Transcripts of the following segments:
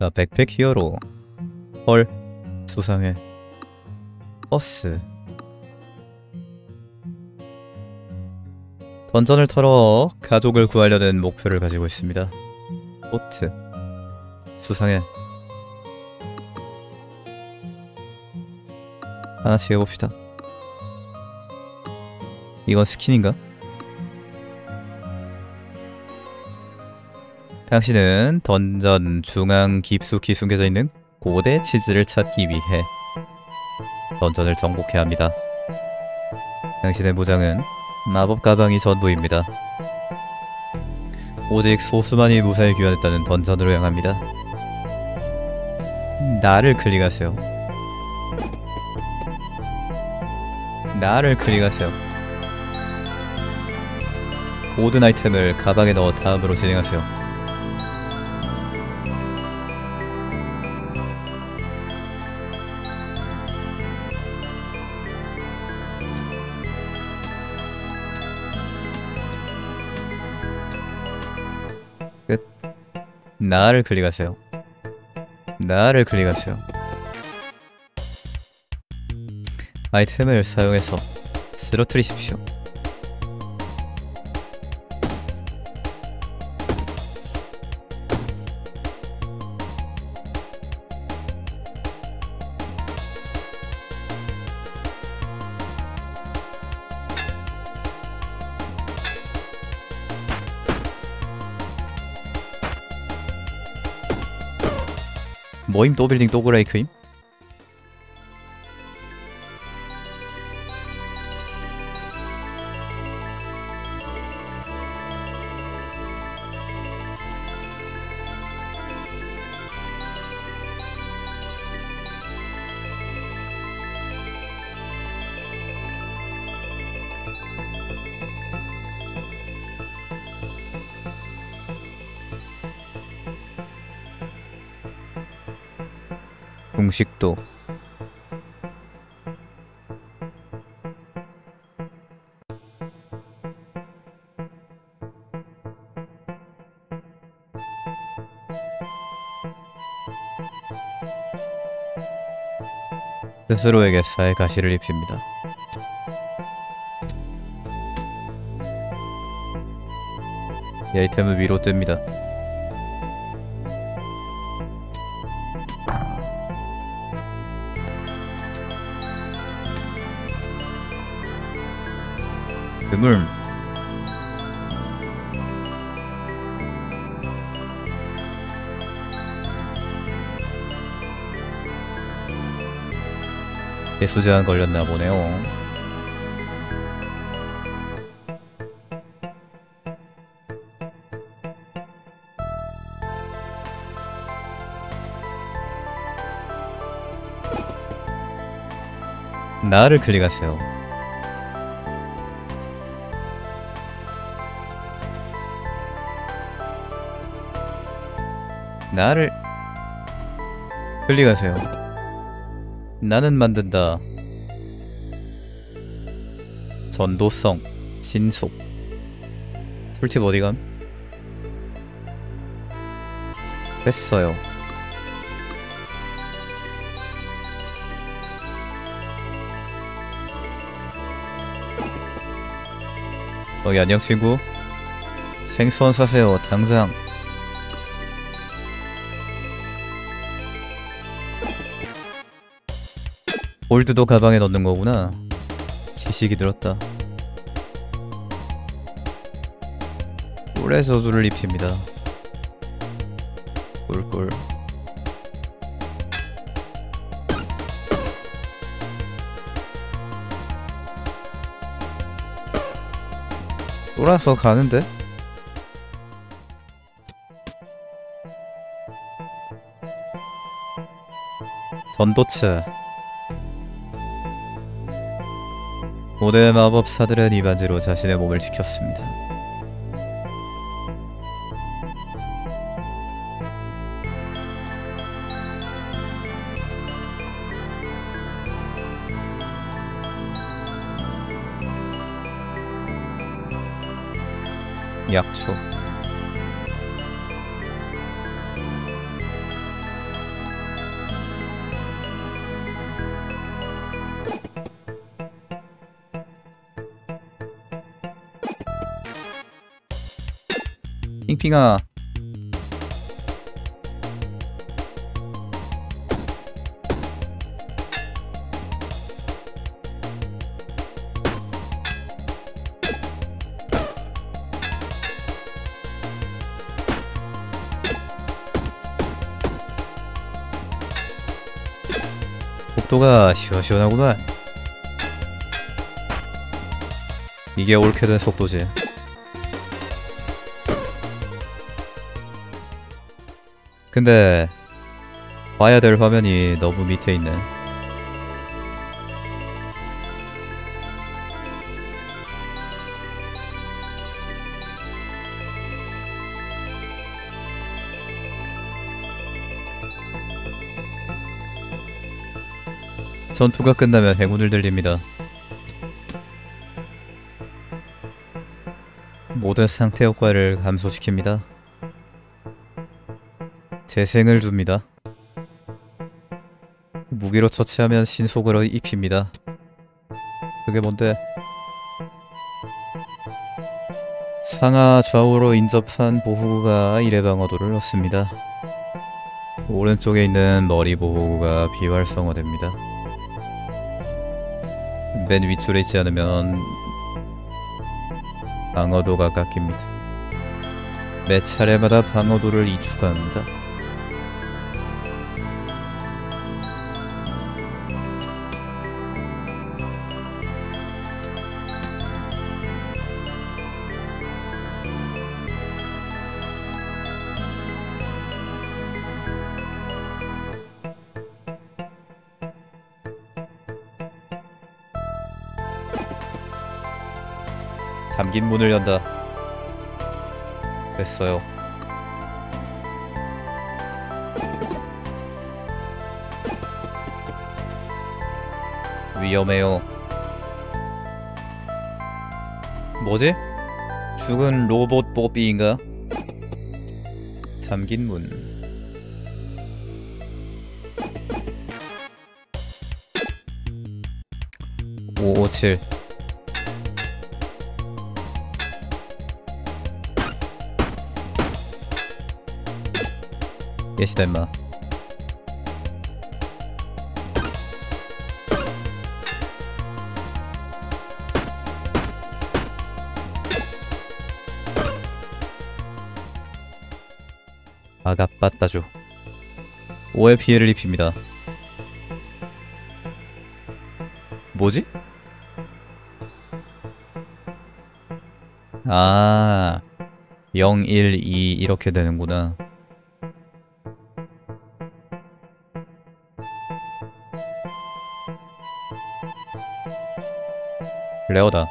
나 백팩 히어로. 헐, 수상해. 버스. 던전을 털어 가족을 구하려는 목표를 가지고 있습니다. 보트. 수상해. 하나씩 해봅시다. 이건 스킨인가? 당신은 던전 중앙 깊숙이 숨겨져 있는 고대 치즈를 찾기 위해 던전을 정복해야 합니다. 당신의 무장은 마법 가방이 전부입니다. 오직 소수만이 무사히 귀환했다는 던전으로 향합니다. 나를 클릭하세요. 나를 클릭하세요. 모든 아이템을 가방에 넣어 다음으로 진행하세요. 끝. 나를 클릭하세요. 나를 클릭하세요. 아이템을 사용해서 쓰러뜨리십시오. 뭐임? 또 빌딩 또 브레이크임? 공식도. 스스로에게 쌀 가시를 입힙니다. 이 아이템은 위로 뜹니다. 그물. 배수제한 걸렸나 보네요. 나를 클릭하세요. 나를 클릭하세요. 나는 만든다. 전도성, 신속. 툴팁 어디감? 뺐어요. 안녕 친구. 생수원 사세요. 당장. 골드도 가방에 넣는 거구나. 지식이 들었다. 꿀의 저주를 입힙니다. 꿀꿀. 돌아서 가는데? 전도체. 고대 마법사들은 이 반지로 자신의 몸을 지켰습니다. 약초. 핑핑아. 속도가 시원시원하구만. 이게 옳게 된 속도지. 근데 봐야 될 화면이 너무 밑에 있네. 전투가 끝나면 행운을 들립니다. 모든 상태 효과를 감소시킵니다. 재생을 줍니다. 무기로 처치하면 신속으로 입힙니다. 그게 뭔데? 상하 좌우로 인접한 보호구가 1의 방어도를 얻습니다. 오른쪽에 있는 머리 보호구가 비활성화됩니다. 맨 윗줄에 있지 않으면 방어도가 깎입니다. 매 차례마다 방어도를 이축합니다. 잠긴 문을 연다. 됐어요. 위험해요. 뭐지? 죽은 로봇 뽀삐인가? 잠긴 문. 557. 예시다 임마. 아갑바따주. 5의 피해를 입힙니다. 뭐지? 아, 0, 1, 2 이렇게 되는구나. 레어다.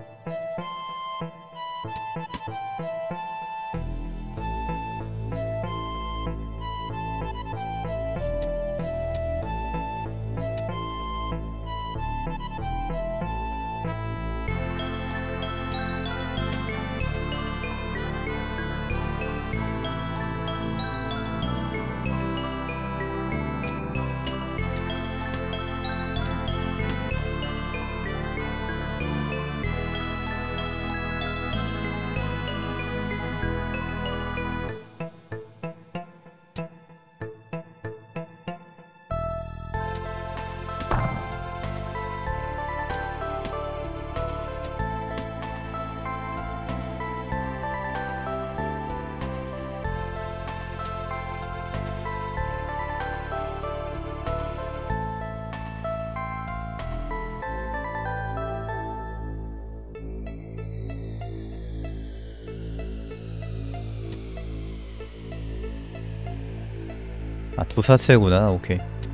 아, 투사체구나. 오케이.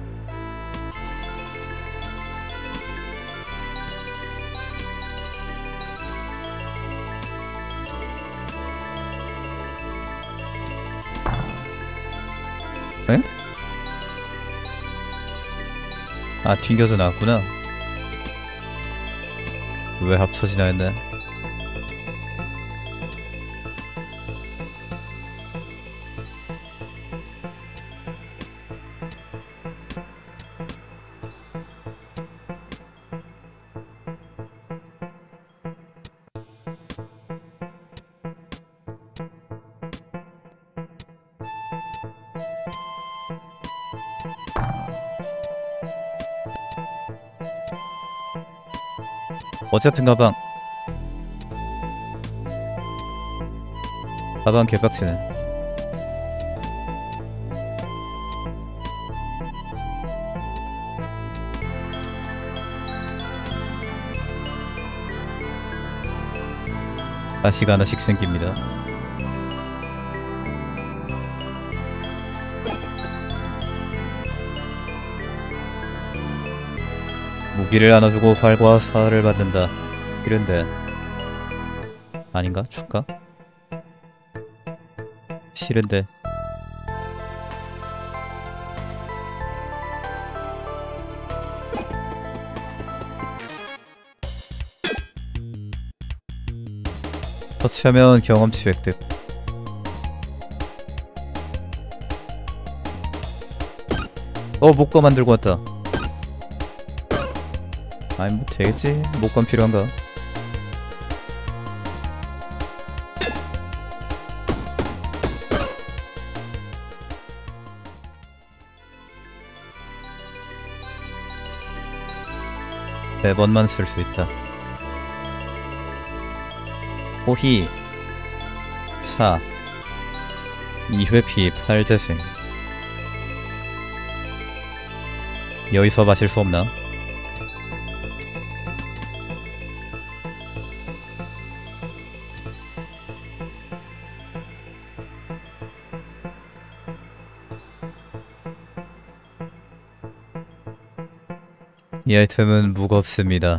에? 아, 튕겨져 나왔구나. 왜 합쳐지나 했네. 어쨌든 가방 개빡치네. 가시가 하나씩 생깁니다. 무기를 하나 주고 활과 사활을 받는다. 이런데 아닌가? 줄까? 싫은데. 터치하면 경험치 획득. 목검 만들고 왔다. 아니 뭐 되겠지. 목검 필요한가? 네 번만 쓸 수 있다. 호희 차 2회피 8재생. 여기서 마실 수 없나? 이 아이템은 무겁습니다.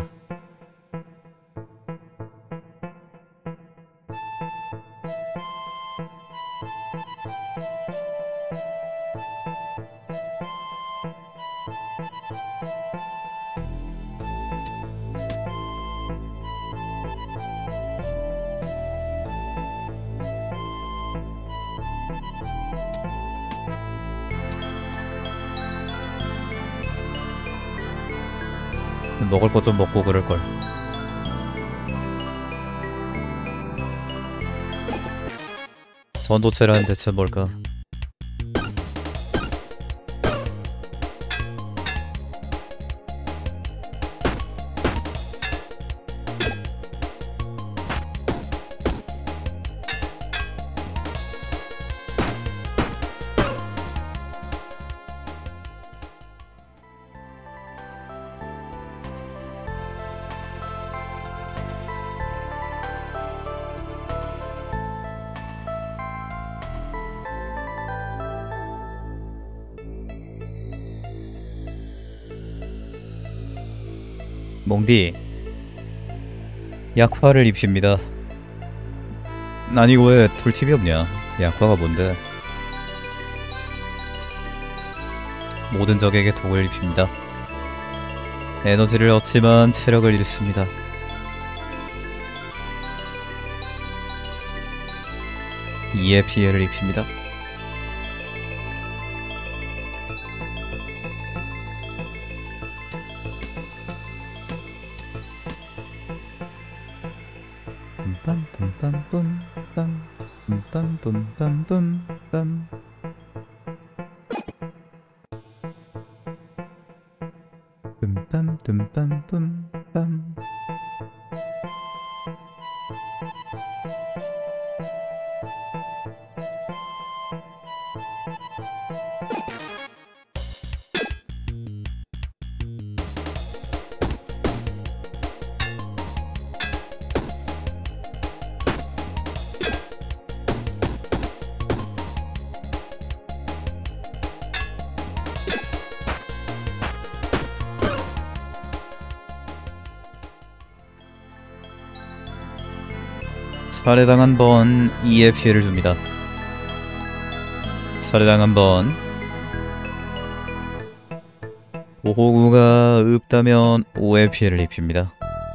먹을 것 좀 먹고 그럴걸. 전도체라는 대체 뭘까? 몽디 약화를 입힙니다. 아니 왜 툴팁이 없냐? 약화가 뭔데? 모든 적에게 독을 입힙니다. 에너지를 얻지만 체력을 잃습니다. 이에 피해를 입힙니다. 빰빰빰빰빰 빰빰빰빰빰 빰빰빰빰빰. 살해당한 번 2의 피해를 줍니다. 살해당한 번 보호구가 없다면 5의 피해를 입힙니다.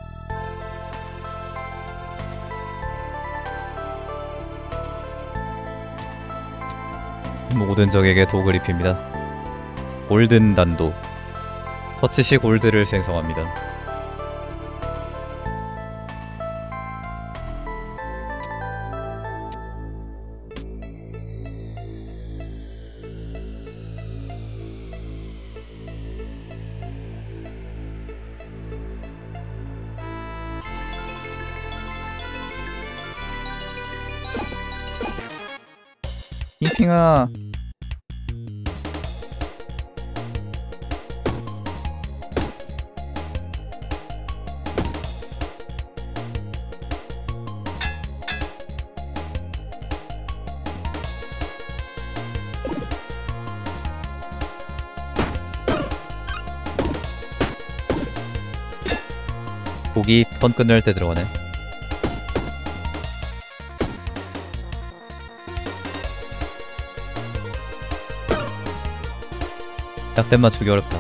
모든 적에게 독을 입힙니다. 골든 단도 터치시 골드를 생성합니다. 핑아. 고기 턴 끝날 때 들어가네. 약댐 맞추기 어렵다.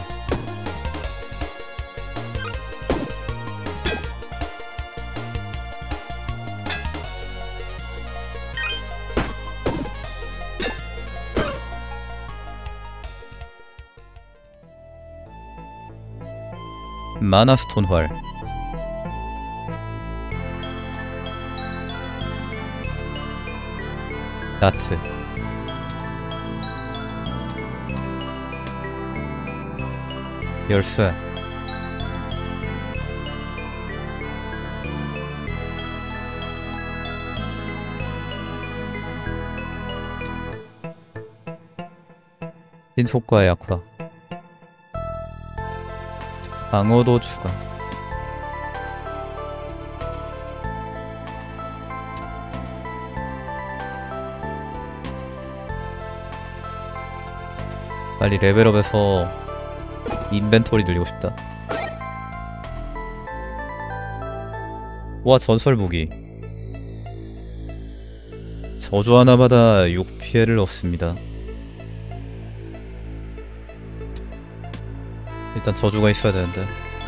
마나 스톤 활. 나트. 열쇠. 신속과의 약화. 방어도 추가. 빨리 레벨업해서 인벤토리 늘리고 싶다. 와, 전설 무기. 저주 하나마다 6피해를 얻습니다. 일단 저주가 있어야 되는데.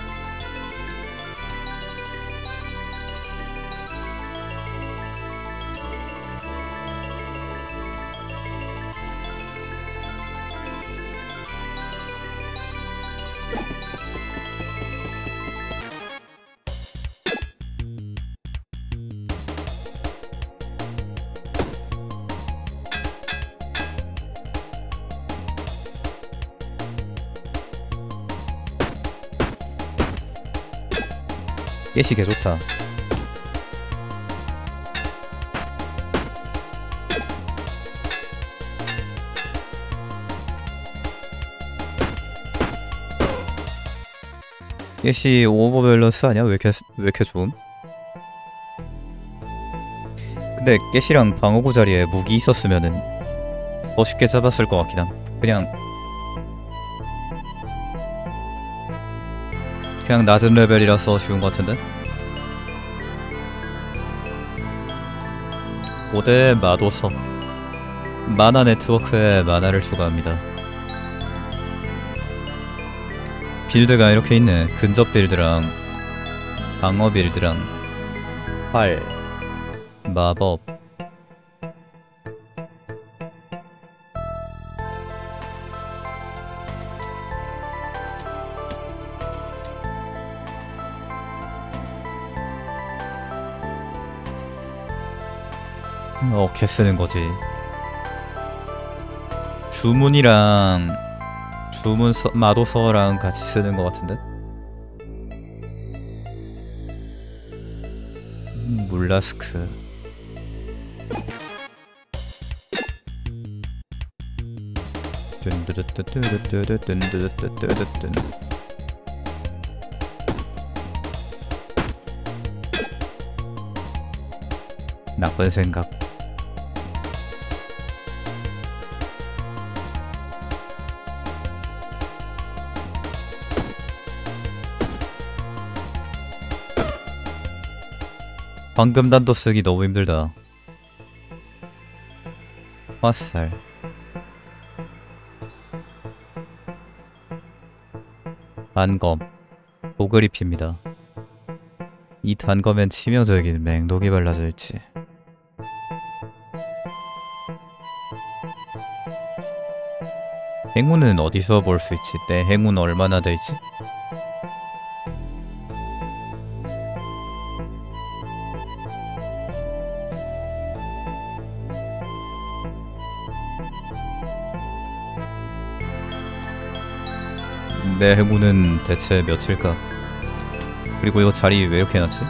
깨시 개좋다. 깨시 오버밸런스 아니야? 왜 이렇게 좋음? 근데 깨시랑 방어구 자리에 무기 있었으면은 더 쉽게 잡았을 것 같긴 함. 그냥 낮은 레벨이라서 쉬운 것 같은데? 고대 마도석. 마나 네트워크에 마나를 추가합니다. 빌드가 이렇게 있네. 근접 빌드랑 방어 빌드랑 활, 마법. 어케 쓰는 거지. 주문이랑 마도서랑 같이 쓰는 것 같은데? 물라스크. 나쁜 생각. 황금단도 쓰기 너무 힘들다. 화살. 단검. 도그리피입니다. 이 단검엔 치명적인 맹독이 발라져 있지. 행운은 어디서 볼 수 있지? 내 행운 얼마나 돼 있지? 내 행운은 대체 몇일까? 그리고 이거 자리 왜 이렇게 해놨지?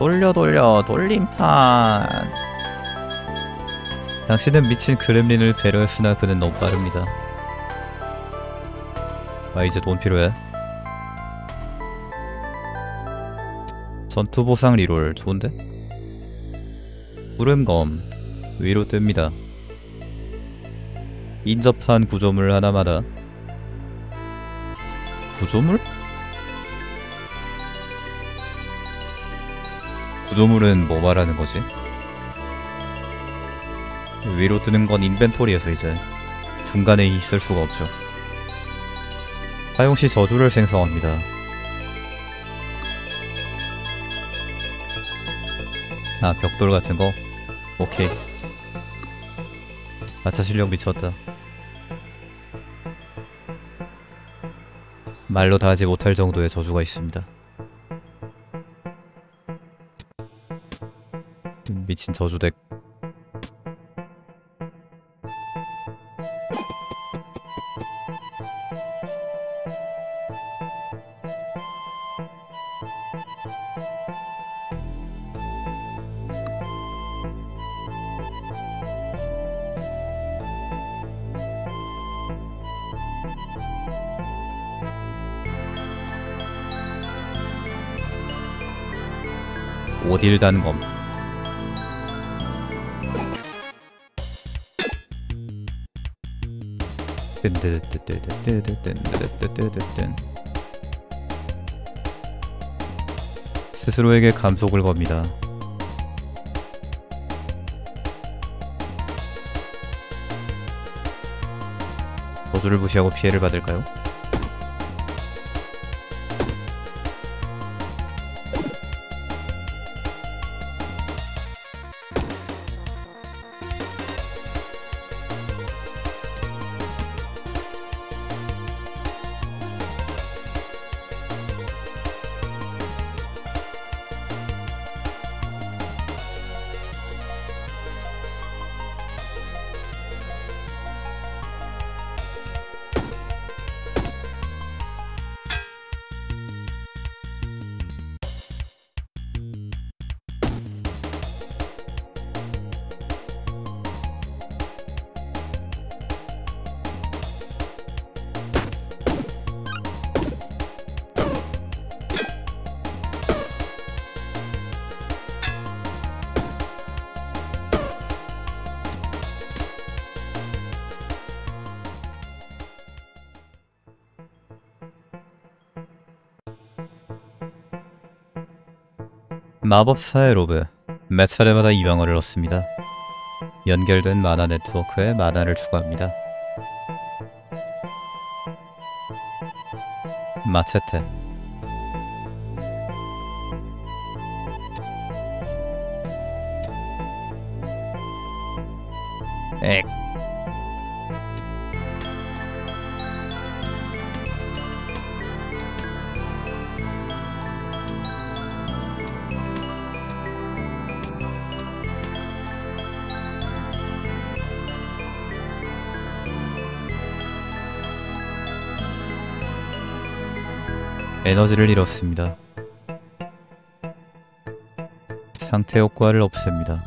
돌려 돌려 돌림판. 당신은 미친 그렘린을 배려했으나 그는 너무 빠릅니다. 아 이제 돈 필요해. 전투 보상 리롤 좋은데? 구름검 위로 뜹니다. 인접한 구조물 하나마다. 구조물? 구조물은 뭐 말하는 거지? 위로 뜨는 건 인벤토리에서 이제 중간에 있을 수가 없죠. 사용시 저주를 생성합니다. 아 벽돌 같은 거? 오케이. 마차 실력 미쳤다. 말로 다 하지 못할 정도의 저주가 있습니다. 미친 저주덱. 오딜 단검. 스스로에게 감속을 겁니다. 저주를 무시하고 피해를 받을까요? 마법사의 로브. 매 차례마다 이 방어를 얻습니다. 연결된 마나 네트워크에 마나를 추가합니다. 마체테. 엑. 에너지를 잃었습니다. 상태 효과를 없앱니다.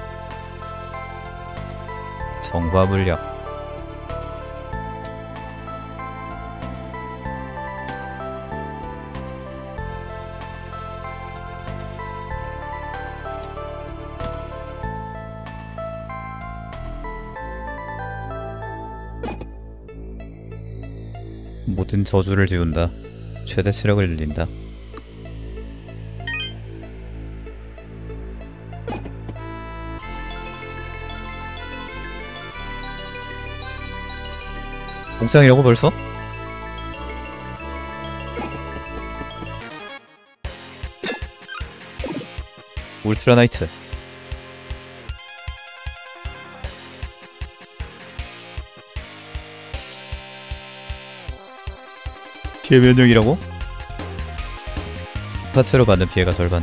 정화 물약. 모든 저주를 지운다. 최대 체력을 늘린다. 공장이라고 벌써? 울트라 나이트. 피해 면역이라고? 파츠로 받는 피해가 절반.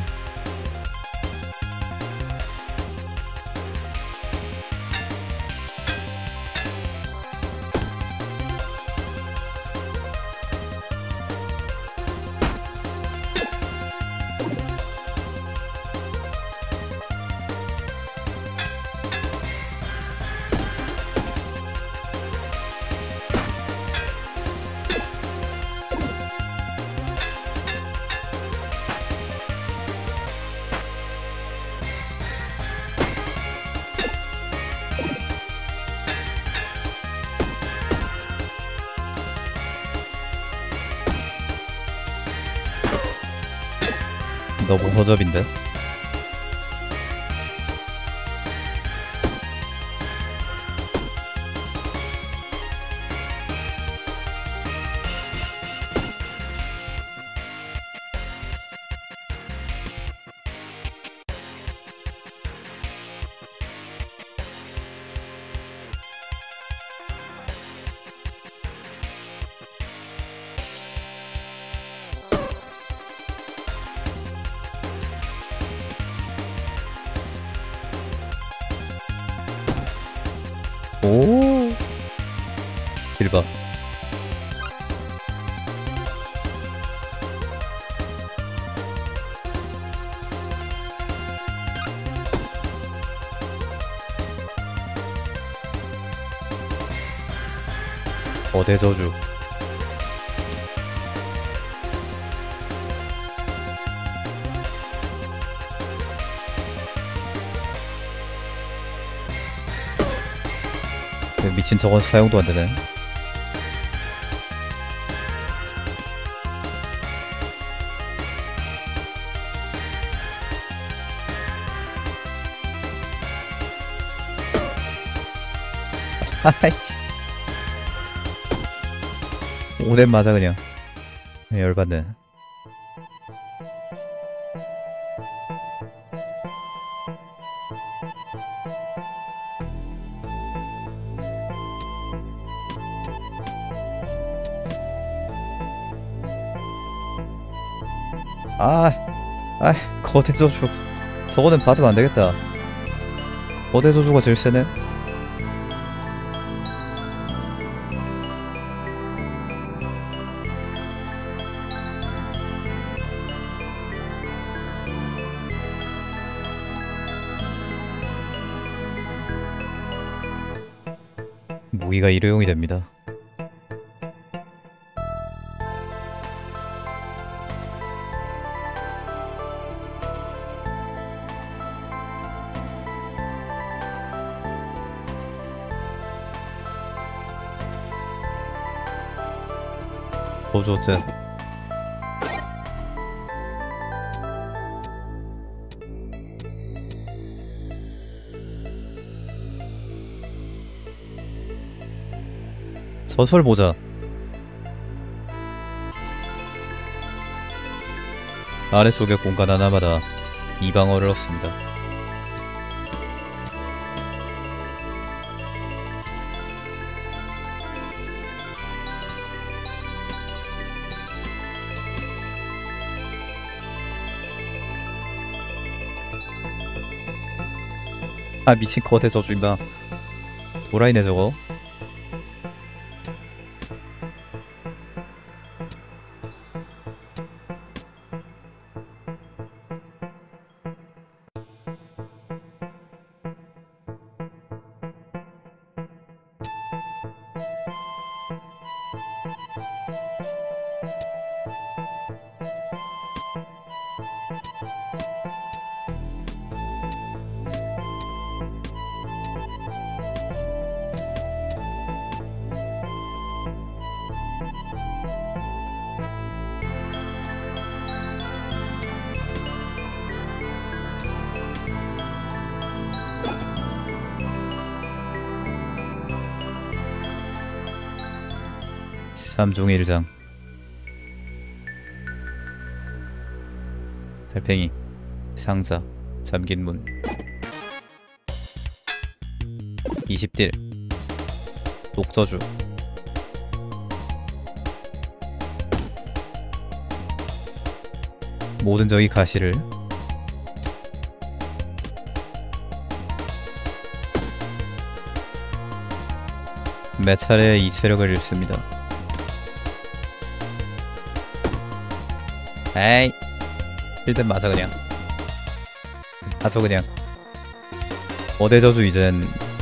너무 허접인데? 오, 길봐. 거대 저주. 미친 저건 사용도 안 되네. 아이씨. 오뎅 맞아 그냥. 열받네. 거대 저주. 저거는 받으면 안 되겠다. 거대 저주가 제일 세네. 무기가 일회용이 됩니다. 저주 어째. 저설 보자. 아래쪽의 공간 하나마다 이 방어를 얻습니다. 아 미친 거대 저주인다. 도라이네 저거. 삼중의 일장. 달팽이, 상자, 잠긴 문. 20딜 녹저주. 모든 적이 가시를. 몇 차례 이 체력을 잃습니다. 에이, 일단 맞아 그냥. 맞아 그냥. 거대 저주 이젠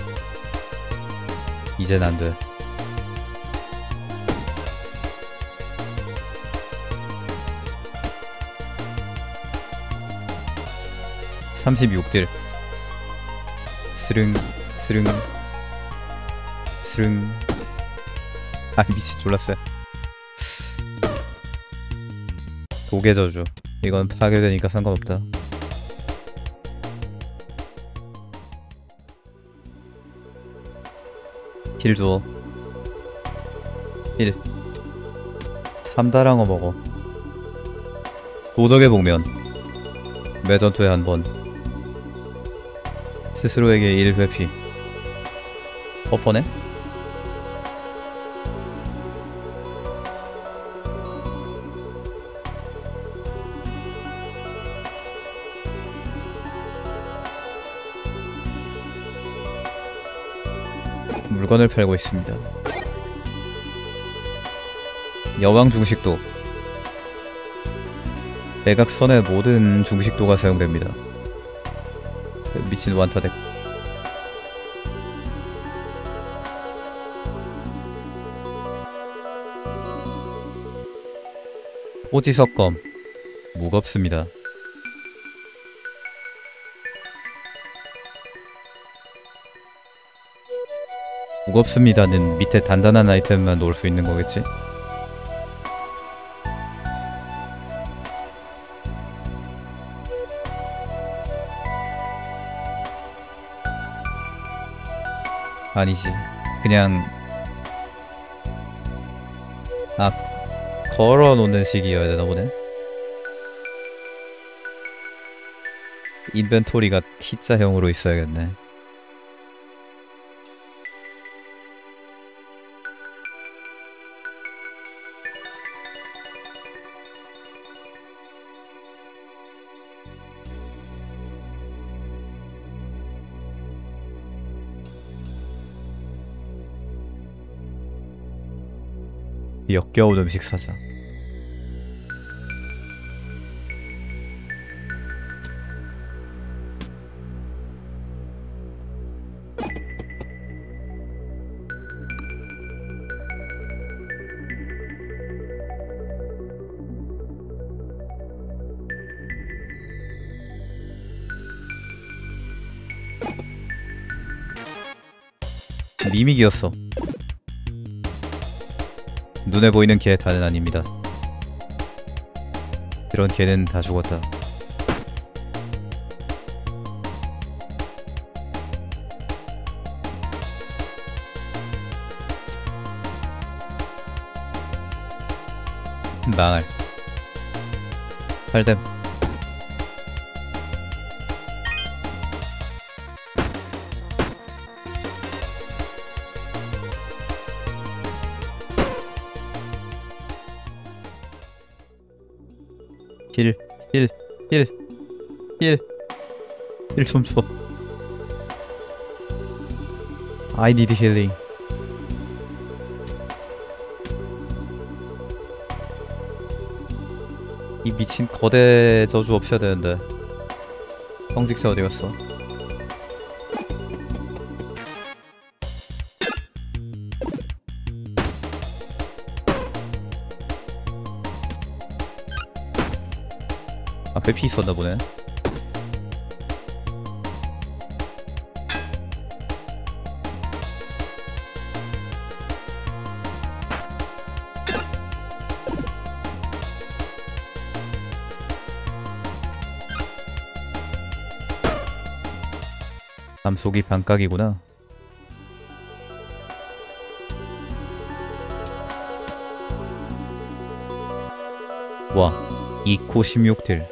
안돼. (36딜) 스릉 스릉 스릉. 아 미친 졸라 쎄. 도개 저주 이건 파괴되니까 상관없다. 힐 주어. 힐. 참다랑어 먹어. 도적의 복면. 매 전투에 한 번. 스스로에게 1 회피. 버퍼네? 물건을 팔고 있습니다. 여왕 중식도. 대각선의 모든 중식도가 사용됩니다. 미친 완타덱. 오지석검. 무겁습니다. 무겁습니다는 밑에 단단한 아이템만 놓을 수 있는 거겠지? 아니지. 그냥 걸어놓는 식이어야 되나 보네. 인벤토리가 T자형으로 있어야겠네. 역겨운 음식 사자. 미믹이었어. 눈에 보이는 개 다는 아닙니다. 그런 개는 다 죽었다. 망할. 팔댐. 힐 좀 줘. I need healing. 이 미친 거대 저주 없애야 되는데. 성직자 어디 갔어? 앞에 피 있었나 보네. 암속이 반각이구나. 와, 2코 16딜.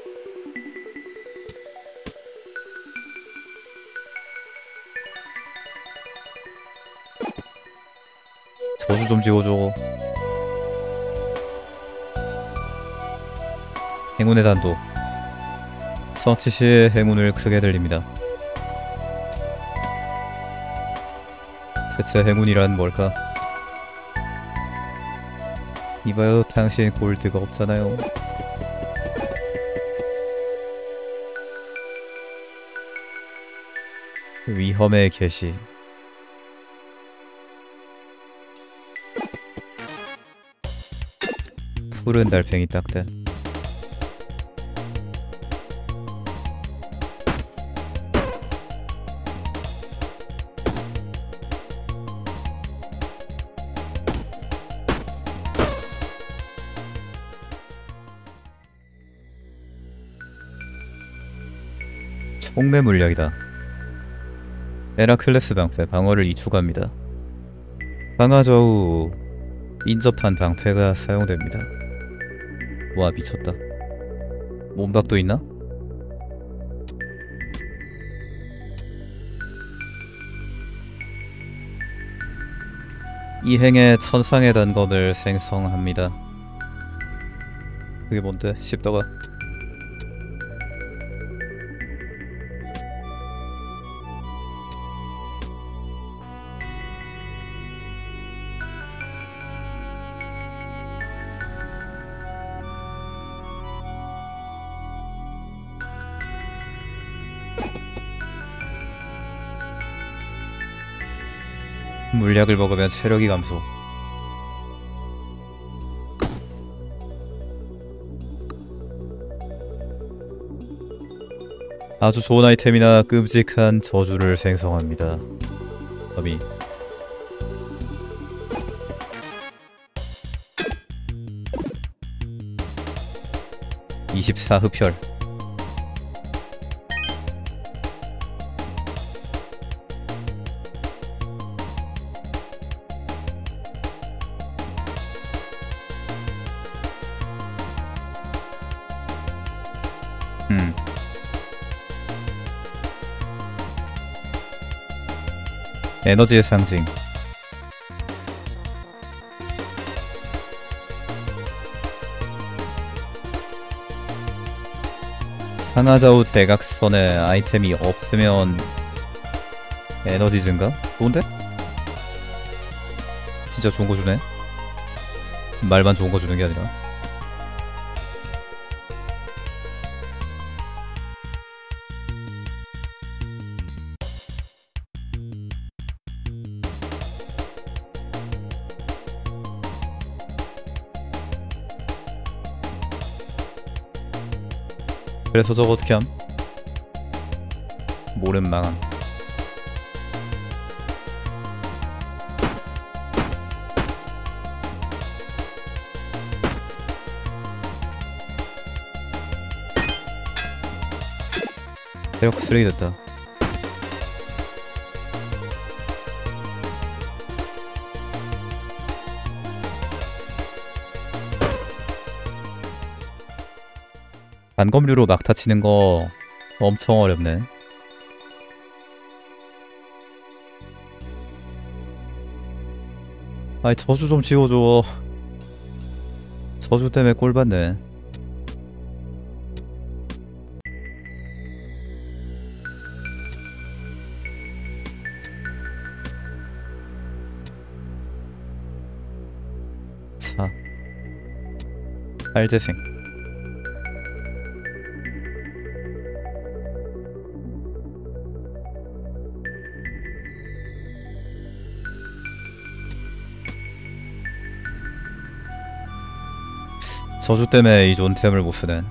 저주 좀 지워줘. 행운의 단도. 처치 시의 행운을 크게 들립니다. 대체 행운이란 뭘까? 이봐요, 당신 골드가 없잖아요. 위험의 개시. 푸른 달팽이 딱대. 속매 물약이다. 헤라클레스 방패 방어를 2 추가합니다. 강화 저후 인접한 방패가 사용됩니다. 와 미쳤다. 몸박도 있나? 이행의 천상의 단검을 생성합니다. 그게 뭔데? 씹다가 물약을 먹으면 체력이 감소. 아주 좋은 아이템이나 끔찍한 저주를 생성합니다. 범위 24흡혈. 에너지의 상징. 상하좌우 대각선에 아이템이 없으면 에너지 증가? 좋은데? 진짜 좋은 거 주네? 말만 좋은 거 주는 게 아니라. 그래서 저거 어떻게 함? 모름 망함. 체력 쓰레기 됐다. 단검류로 막타 치는 거 엄청 어렵네. 아이 저주 좀 지워줘. 저주 때문에 꼴받네. 자, 알재생. 저주 때문에 이 좋은 템을 못 쓰네.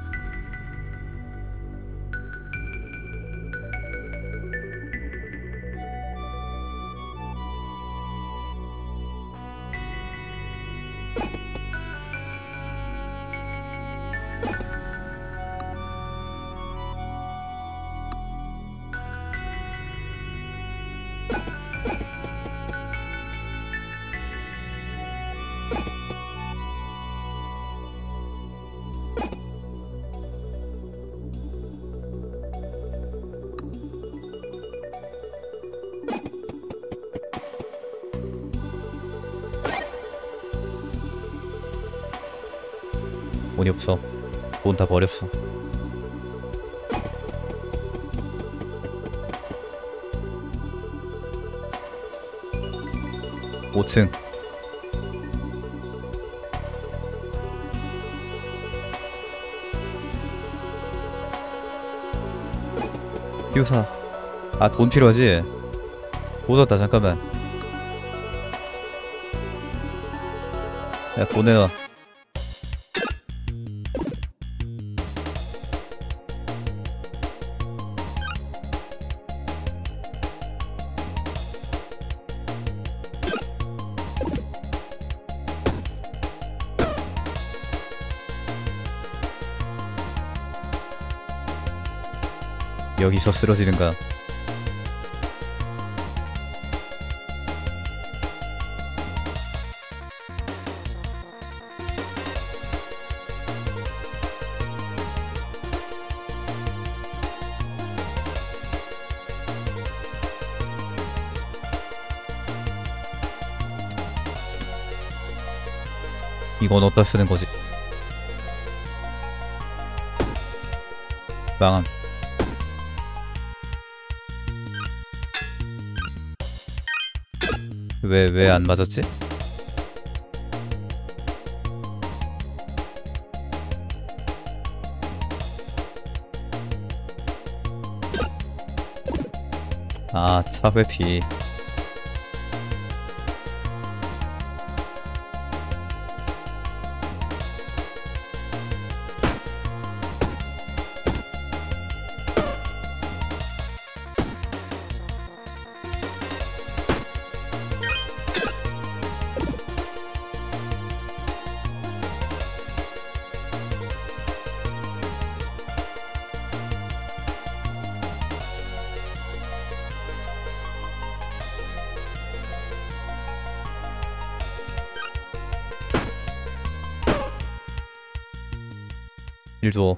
돈이 없어. 돈 다 버렸어. (5층) 휴사. 아 돈 필요하지? 오졌다. 잠깐만. 야 돈 내놔. 여기서 쓰러지는가? 이건 어디다 쓰는 거지? 망함. 왜 안 맞았지? 아, 차 회피. 일 줘.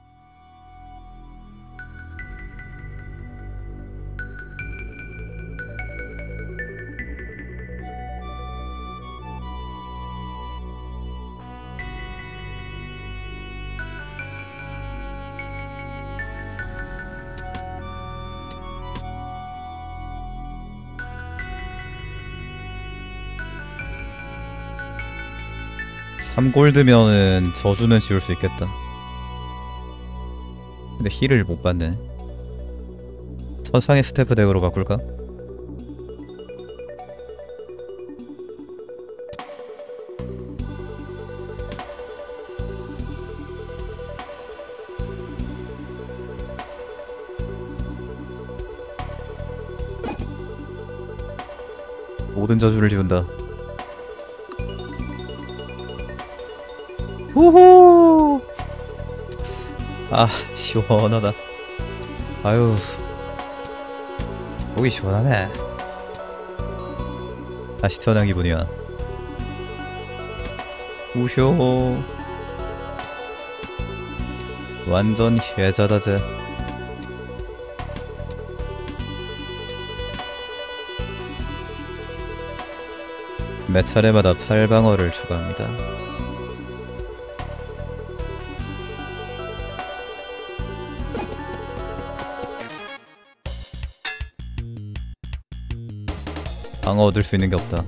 (3골드면은) 저주는 지울 수 있겠다. 근데 힐을 못 받네. 천상의 스태프 덱으로 바꿀까? 모든 저주를 지운다. 호호! 아, 시원하다. 아유, 목이 시원하네. 다시 태어난 기분이야. 우효. 완전 해자다제. 매 차례마다 8방어를 추가합니다. 방어 얻을 수 있는 게 없다.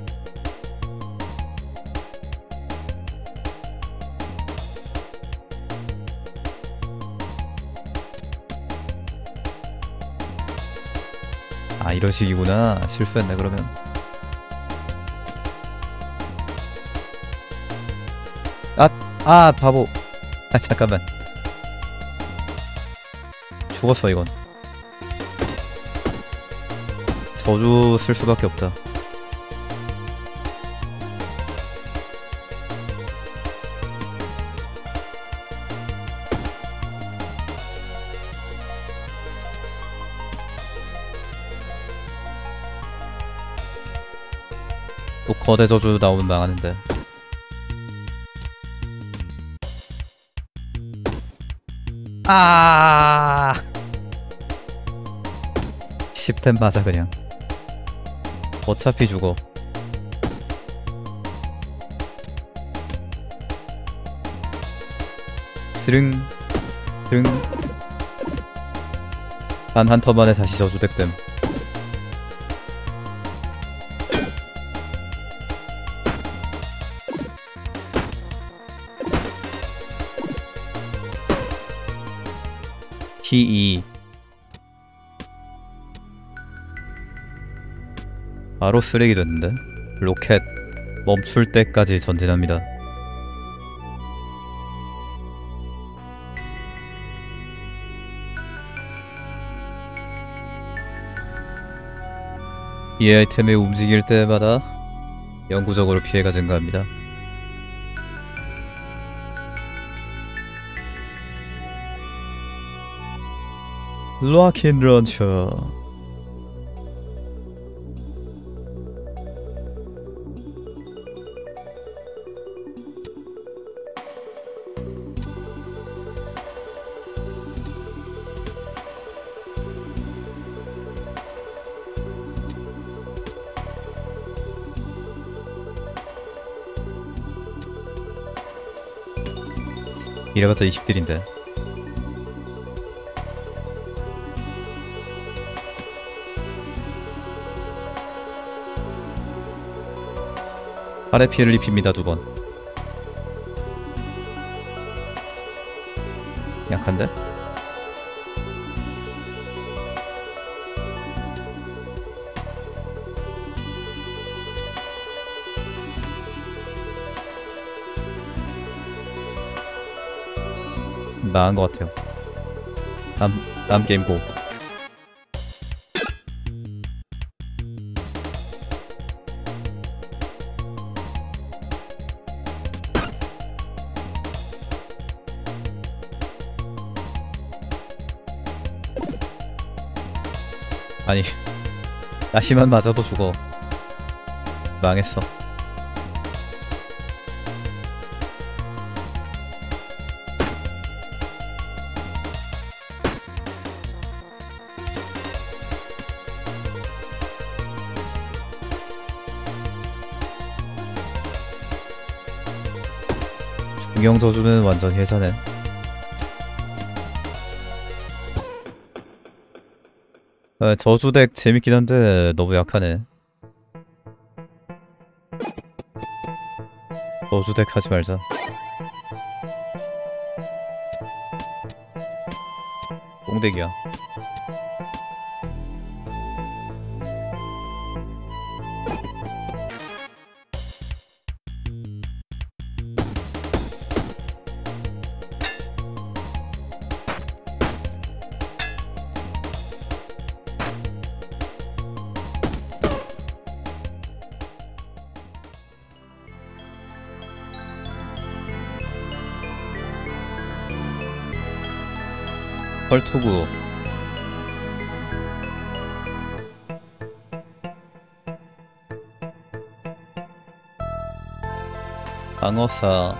아, 이런 식이구나. 실수했네 그러면. 아 바보. 아 잠깐만. 죽었어 이건. 저주 쓸 수밖에 없다. 또 거대 저주 나오면 망하는데. 아 10템 맞아 그냥. 어차피 죽어. 스릉 스릉. 단 한 턴 만에 다시 저주덱됨. P2 바로 쓰레기 됐는데? 로켓 멈출 때까지 전진합니다. 이 아이템이 움직일 때마다 영구적으로 피해가 증가합니다. 락앤 런처. 이래봤자 20딜인데. 팔에 피해를 입힙니다. 2번. 약한데? 나은 것 같아요. 다음 게임 고. 아니, 나시만 맞아도 죽어. 망했어. 중형 저주는 완전 해자네. 저주덱 재밌긴 한데 너무 약하네. 저주덱 하지 말자. 뽕덱이야. 펄투구. 방어사.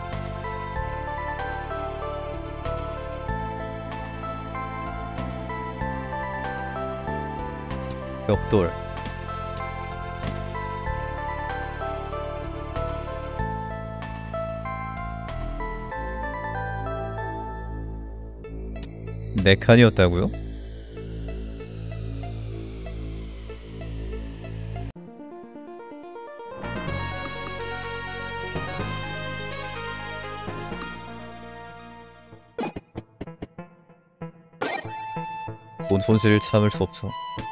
벽돌. 네 칸이었다고요? 본 손실을 참을 수 없어.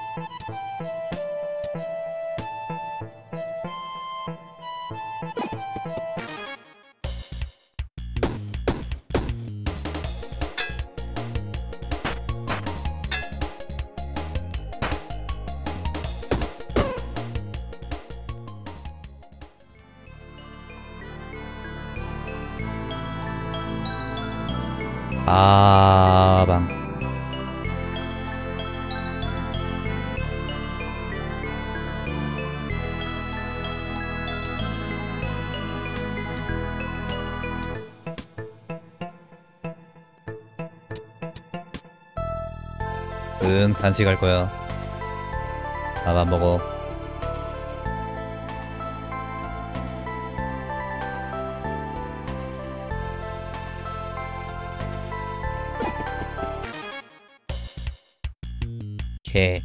아방. 응, 단식 할 거야. 나만 먹어. 개.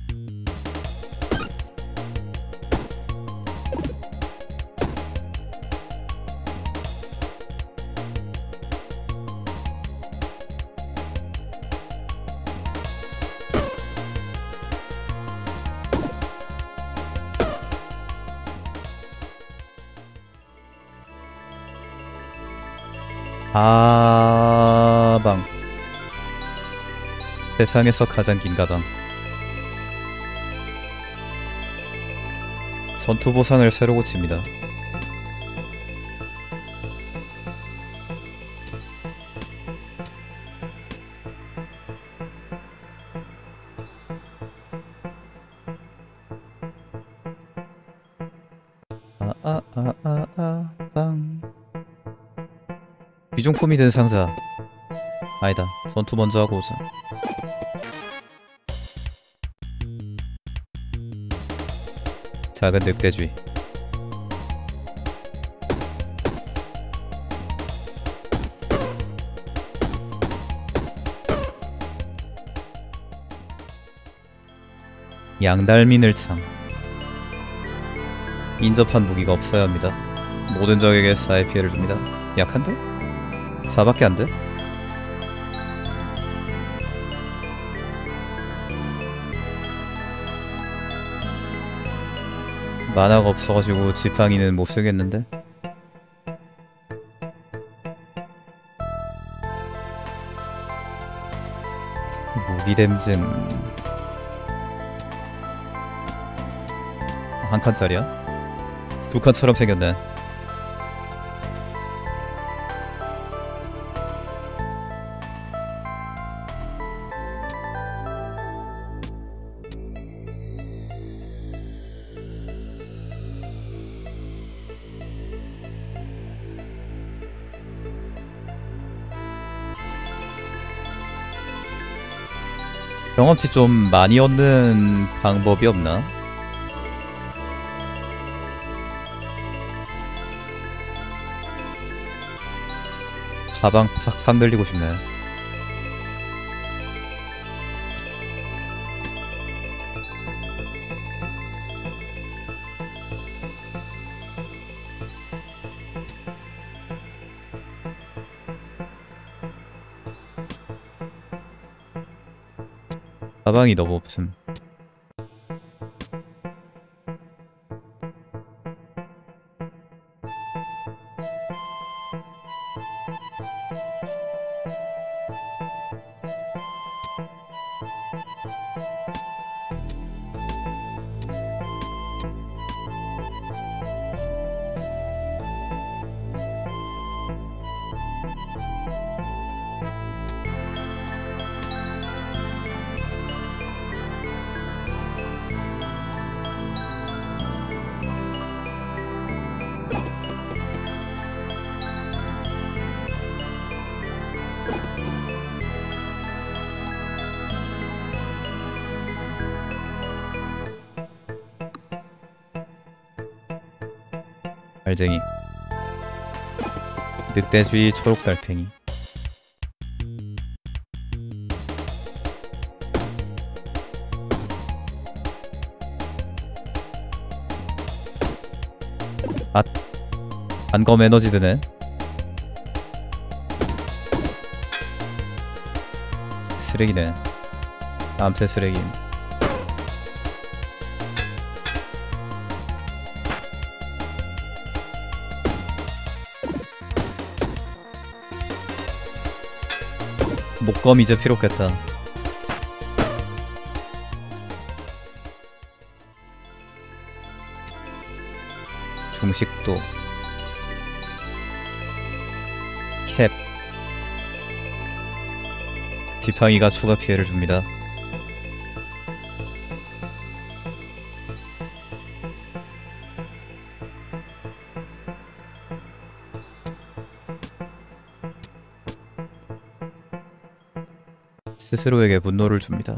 아방. 세상에서 가장 긴 가방. 전투 보상을 새로 고칩니다. 빵. 귀중품이 든 상자. 아니다. 전투 먼저 하고 오자. 작은 늑대쥐. 양달미늘창. 인접한 무기가 없어야 합니다. 모든 적에게 4의 피해를 줍니다. 약한데? 4밖에 안 돼? 만화가 없어가지고 지팡이는 못 쓰겠는데? 무기댐증. 한 칸짜리야? 두 칸처럼 생겼네. 경험치 좀 많이 얻는 방법이 없나? 가방 팍팍 늘리고 싶네. 가방이 너무 없음. 알쟁이. 늑대주의 초록달팽이. 단검 에너지 드네. 쓰레기네. 암새 쓰레기. 목검 이제 필요했겠다. 중식도. 캡. 지팡이가 추가 피해를 줍니다. 스스로에게 분노를 줍니다.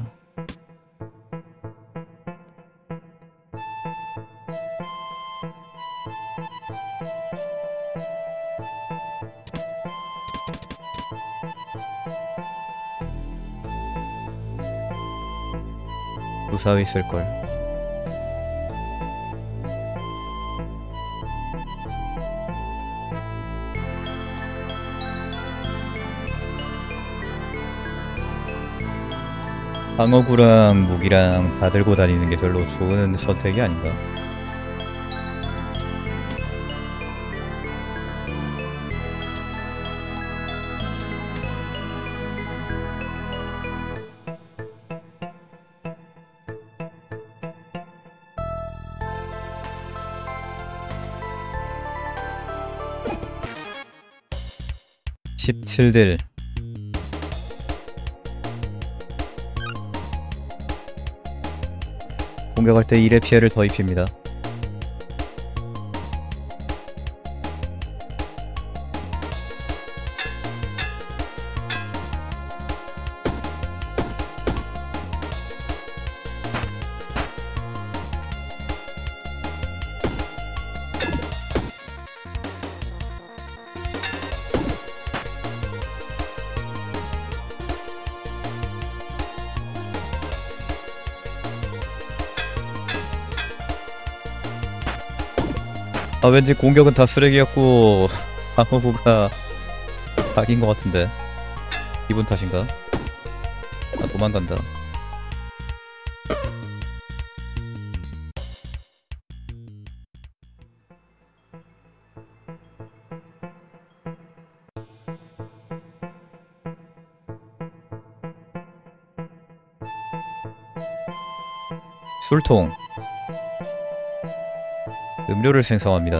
무사히 쓸걸. 방어구랑 무기랑 다 들고 다니는 게 별로 좋은 선택이 아닌가? (17딜) 공격할 때 1의 피해를 더 입힙니다. 아 왠지 공격은 다 쓰레기였고 방어구가 각인 것 같은데 기분 탓인가? 아 도망간다. 술통 음료를 생성합니다.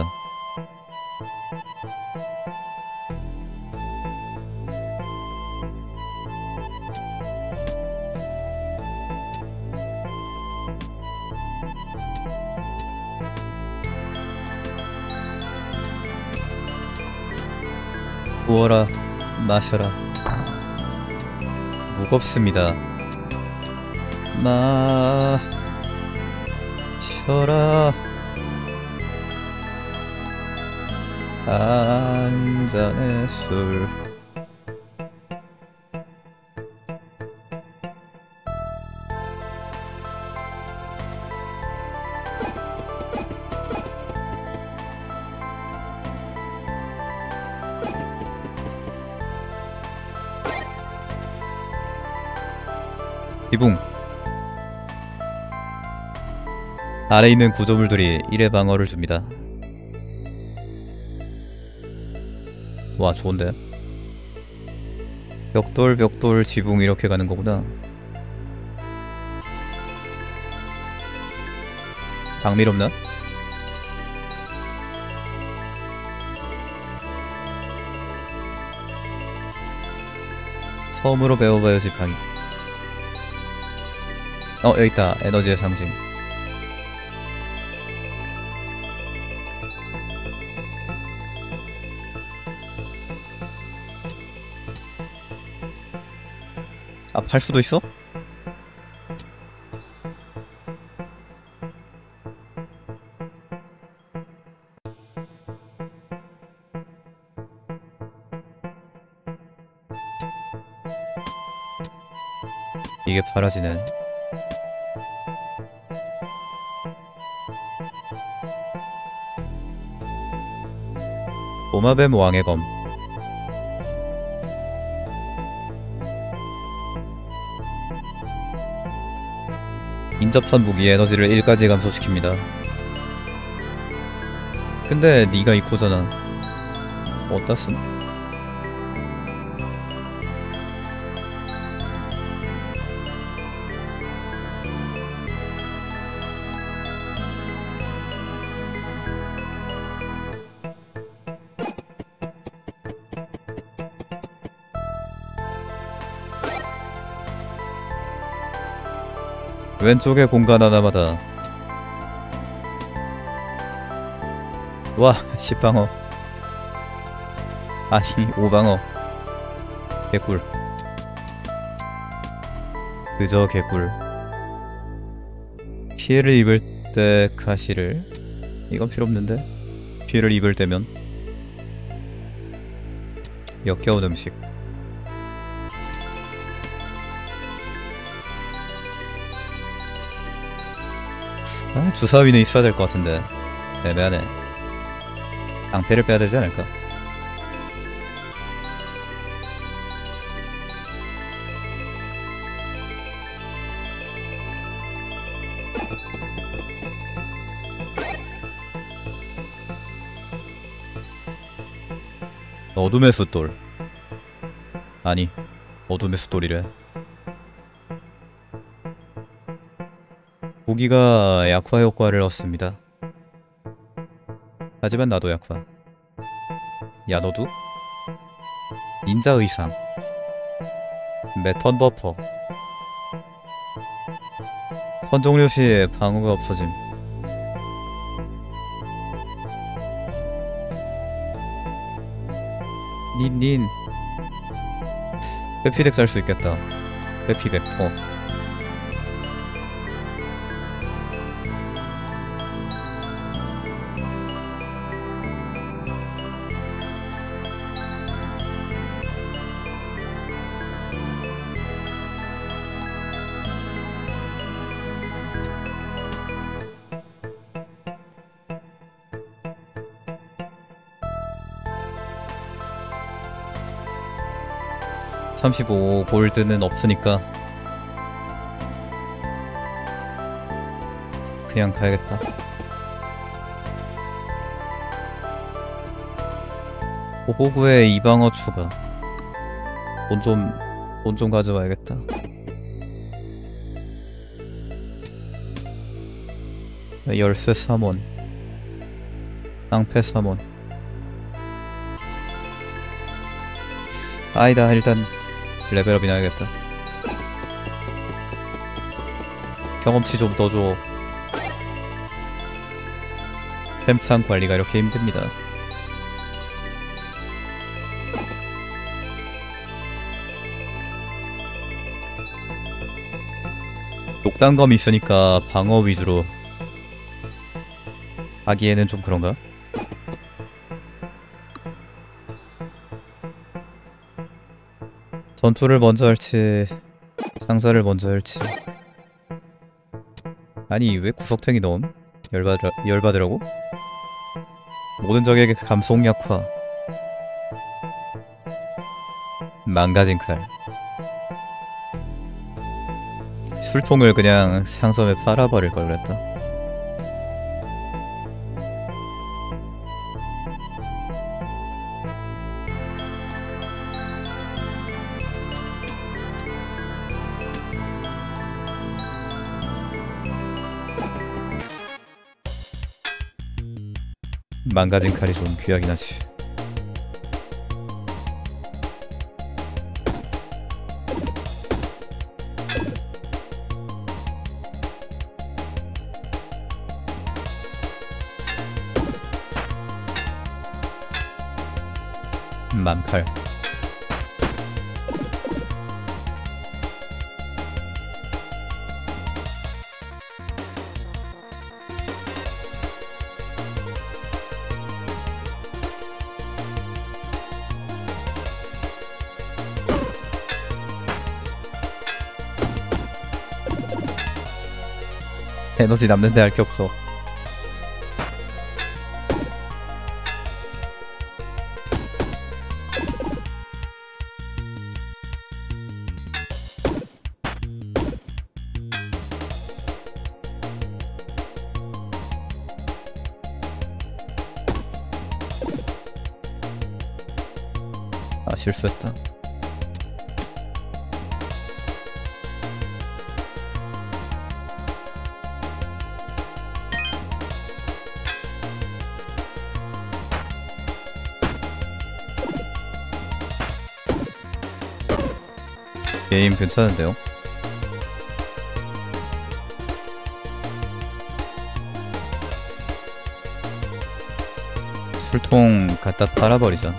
부어라 마셔라. 무겁습니다. 마셔라. 한 잔의 술. 기붕. 아래 있는 구조물들이 1의 방어를 줍니다. 와 좋은데? 벽돌 벽돌 지붕 이렇게 가는 거구나. 방밀 없나? 처음으로 배워봐야지 방이. 여기있다. 에너지의 상징. 아, 팔 수도 있어? 이게 팔아지네. 도마뱀 왕의 검. 인접한 무기의 에너지를 1까지 감소시킵니다. 근데 니가 이코잖아. 어디다 쓴? 왼쪽에 공간 하나마다. 와 10방어 아니 5방어 개꿀. 그저 개꿀. 피해를 입을 때 가시를. 이건 필요없는데. 피해를 입을 때면 역겨운 음식. 아, 주사위는 있어야 될 것 같은데 애매하네. 방패를 빼야 되지 않을까? 어둠의 숫돌. 아니 어둠의 숫돌이래. 무기가 약화 효과를 얻습니다. 하지만 나도 약화. 야 너도? 닌자 의상. 매턴 버퍼. 턴 종료 시 방어가 없어짐. 닌 회피덱 짤 수 있겠다. 회피 100%. 35 골드는 없으니까 그냥 가야겠다. 호구에 이방어 추가. 돈 좀 가져와야겠다. 열쇠 3원, 깡패 3원. 아니다, 일단 레벨업이나 해야겠다. 경험치 좀 더 줘. 템창 관리가 이렇게 힘듭니다. 녹단검이 있으니까 방어 위주로 하기에는 좀 그런가? 전투를 먼저 할지 상사를 먼저 할지. 아니 왜 구석탱이 넣음? 열받으라고? 모든 적에게 감속 약화. 망가진 칼. 술통을 그냥 상점에 팔아버릴 걸 그랬다. 망가진 칼이 좀 귀하긴 하지. 만칼. 에너지 남는데 할 게 없어. 아, 실수했다. 게임 괜찮은데요? 술통 갖다 팔아버리자.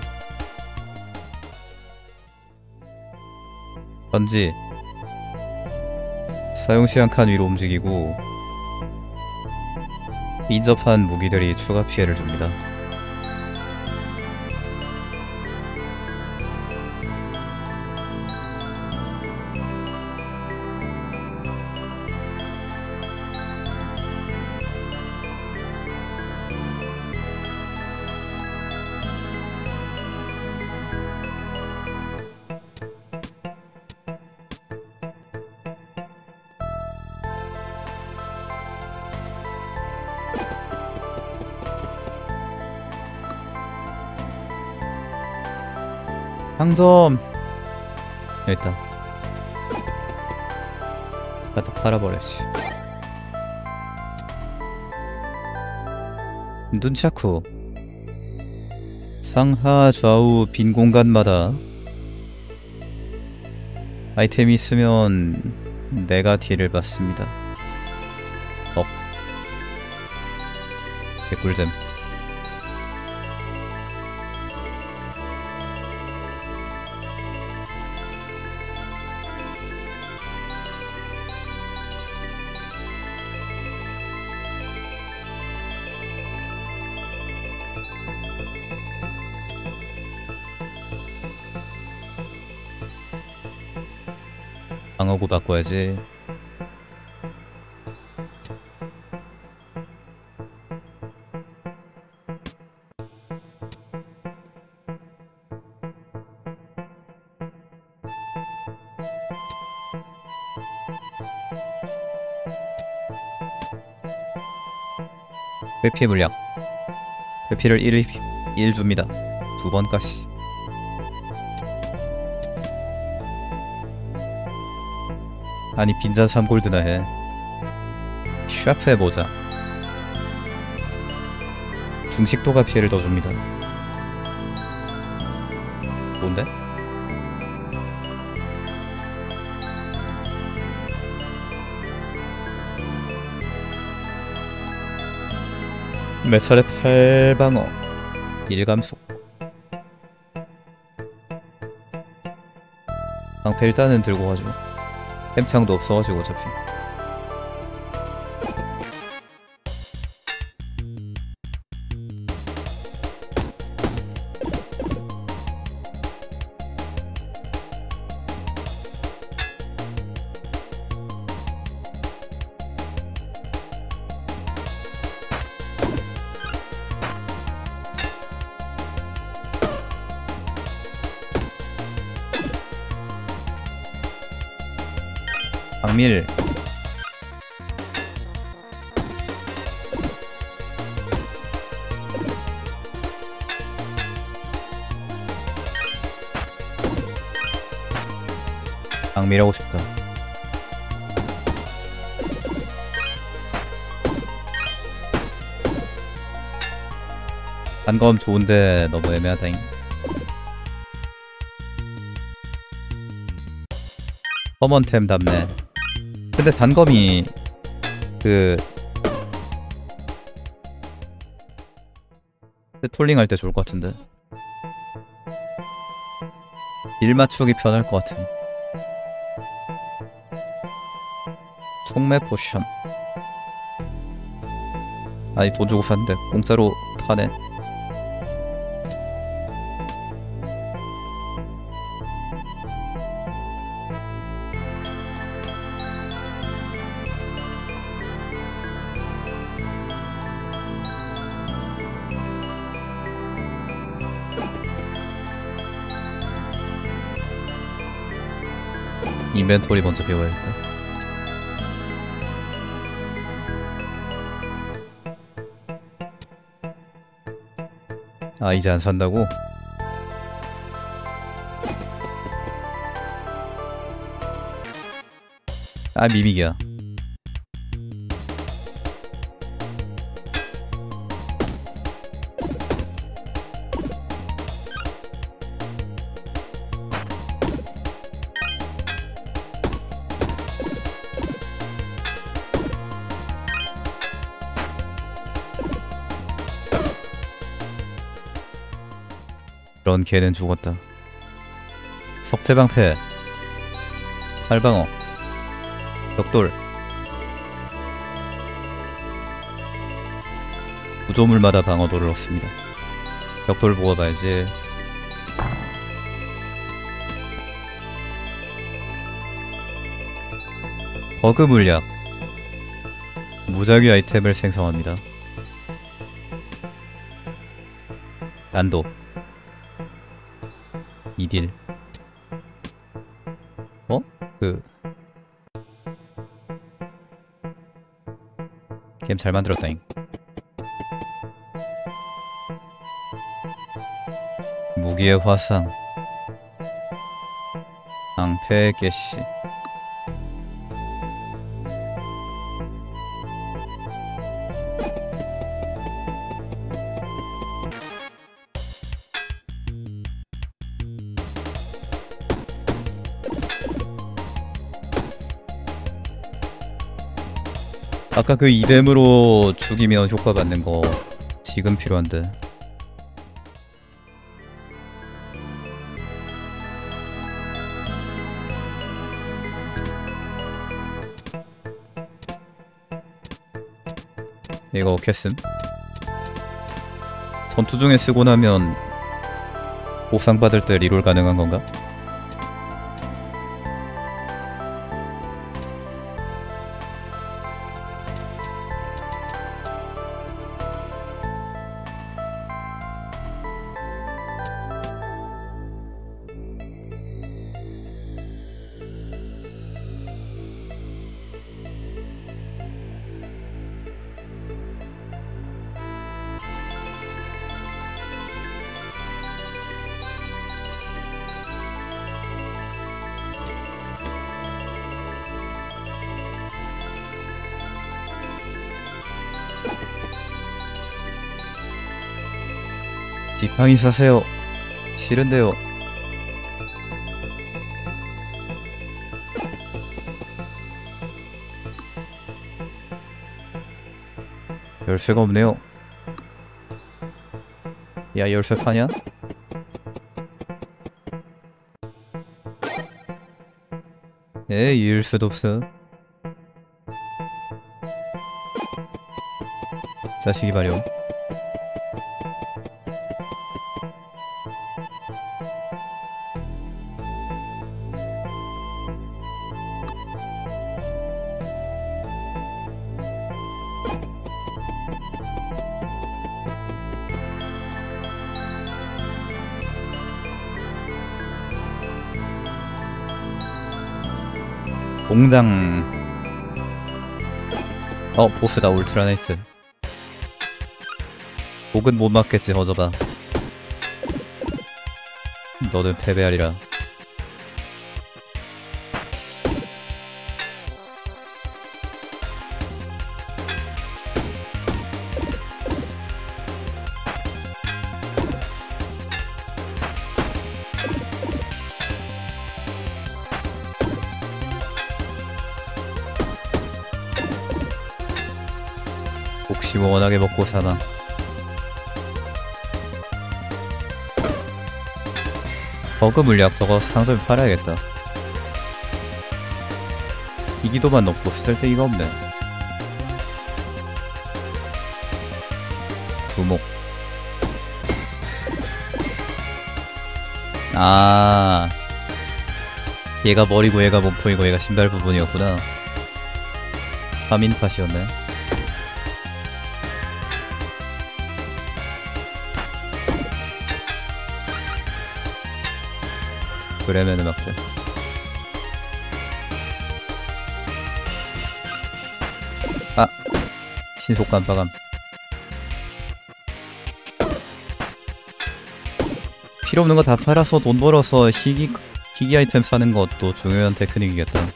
던지 사용시한 칸 위로 움직이고 인접한 무기들이 추가 피해를 줍니다. 상점! 여기 있다. 갖다 팔아버려야지. 눈차쿠. 상하 좌우 빈 공간마다 아이템이 있으면 내가 딜을 받습니다. 개꿀잼. 방어구 바꿔야지. 회피 물약. 회피를 1 줍니다. 2번까지. 아니 빈자 3골드나 해. 샤프의 모자. 중식도가 피해를 더 줍니다. 뭔데? 몇 차례 8방어 1감속. 방패 일단은 들고 가죠. 햄창도 없어가지고 어차피. 박밀. 박밀하고 싶다. 단검 좋은데 너무 애매하다잉. 커먼템 답네. 근데 단검이 톨링 할 때 좋을 것 같은데. 일 맞추기 편할 것 같은. 총매 포션. 아니 돈 주고 샀는데 공짜로 파네. 인벤토리 먼저 배워야겠다. 아 이제 안 산다고? 아 미믹이야. 그런 개는 죽었다. 석태방패, 활방어, 벽돌. 구조물마다 방어도를 얻습니다. 벽돌 모아봐야지. 버그 물약. 무작위 아이템을 생성합니다. 난도 2딜. 어? 게임 잘 만들었다잉. 무기의 화상, 방패의 개시. 아까 그 이뎀으로 죽이면 효과 받는 거 지금 필요한데. 이거 어떻게 쓴? 전투 중에 쓰고 나면 보상 받을 때 리롤 가능한 건가? 지팡이 사세요. 싫은데요. 열쇠가 없네요. 야, 열쇠 파냐? 에이, 열쇠도 없어. 자식이 말이오. 공장. 보스다. 울트라 나이스. 목은 못 맞겠지. 허저봐. 너는 패배하리라. 혹시 워낙에 먹고 사나. 버그 물약 저거 상점에 팔아야겠다. 이기도만 넣고 쓸데기가 없네. 두목. 아, 얘가 머리고 얘가 몸통이고 얘가 신발 부분이었구나. 파민팟이었네. 그래면 음악들. 아, 신속 깜빡함. 필요 없는 거 다 팔아서 돈 벌어서 희귀 아이템 사는 것도 중요한 테크닉이겠다.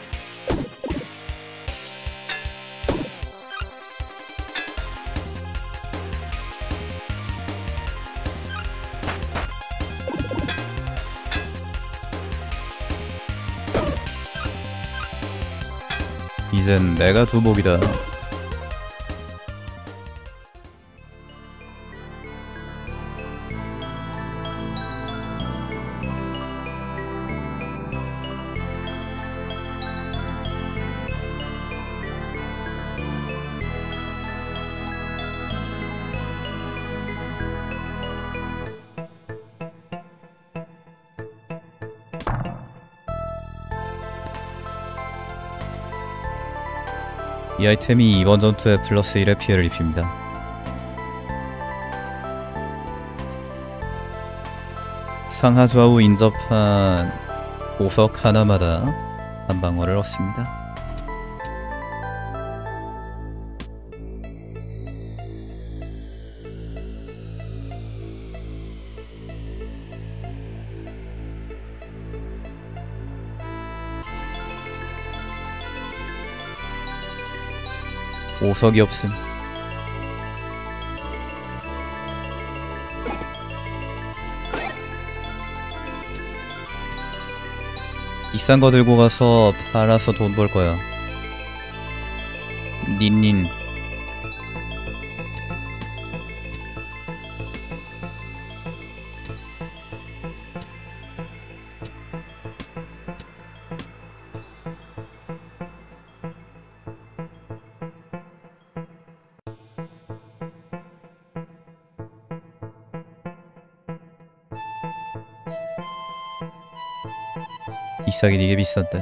이젠 내가 두목이다. 이 아이템이 이번 전투에 플러스 1의 피해를 입힙니다. 상하 좌우 인접한 보석 하나마다 한 방어를 얻습니다. 보석이 없음. 비싼 거 들고 가서 팔아서 돈 벌 거야. 닌닌. 비싸긴 이게 비싼데.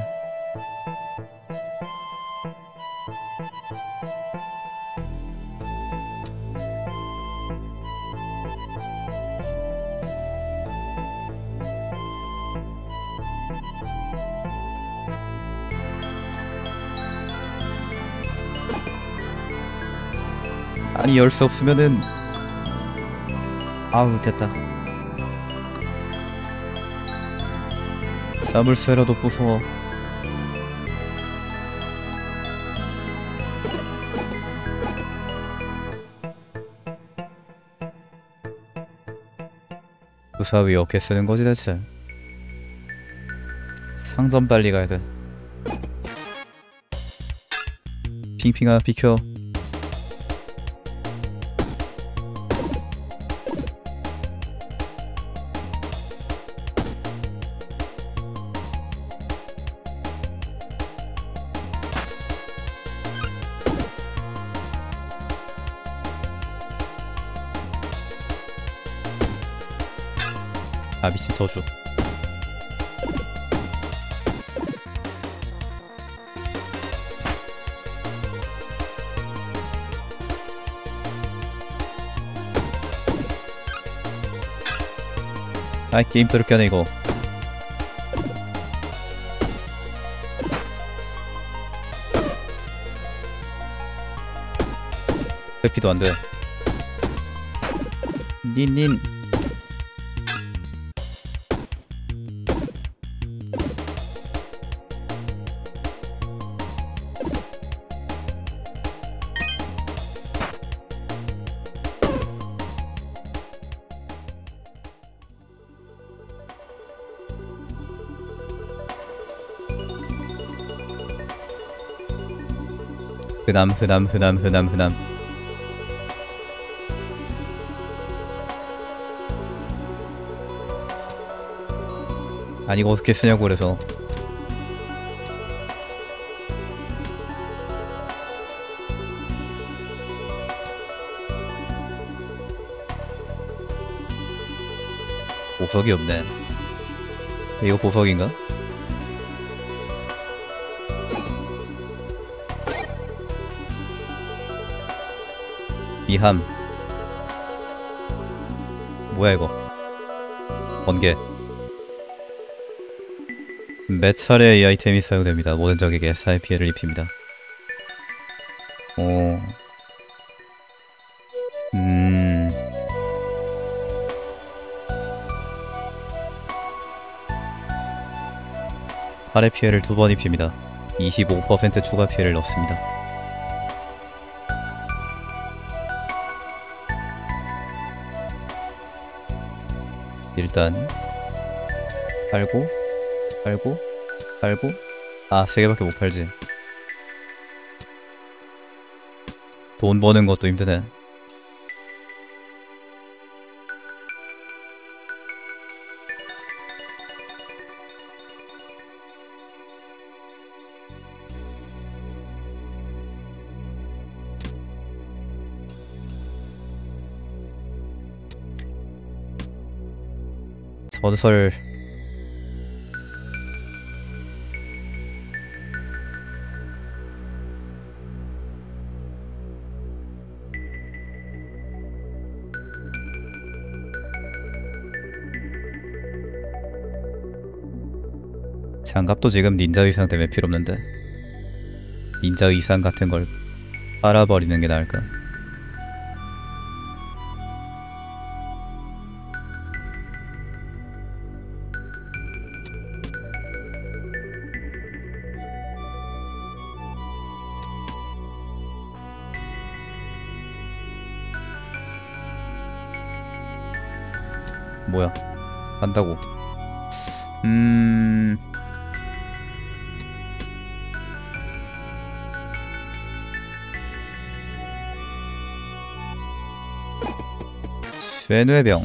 아니 열쇠 없으면은 아우 됐다. 자물쇠라도 부숴. 주사위 어떻게 쓰는 거지 대체? 상점 빨리 가야 돼. 핑핑아 비켜. 아 미친 저주. 아 게임 더럽게 하네 이거. 회피도 안돼. 닌 흔함. 아니 이거 어떻게 쓰냐고 그래서. 보석이 없네. 이거 보석인가? 이함. 뭐야 이거. 번개. 몇 차례 이 아이템이 사용됩니다. 모든 적에게 사의 피해를 입힙니다. 오. 팔의 피해를 2번 입힙니다. 25% 추가 피해를 넣습니다. 일단 팔고 아 3개밖에 못 팔지. 돈 버는 것도 힘드네. 전설 장갑도 지금 닌자 의상 때문에 필요 없는데 닌자 의상 같은 걸 빨아버리는 게 나을까? 뭐야? 간다고. 쇠뇌병.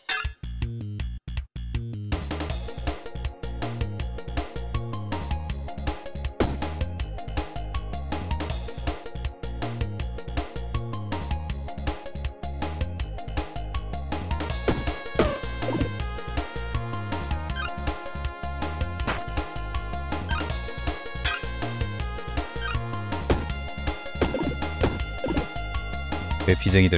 왜 비쟁이들.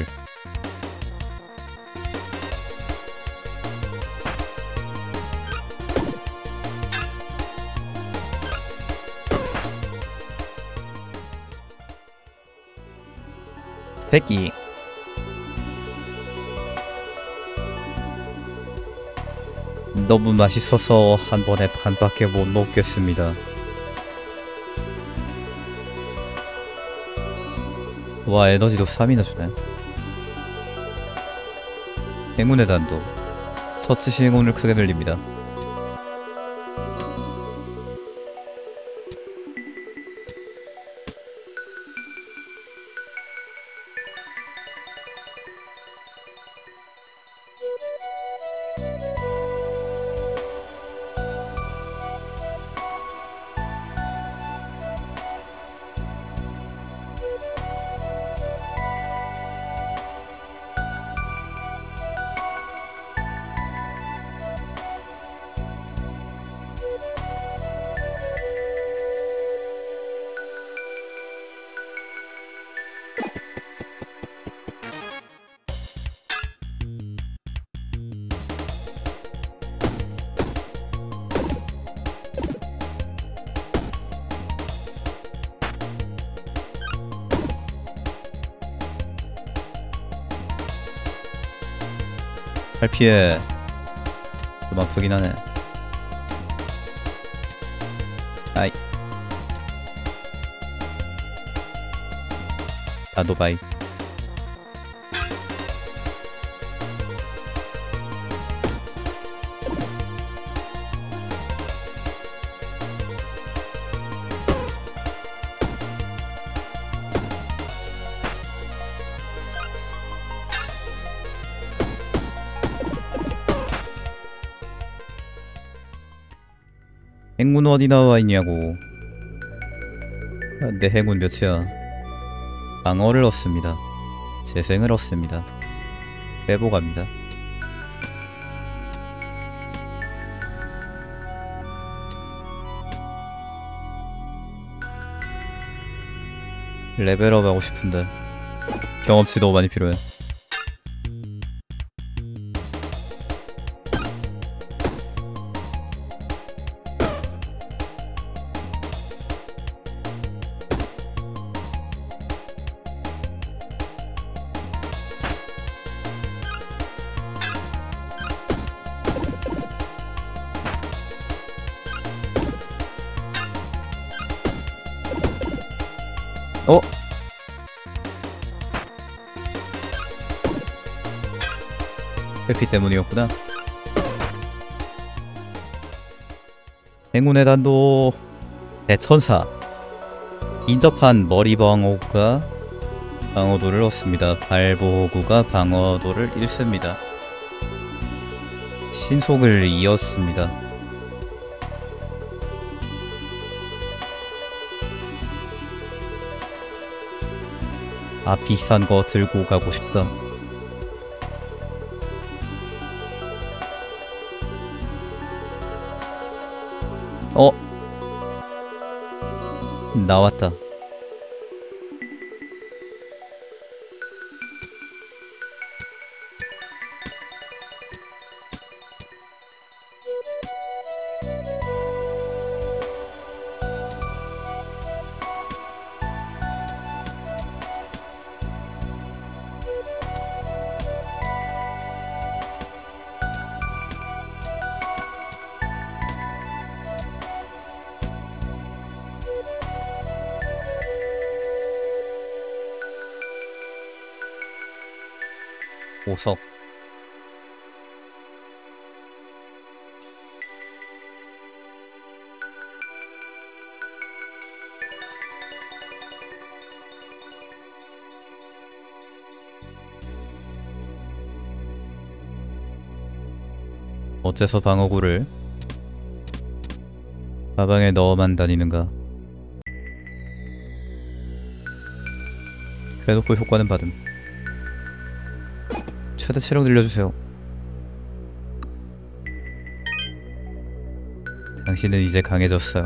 스테이키. 너무 맛있어서 한 번에 반밖에 못 먹겠습니다. 와 에너지도 3이나 주네. 행운의 단도 처치 시행온을 크게 늘립니다. 잘 피해. 좀 아프긴 하네. 아이. 다도바이. 행운 어디 나와 있냐고. 내 행운 몇이야. 방어를 얻습니다. 재생을 얻습니다. 회복합니다. 레벨업 하고 싶은데 경험치 너무 많이 필요해. 어? 회피 때문이었구나. 행운의 단도 대천사. 인접한 머리방어구가 방어도를 얻습니다. 발보호구가 방어도를 잃습니다. 신속을 이었습니다. 아, 비싼 거 들고 가고 싶다. 어? 나왔다. 보석. 어째서 방어구를 가방에 넣어만 다니는가. 그래놓고 효과는 받음. 최대 체력 늘려주세요. 당신은 이제 강해졌어요.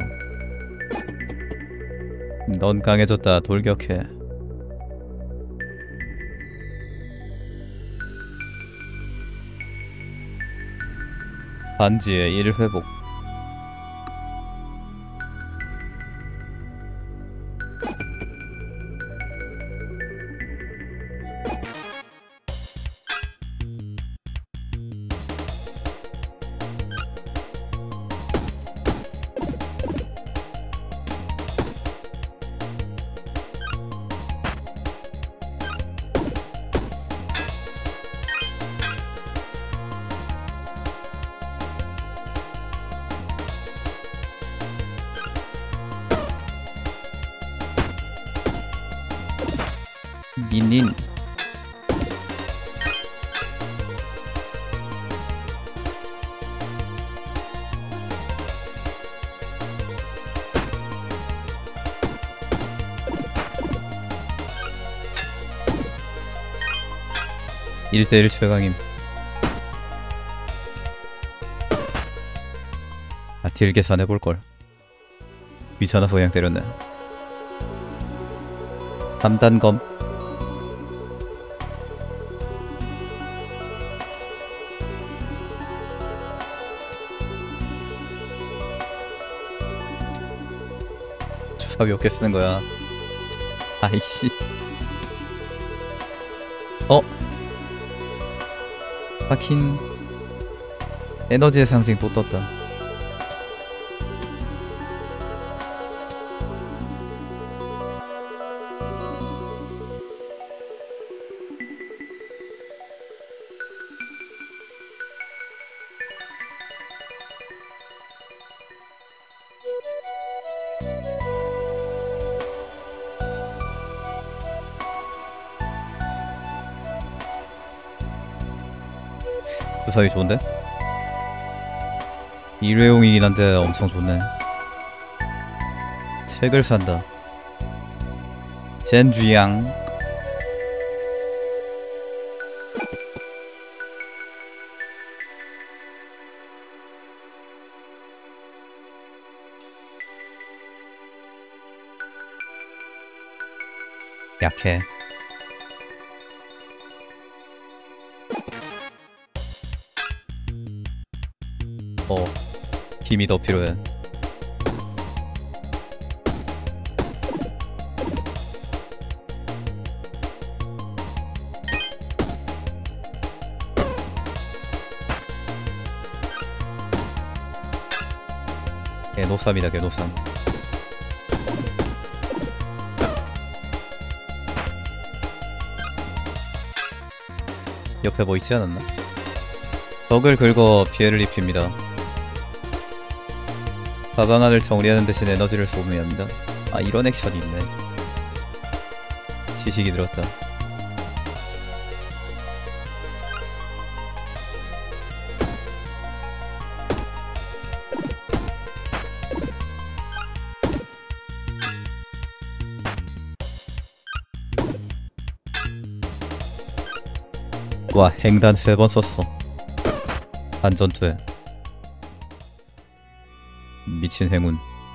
넌 강해졌다. 돌격해. 반지의 1회복. 닌닌. (1대1) 최강임. 아, 딜 계산해볼걸. 귀찮아서 그냥 때렸네. 3단검. 주사 몇 개 쓰는 거야. 아이씨. 파킨. 에너지의 상징 또 떴다. 주사위 좋은데? 일회용이긴 한데 엄청 좋네. 책을 산다. 젠주양. 약해. 힘이 더 필요해. 개노삼이다, 개노삼. 옆에 뭐 있지 않았나? 벽을 긁어 피해를 입힙니다. 가방 안을 정리하는 대신 에너지를 소모합니다. 아, 이런 액션이 있네. 지식이 들었다. 와, 행단 3번 썼어. 반전투에. 미친 행운.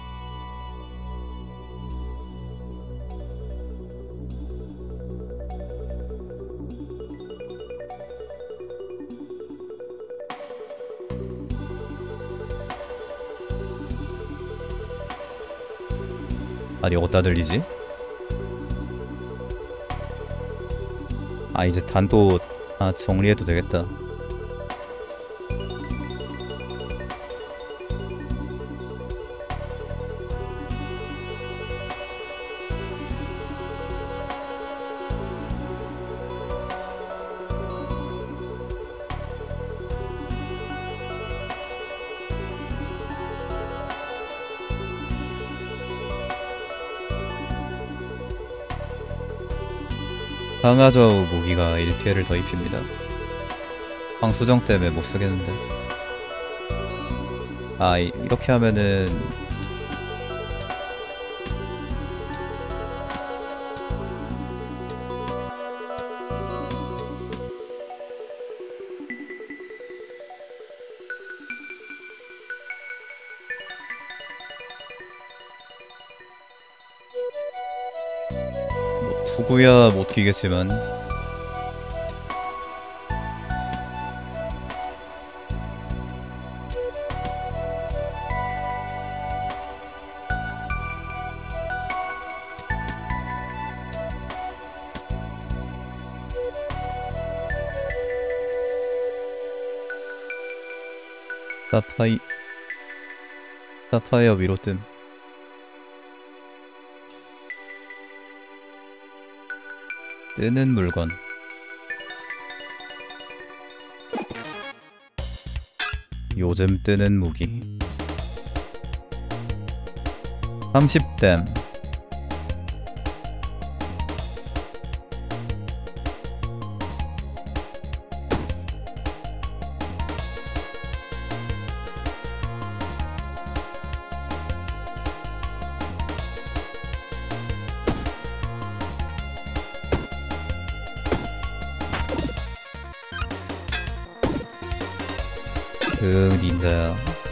아니, 어디다 들리지? 아, 이제 단도 정리해도 되겠다. 강화저우 무기가 1피해를 더 입힙니다. 황수정 때문에 못쓰겠는데. 아, 이렇게 하면은 투구야 못 끼겠지만 사파이어 위로 뜸. 뜨는 물건. 요즘 뜨는 무기. 30댐. 닌자야.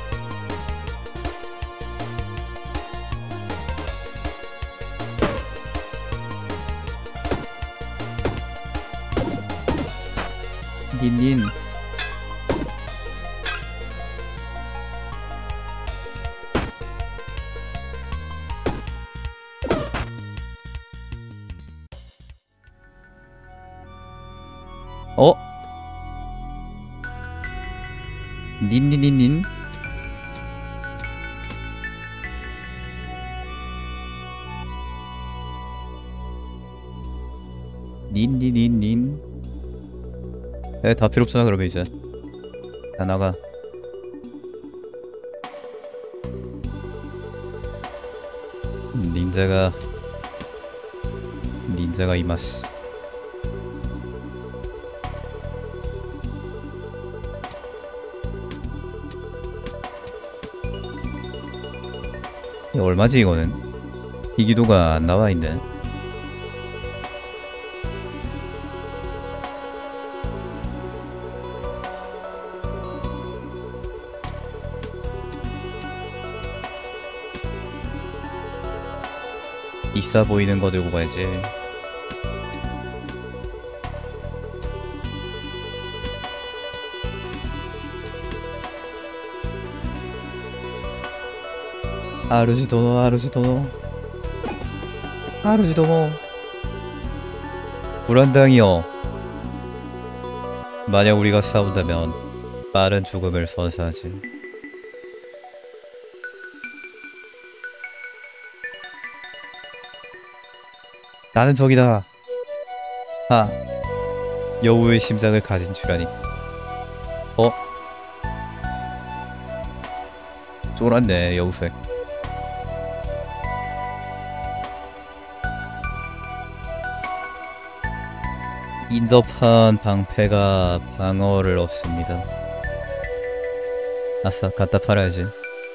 닌. 어? 닌. 닌. 다 필요 없잖아. 그러면 이제 다 나가. 닌자가 이마스. 이 얼마지 이거는? 희귀도가 안 나와 있네. 비싸 보이는 거 들고 가야지. 아르지도노. 불안당이여. 만약 우리가 싸운다면 빠른 죽음을 선사하지. 나는 적이다. 여우의 심장을 가진 쥐라니. 쫄았네 여우색. 인접한 방패가 방어를 얻습니다. 아싸, 갖다 팔아야지.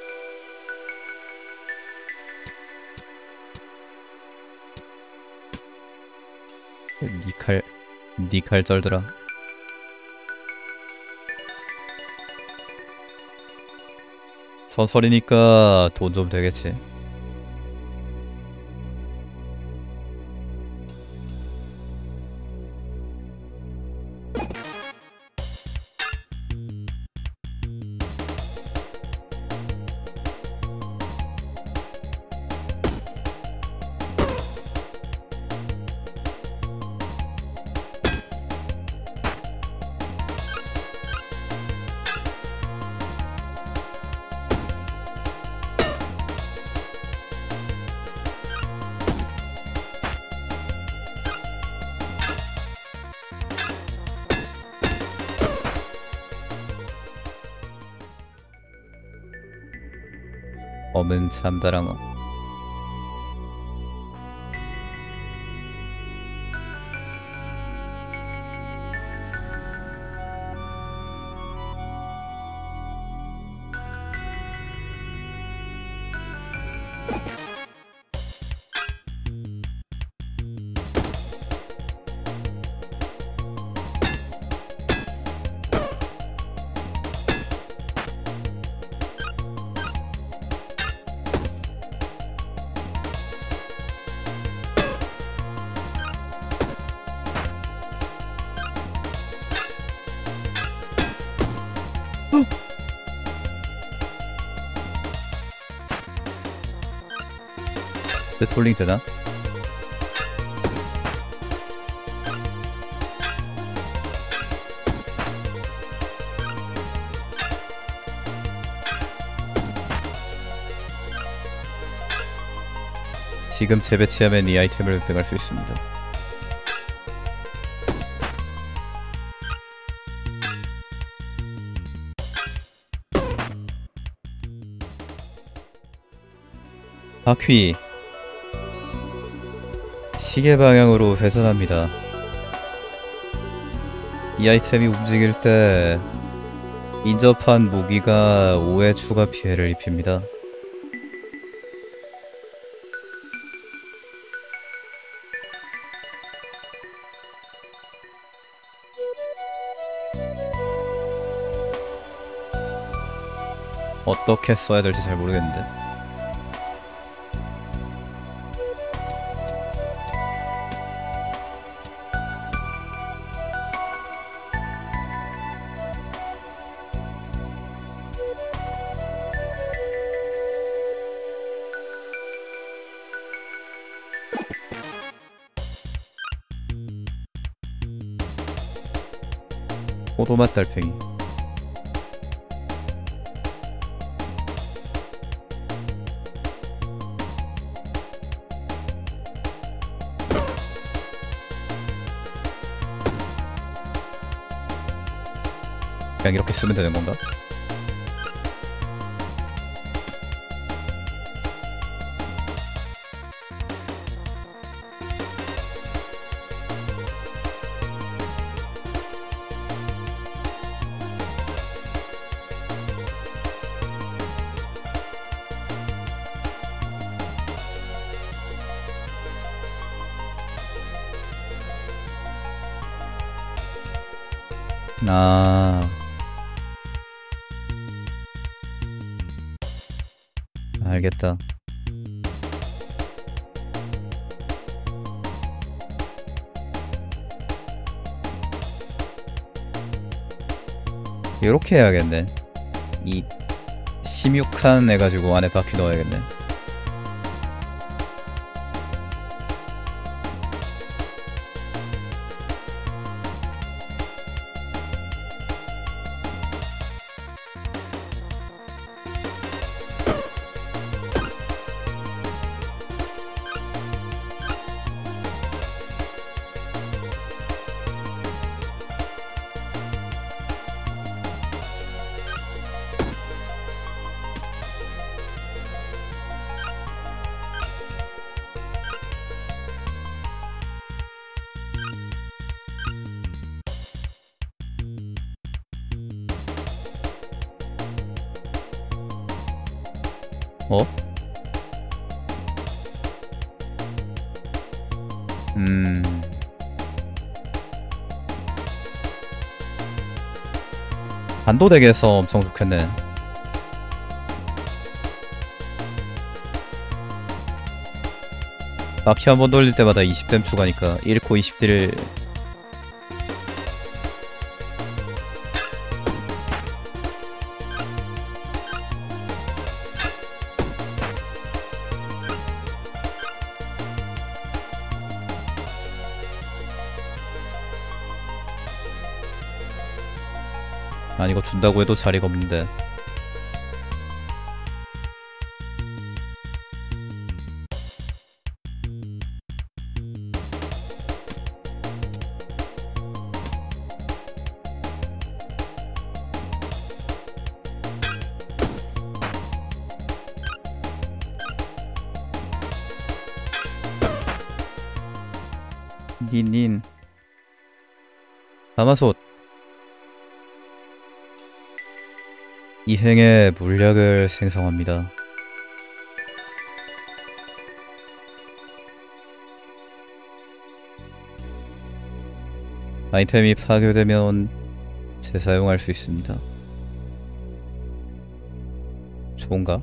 니 칼 쩔더라. 전설이니까 돈 좀 되겠지. 검은 참다랑어. 배톨링 되나? 지금 재배치하면 이 아이템을 획득할 수 있습니다. 바퀴 시계 방향으로 회전합니다. 이 아이템이 움직일 때 인접한 무기가 5의 추가 피해를 입힙니다. 어떻게 써야 될지 잘 모르겠는데. 포도맛 달팽이. 그냥 이렇게 쓰면 되는 건가? 아, 알겠다. 요렇게 해야겠네. 이 16칸 해가지고 안에 바퀴 넣어야겠네. 어? 반도덱에서 엄청 좋겠네. 바퀴 한 번 돌릴 때마다 20댐 추가니까 1코 20딜을 아니 이거 준다고 해도 자리가 없는데. 닌 가마솥. 이행에 물약을 생성합니다. 아이템이 파괴되면 재사용할 수 있습니다. 좋은가?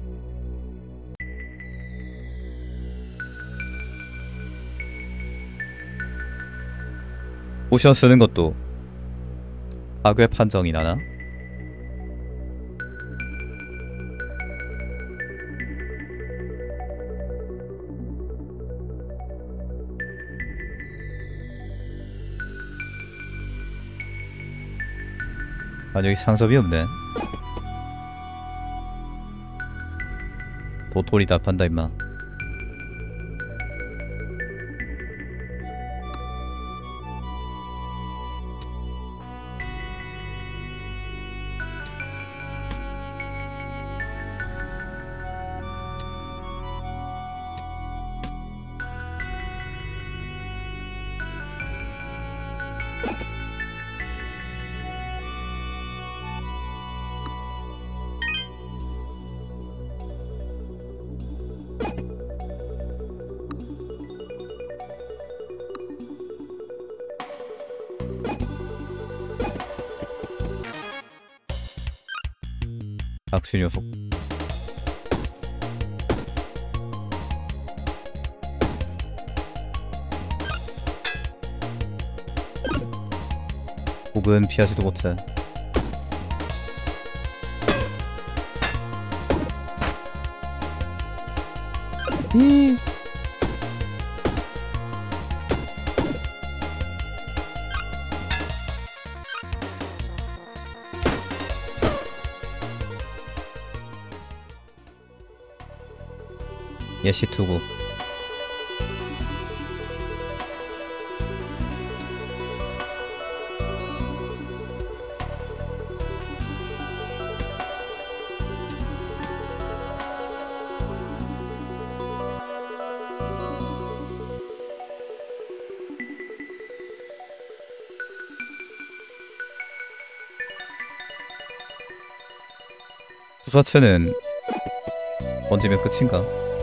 포션 쓰는 것도 파괴 판정이 나나? 아니 여기 상섭이 없네. 도토리 다 판다 임마. 악취 녀석. 혹은 피하지도 못해. 예시 투구. 투사체는 던지면 끝인가?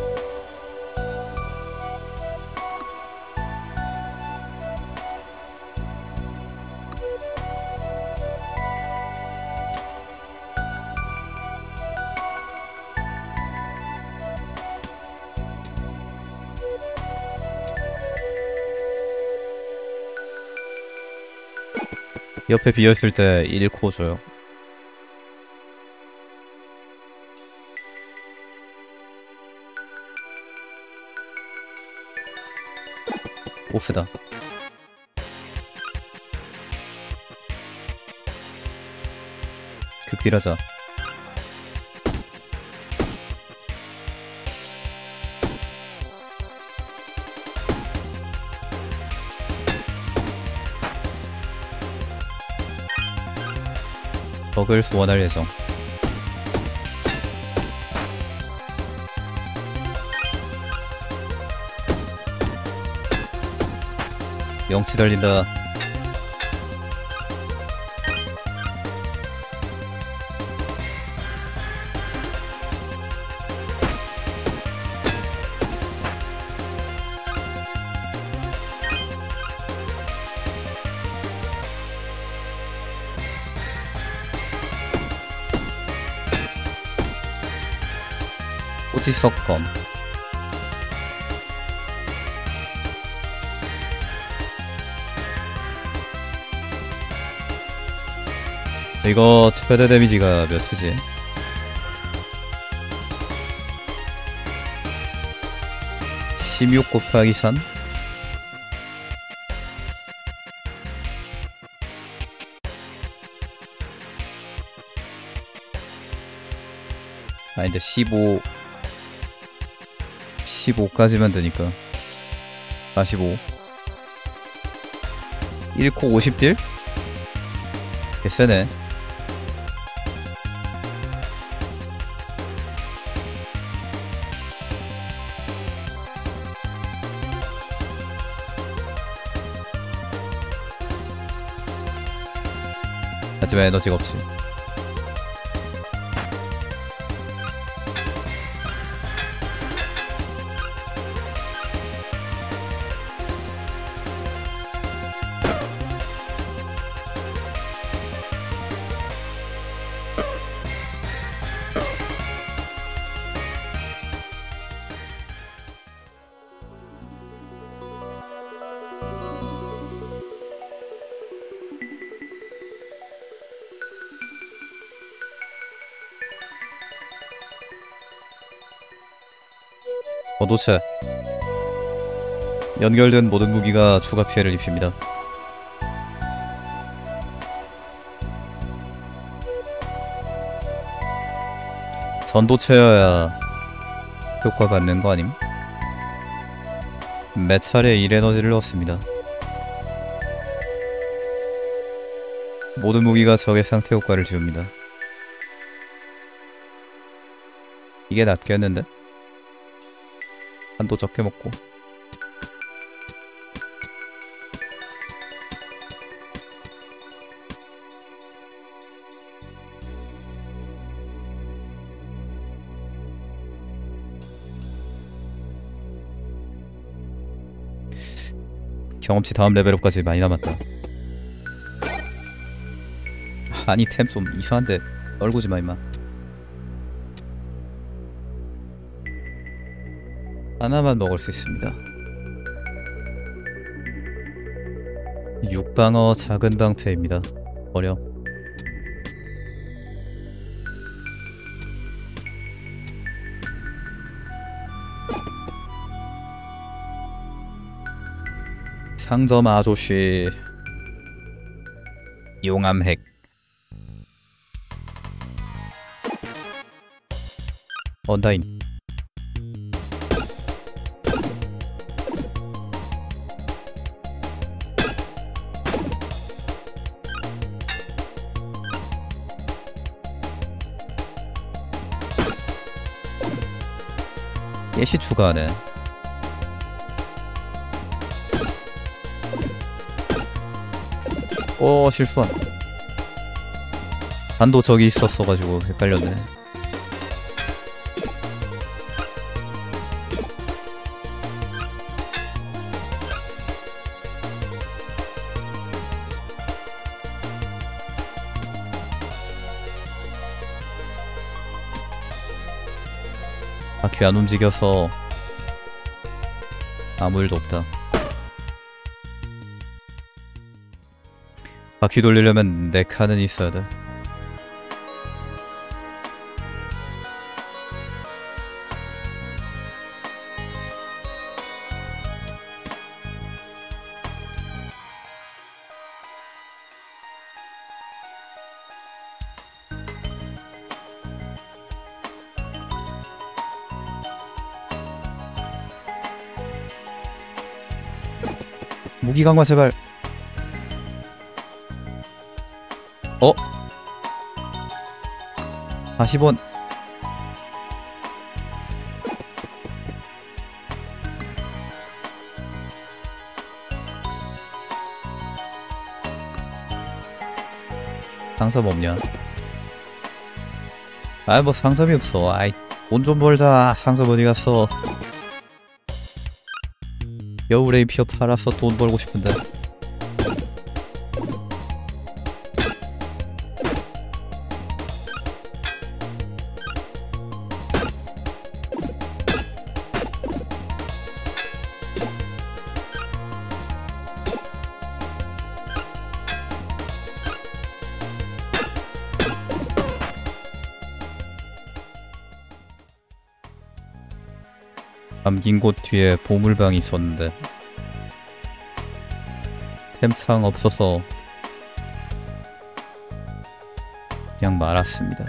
옆에 비었을 때 1코 줘요. 보스다. 극딜하자. 적을 소환할 예정. 영치 달린다. 꼬지석검. 이거 최대 데미지가 몇 쓰지? (16 곱하기 3) 아닌데 15까지만 되니까 45 1코 50딜? 개쎄네. 하지만 에너지가 없지. 도체. 연결된 모든 무기가 추가 피해를 입힙니다. 전도체여야 효과 받는 거 아님? 몇 차례 1에너지를 넣었습니다. 모든 무기가 적의 상태 효과를 지웁니다. 이게 낫겠는데? 한도 적게 먹고. 경험치 다음 레벨업까지 많이 남았다. 아니 템 좀 이상한데 떨구지마 임마. 하나만 먹을 수 있습니다. 육방어 작은 방패입니다. 버려. 상점 아저씨. 용암핵. 언다인. 예시 추가하네. 실수한. 단도 저기 있었어가지고 헷갈렸네. 바퀴 안 움직여서 아무 일도 없다. 바퀴 돌리려면 네 칸은 있어야 돼. 무기 강화 제발. 40원. 상점 없냐? 뭐 상점이 없어. 아이, 돈 좀 벌자. 상점 어디 갔어? 여우레인 피어 팔아서 돈 벌고 싶은데. 남긴 곳 뒤에 보물방이 있었는데 템창 없어서 그냥 말았습니다.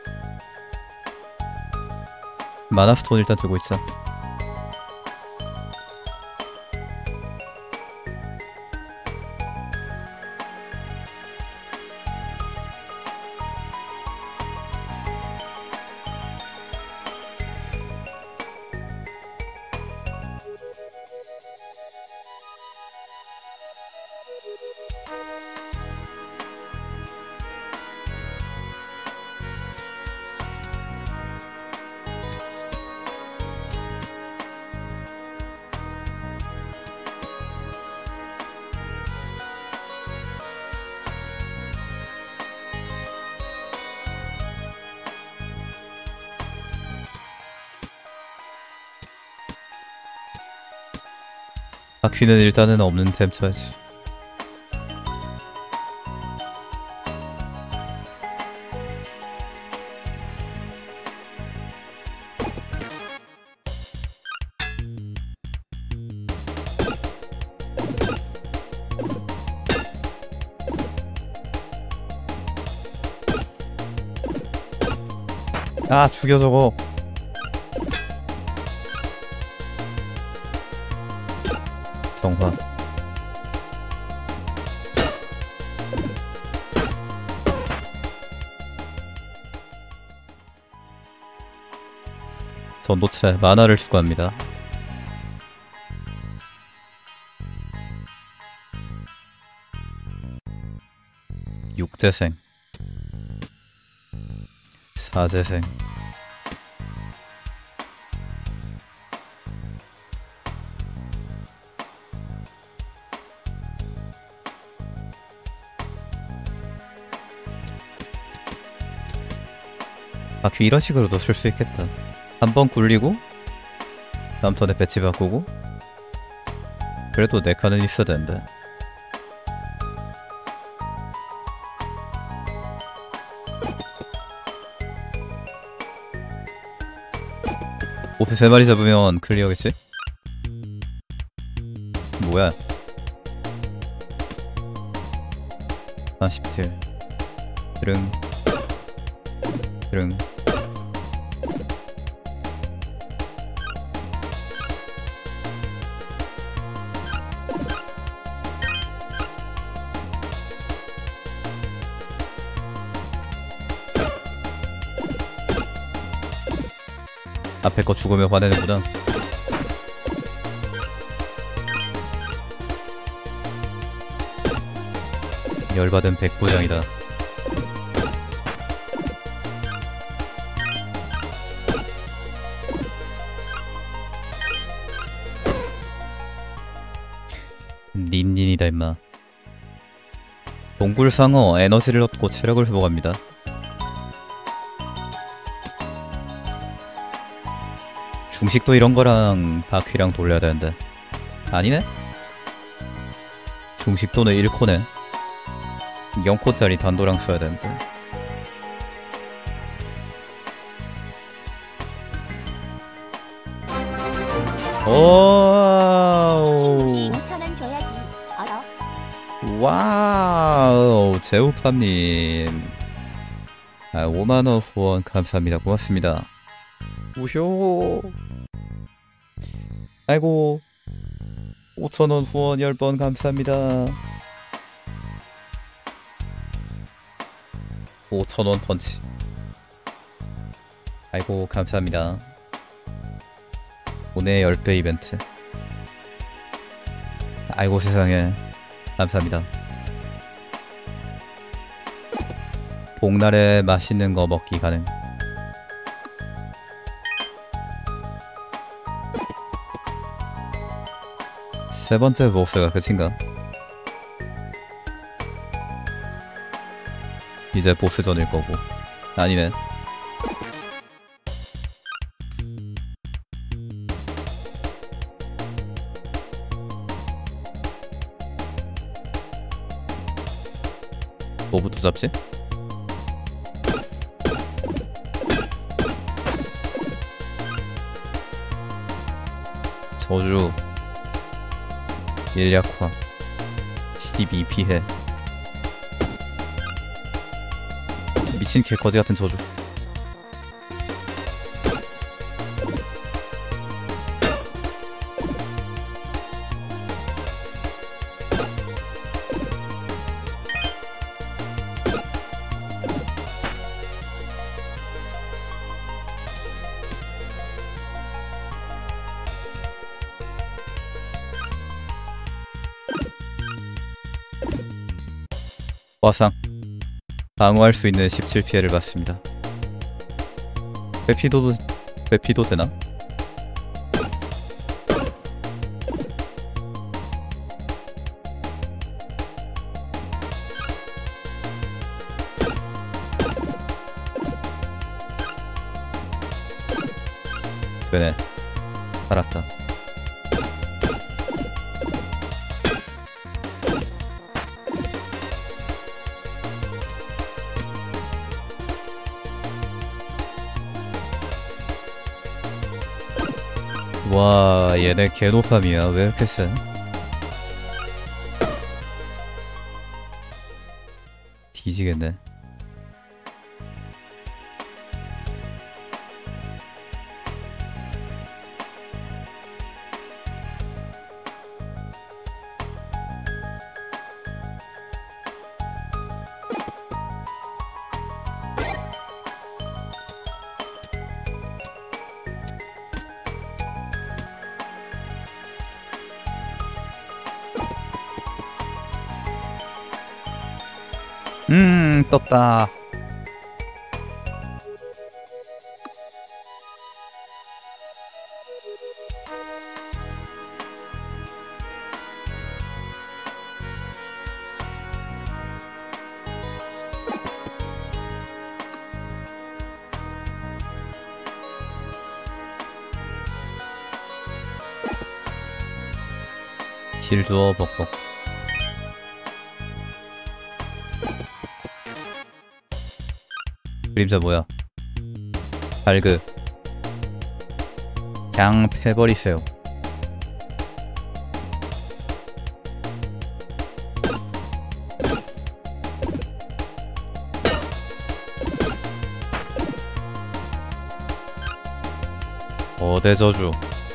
마나스톤 일단 들고 있자. 바퀴는 일단은 없는 템 쳐야지. 아, 죽여 저거. 정화. 전도체 만화를 추구합니다. 육재생, 사재생, 바퀴 이런 식으로도 쓸 수 있겠다. 한번 굴리고 다음 턴에 배치 바꾸고. 그래도 4칸은 있어야 되는데. 보스 3마리 잡으면 클리어겠지? 뭐야? 40딜 드릉 드릉. 앞에 거 죽으면 화내는구나. 열받은 백부장이다. 닌닌이다 임마. 동굴상어 에너지를 얻고 체력을 회복합니다. 중식도 이런 거랑 바퀴랑 돌려야 되는데 아니네? 중식도는 1코네. 0코짜리 단도랑 써야 되는데. 오오오오 5,000원 줘야지. 알아? 와우 제우팜님 5만원 후원 감사합니다. 고맙습니다. 우효. 아이고 5,000원 후원 10번 감사합니다. 5,000원 펀치. 아이고 감사합니다. 오늘 10배 이벤트. 아이고 세상에 감사합니다. 복날에 맛있는 거 먹기 가능. 세 번째 보스가 끝인가? 이제 보스전일 거고. 아니네. 뭐부터 잡지? 저주 일약화 12피해. 미친 개거지 같은 저주. 화상 방어할 수 있는 17피해를 받습니다. 회피도 되나? 되네. 살았다. 와 얘네 개노팜이야. 왜 이렇게 세? 뒤지겠네. 떴다. 길 주워 벅벅. 그림자 뭐야? 발그 그냥 패버리세요. 거대 저주.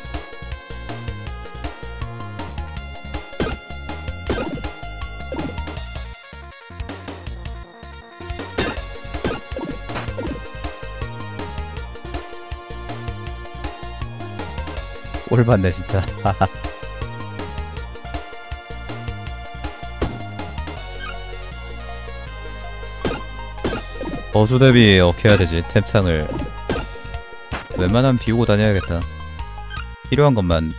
꼴 봤네 진짜. 저주 대비 어떻게 해야 되지? 템창을 웬만하면 비우고 다녀야겠다. 필요한 것만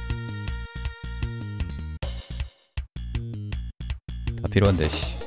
다 필요한데 씨.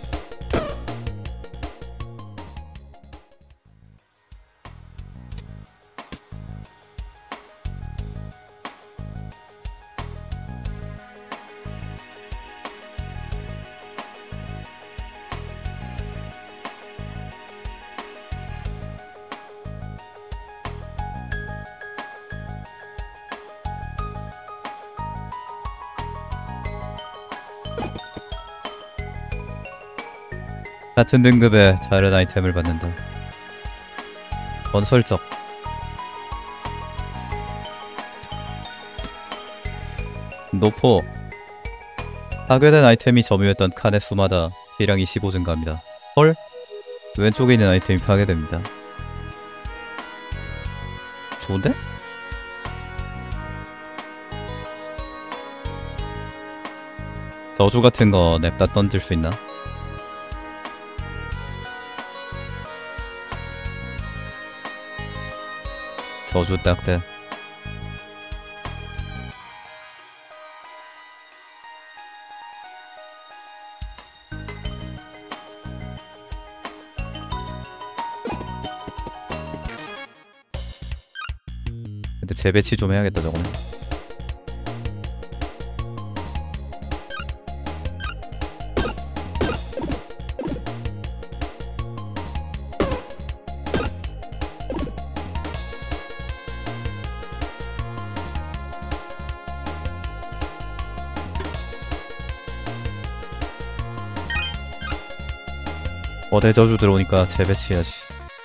같은 등급의 다른 아이템을 받는다. 건설적. 노포. 파괴된 아이템이 점유했던 칸의 수마다 피량이 15 증가합니다. 헐? 왼쪽에 있는 아이템이 파괴됩니다. 좋은데? 저주 같은 거 냅다 던질 수 있나? 저주 딱대. 근데 재배치 좀 해야겠다 저거는. 거대 저주 들어오니까 재배치해야지.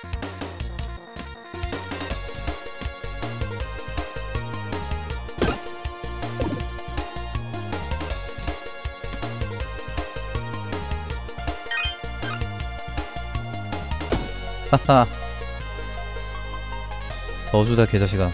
하하. 저주다 개자식아.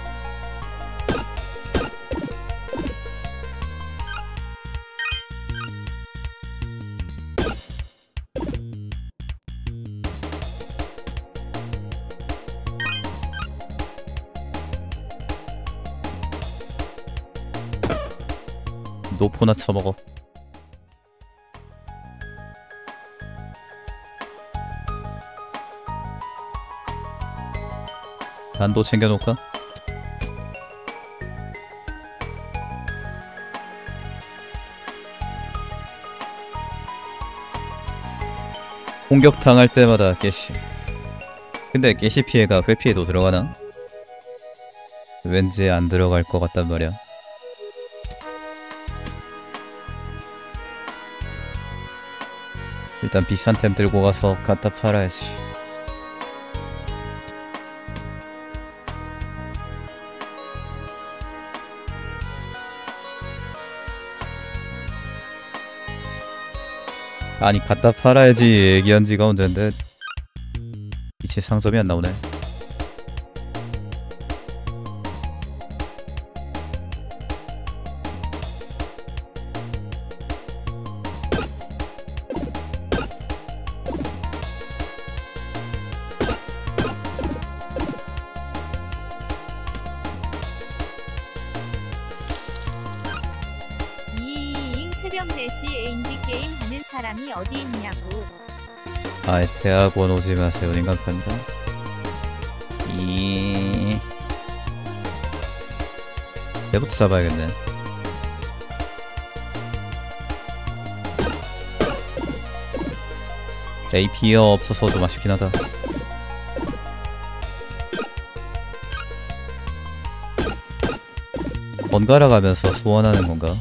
노포나 쳐먹어. 난도 챙겨놓을까? 공격당할 때마다 깨시. 근데 깨시 피해가 회피에도 들어가나? 왠지 안 들어갈 것 같단 말이야. 일단 비싼 템 들고 가서 갖다 팔아야지. 아니 갖다 팔아야지 얘기한 지가 언젠데 이제 상점이 안 나오네. 새벽 4시에 인디게임 하는 사람이 어디 있냐고. 아이 대학원 오지 마세요. 인간판다. 내부터 잡아야겠네. AP가 없어서 좀 아쉽긴 하다. 번갈아 가면서 소환하는 건가?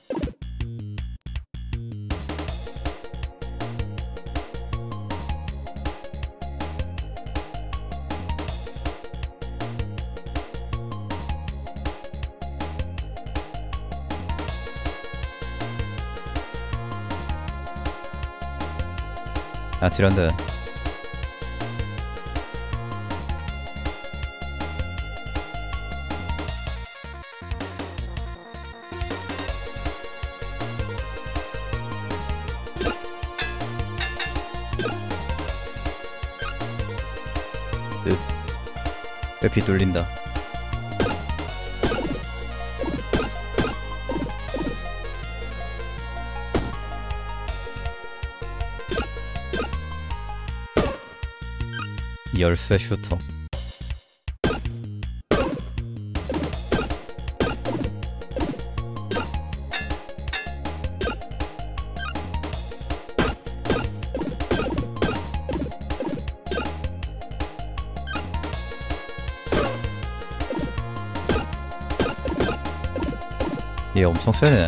아, 지란데. 왜 뚫린다. 열쇠 슈터. 얘 엄청 세네.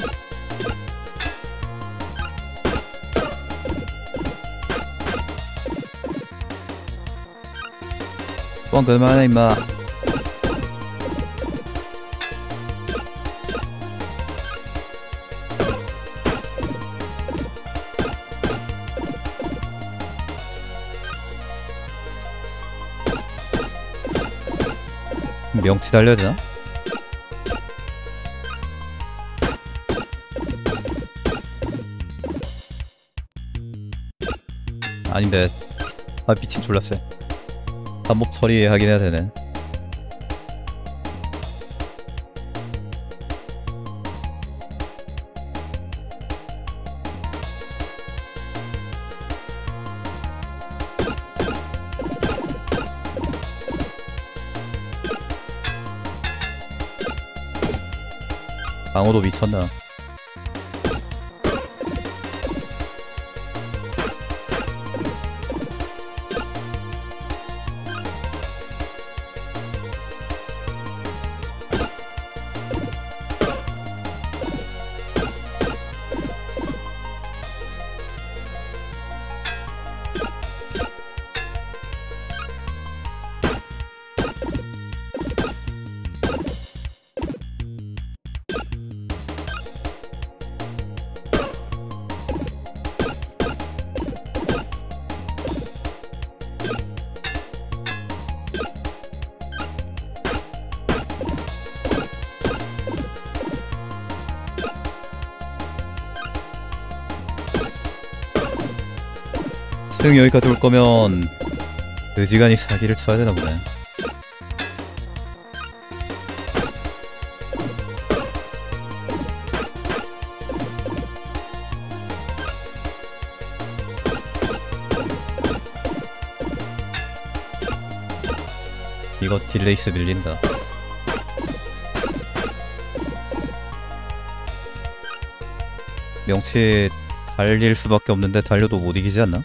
뻥 그만해 임마. 명치 달려야 되나? 아닌데. 아, 미친, 졸라 쎄. 반복 처리하긴 해야 되네. 방어도 미쳤나? 승 여기까지 올 거면 늦지간히 사기를 쳐야 되나 보네. 이거 딜레이스 밀린다. 명치 달릴 수밖에 없는데 달려도 못 이기지 않나?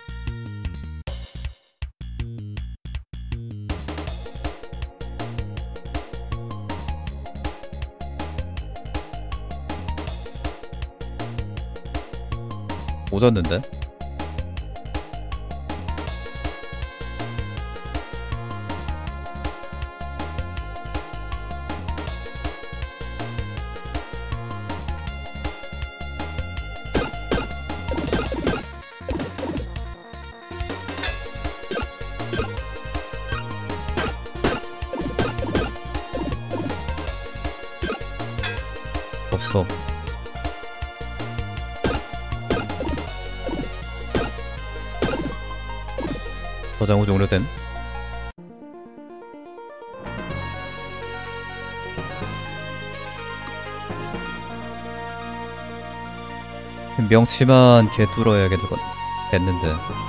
오졌는데? 없어. 저장후 종료됨. 명치만 개 뚫어야겠는데.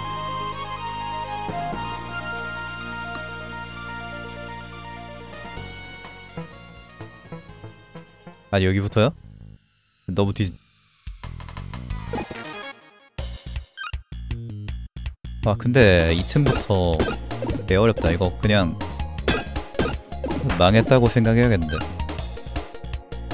아니 여기부터야? 너무 아 근데 2층부터 개 어렵다. 이거 그냥 망했다고 생각해야겠는데.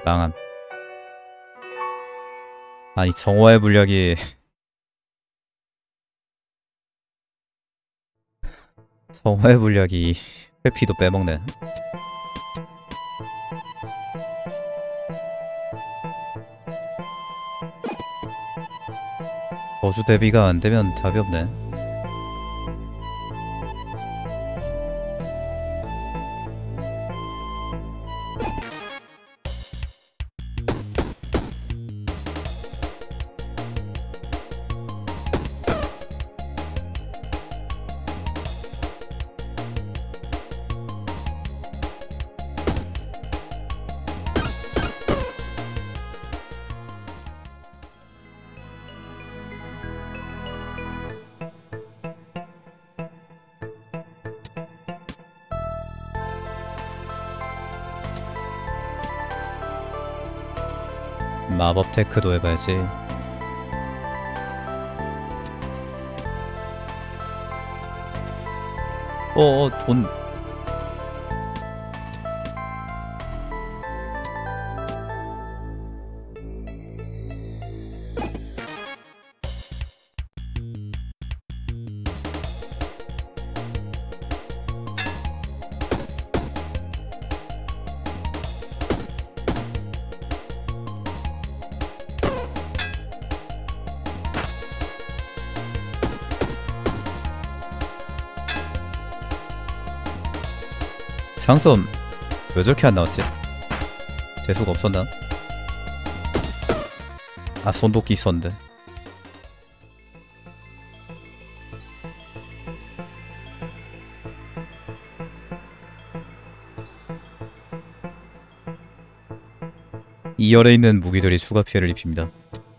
망함. 아니 정화의 물약이 정화의 물약이 회피도 빼먹네. 저주 대비가 안되면 답이 없네. 마법 테크도 해봐야지. 돈. 장점 왜 저렇게 안 나왔지? 재수가 없었나? 아 손도끼 있었는데. 이 열에 있는 무기들이 추가 피해를 입힙니다.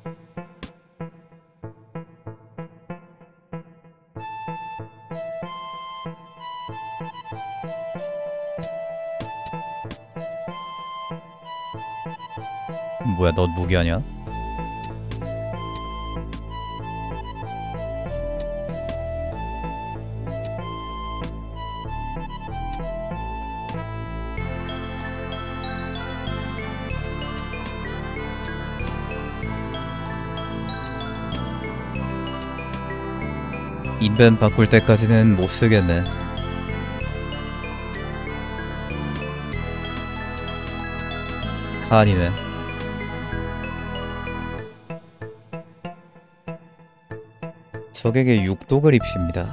뭐야, 너 무기 아니야? 인벤 바꿀 때까지는 못 쓰겠네. 아니네. 적에게 육독을 입힙니다.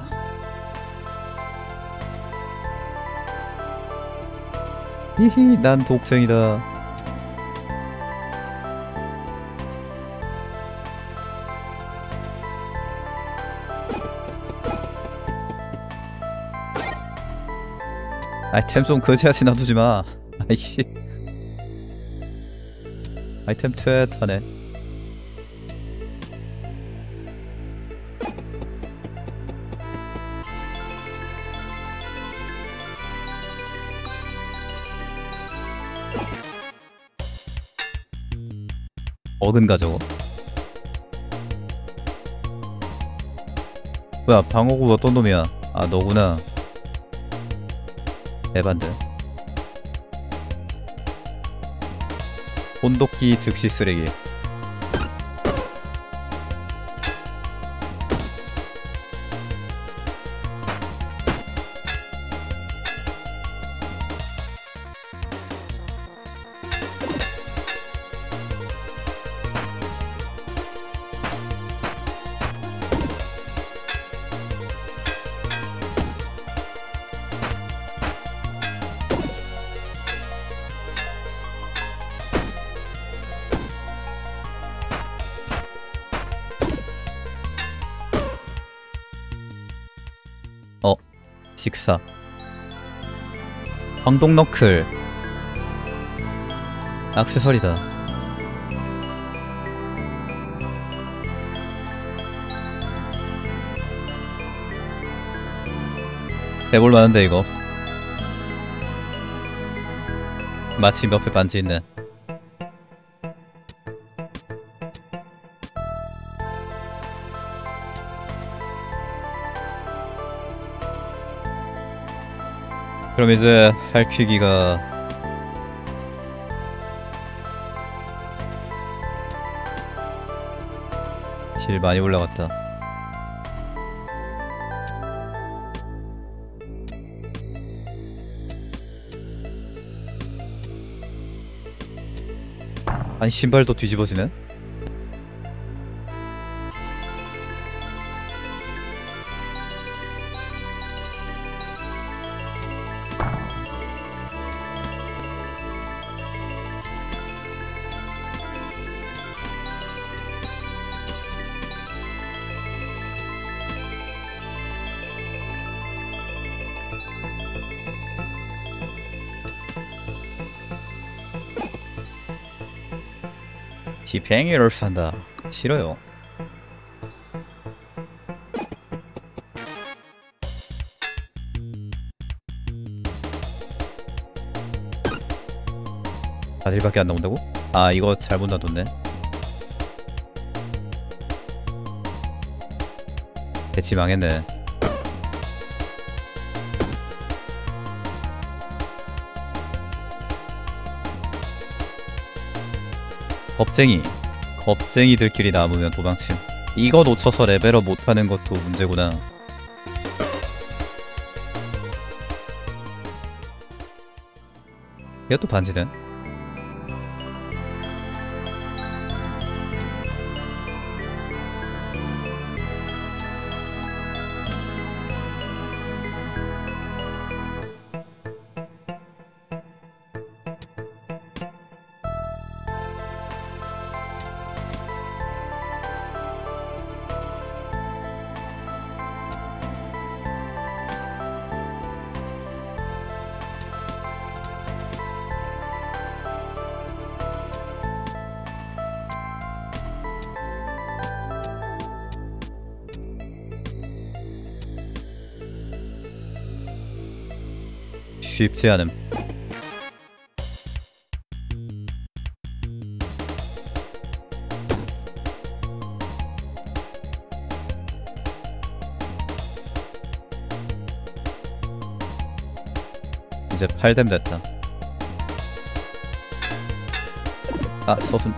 히히, 난 독쟁이다. 아이템 좀 거지같이 놔두지마. 아이씨, 아이템 퇴하네. 어근가 저거? 뭐야, 방어구 어떤 놈이야? 아, 너구나. 에반드. 혼독기 즉시 쓰레기. 식사. 황동너클. 액세서리다. 해볼 만한데 이거. 마침 옆에 반지 있네. 그럼 이제 할퀴기가 킬 많이 올라갔다. 아니 신발도 뒤집어지네? 지팽이를 산다. 싫어요. 아들밖에 안 나온다고? 아 이거 잘못 놔뒀네. 배치 망했네. 겁쟁이들끼리 남으면 도망침. 이거 놓쳐서 레벨업 못하는 것도 문제구나. 이것도 반지네. 쉽지 않음. 이제 8뎀 됐다. 아 서순.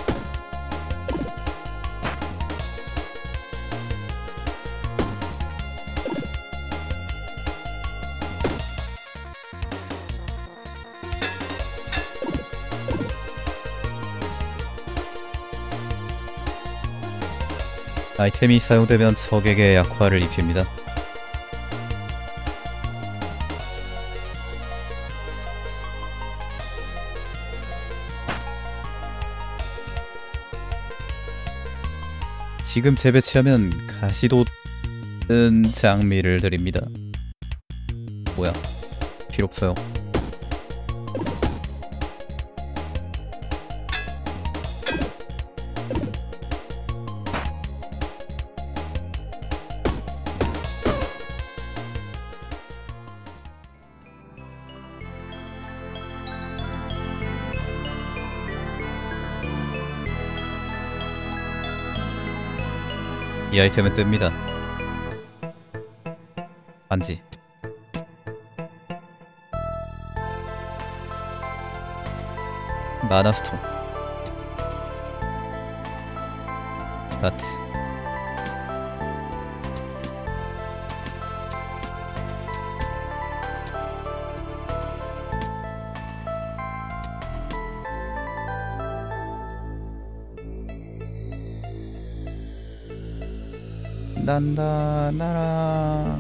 아이템이 사용되면 적에게 약화를 입힙니다. 지금 재배치하면 가시돋은 장미를 드립니다. 뭐야? 필요 없어요. 이 아이템은 뜹니다. 반지. 마나스톤. 나트. 난다 나라.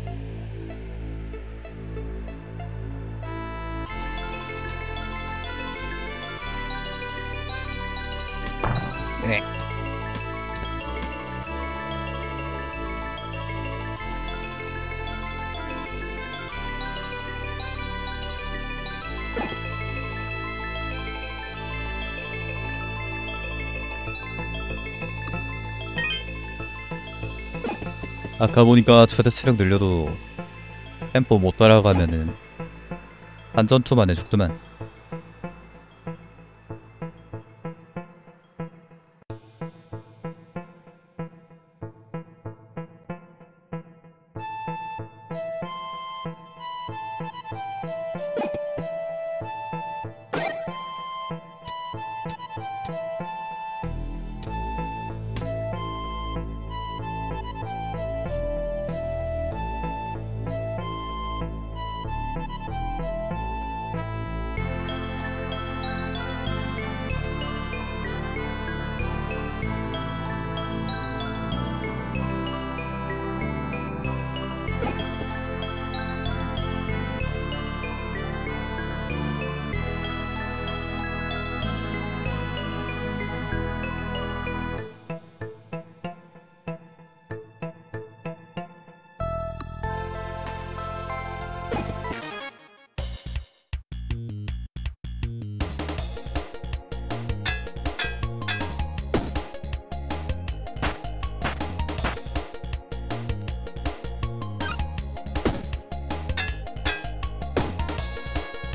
네. 아까 보니까 최대 체력 늘려도 템포 못 따라가면은 한 전투 만에 죽더만.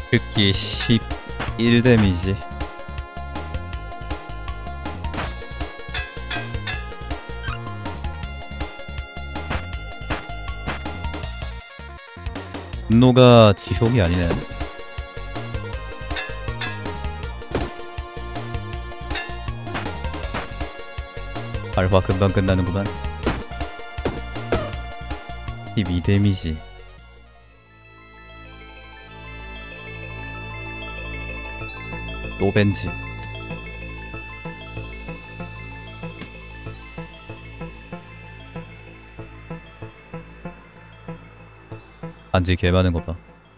긁기 11 데미지. 분노가 지속이 아니네. 발화 금방 끝나는구만. 12 데미지. 노벤지. 반지 개 많은 거 봐.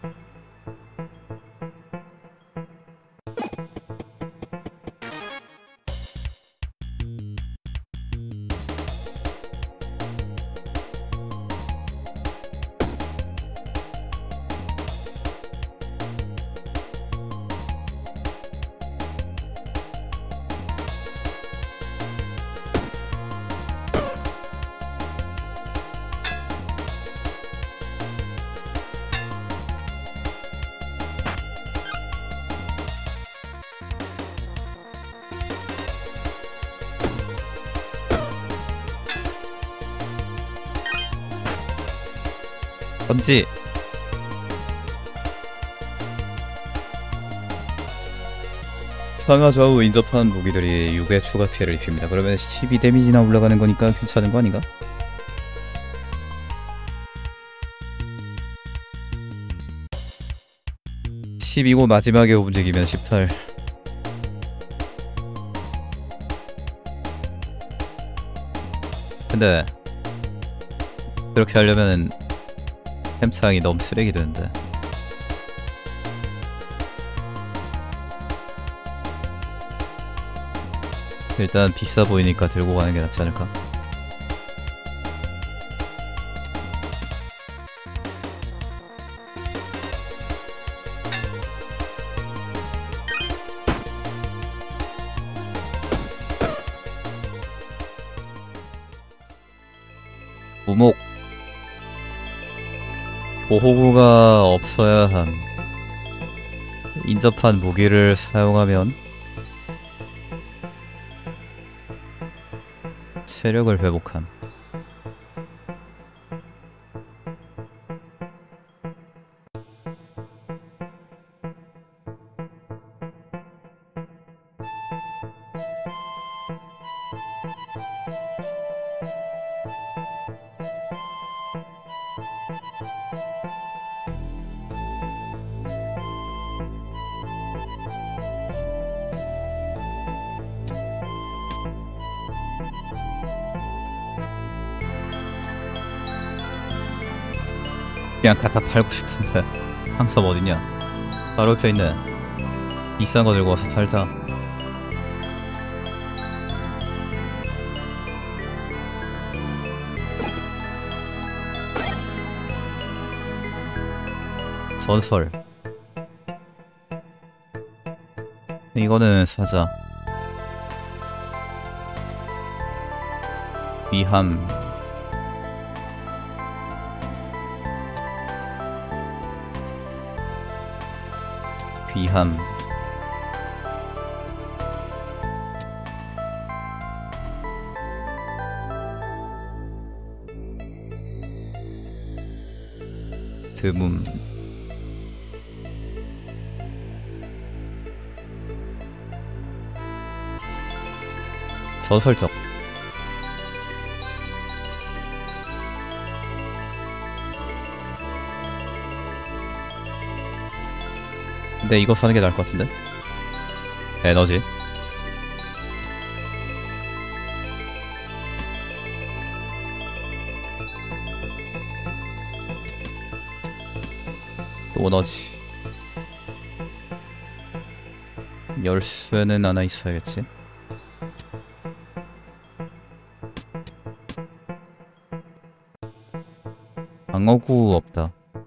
번지. 상하 좌우 인접한 무기들이 6의 추가 피해를 입힙니다. 그러면 12 데미지나 올라가는 거니까 괜찮은 거 아닌가? (10이고) 마지막에 움직이면 18. 근데 그렇게 하려면 햄창이 너무 쓰레기 되는데. 일단 비싸 보이니까 들고 가는 게 낫지 않을까? 무목. 보호구가 없어야 함. 인접한 무기를 사용하면 체력을 회복함. 그냥 갖다 팔고 싶은데 항섬 어딨냐? 바로 옆에 있네. 비싼 거 들고 와서 팔자. 전설. 이거는 사자. 위함. 귀함. 드문. 저설적. 근데 이거 사는 게 나을 것 같은데? 에너지. 또 에너지. 열쇠는 하나 있어야겠지? 방어구 없다.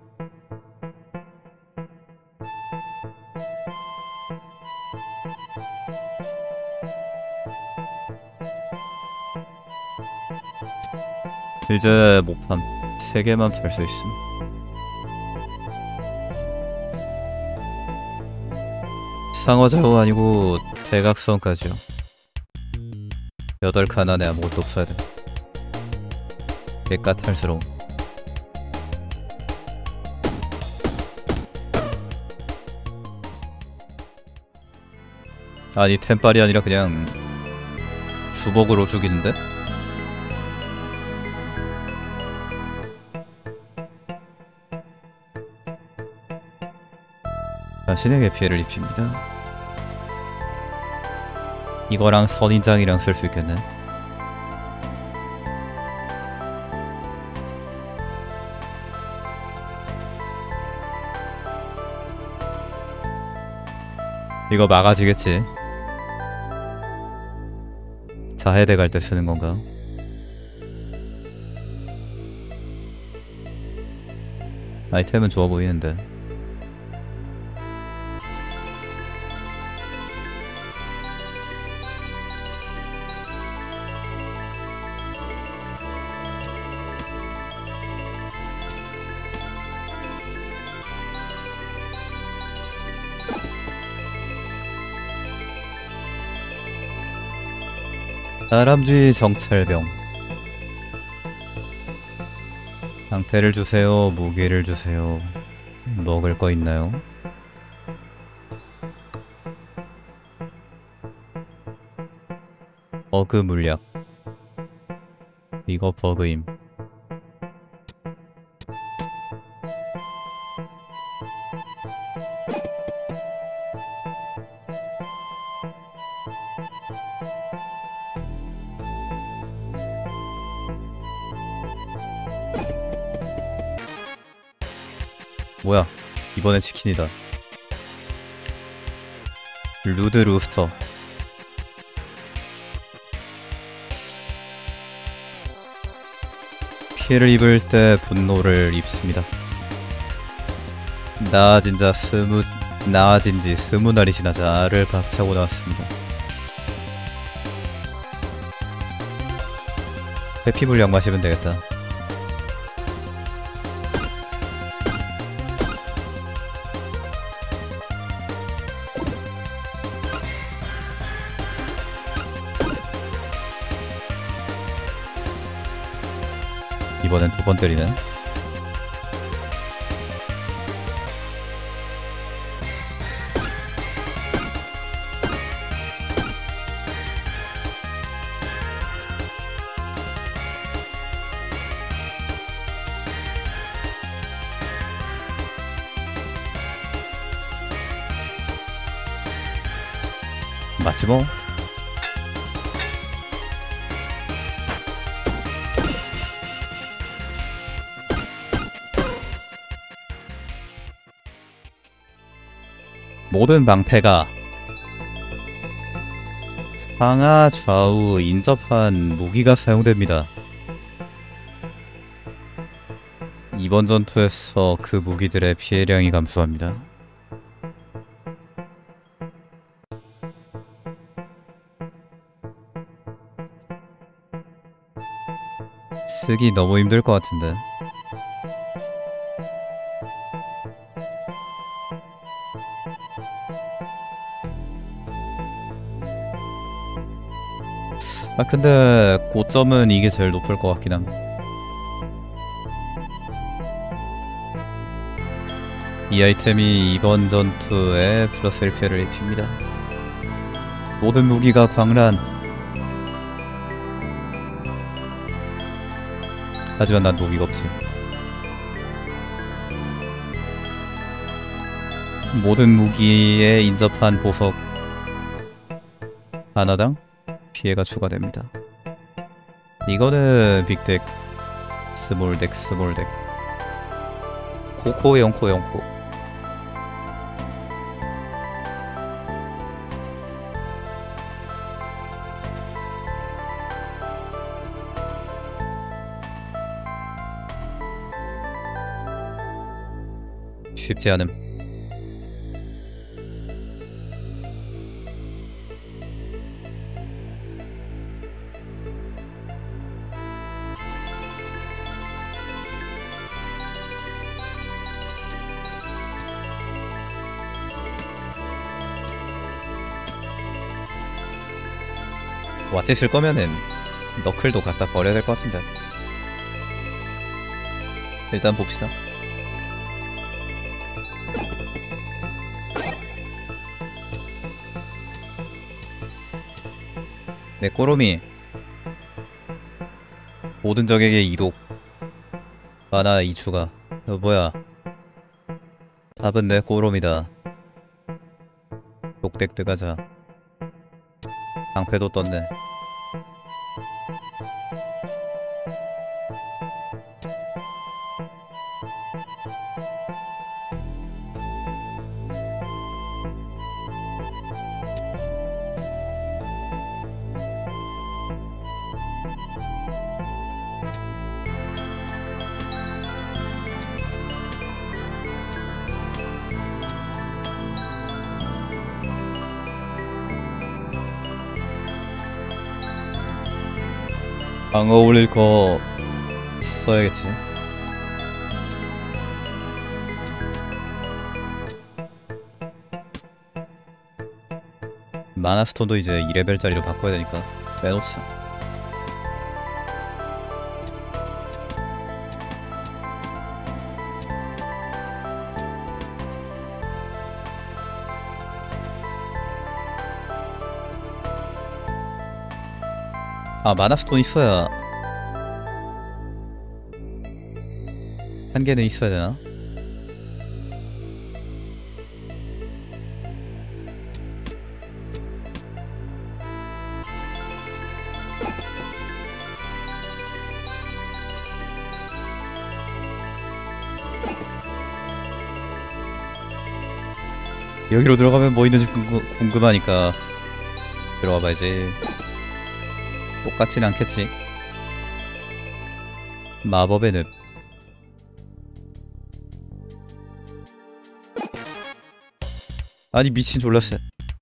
이제 못함. 3개만 팔 수 있음. 상어좌우 아니고 대각선까지요. 8칸 안에 아무것도 없어야 돼. 개까탈스러움. 아니 템빨이 아니라 그냥 주먹으로 죽이는데? 자신에게 피해를 입힙니다. 이거랑 선인장이랑 쓸 수 있겠네. 이거 막아지겠지. 자해대 갈 때 쓰는 건가? 아이템은 좋아 보이는데. 사람주의 정찰병. 방패를 주세요. 무기를 주세요. 먹을 거 있나요? 버그 물약. 이거 버그임. 뭐야, 이번엔 치킨이다. 루드 루스터. 피해를 입을 때 분노를 입습니다. 나아진 지 20날이 지나자 알을 박차고 나왔습니다. 회피 물약 마시면 되겠다. 이번엔 2번 때리네. 맞지 뭐? 모든 방패가 상하 좌우 인접한 무기가 사용됩니다. 이번 전투에서 그 무기들의 피해량이 감소합니다. 쓰기 너무 힘들 것 같은데. 아 근데 고점은 이게 제일 높을 것 같긴 함. 이 아이템이 이번 전투에 플러스 1피해를 입힙니다. 모든 무기가 광란. 하지만 난 무기가 없지. 모든 무기에 인접한 보석 하나당 피해가 추가됩니다. 이거는 빅덱, 스몰덱, 스몰덱. 코코 영코 영코. 쉽지 않음. 왓치 쓸 거면은 너클도 갖다 버려야 될 것 같은데. 일단 봅시다. 네, 꼬로미. 모든 적에게 이독. 마나 2추가. 뭐야. 답은 내 꼬로미다. 독덱 뜨가자. 방패도 떴네. 방어 올릴 거 써야겠지. 마나스톤도 이제 2레벨짜리로 바꿔야 되니까 빼놓자. 아, 마나스톤 있어야 한 개는 있어야 되나? 여기로 들어가면 뭐 있는지 궁금하니까 들어가 봐야지. 똑같진 않겠지. 마법의 늪. 아니 미친 졸라쎄.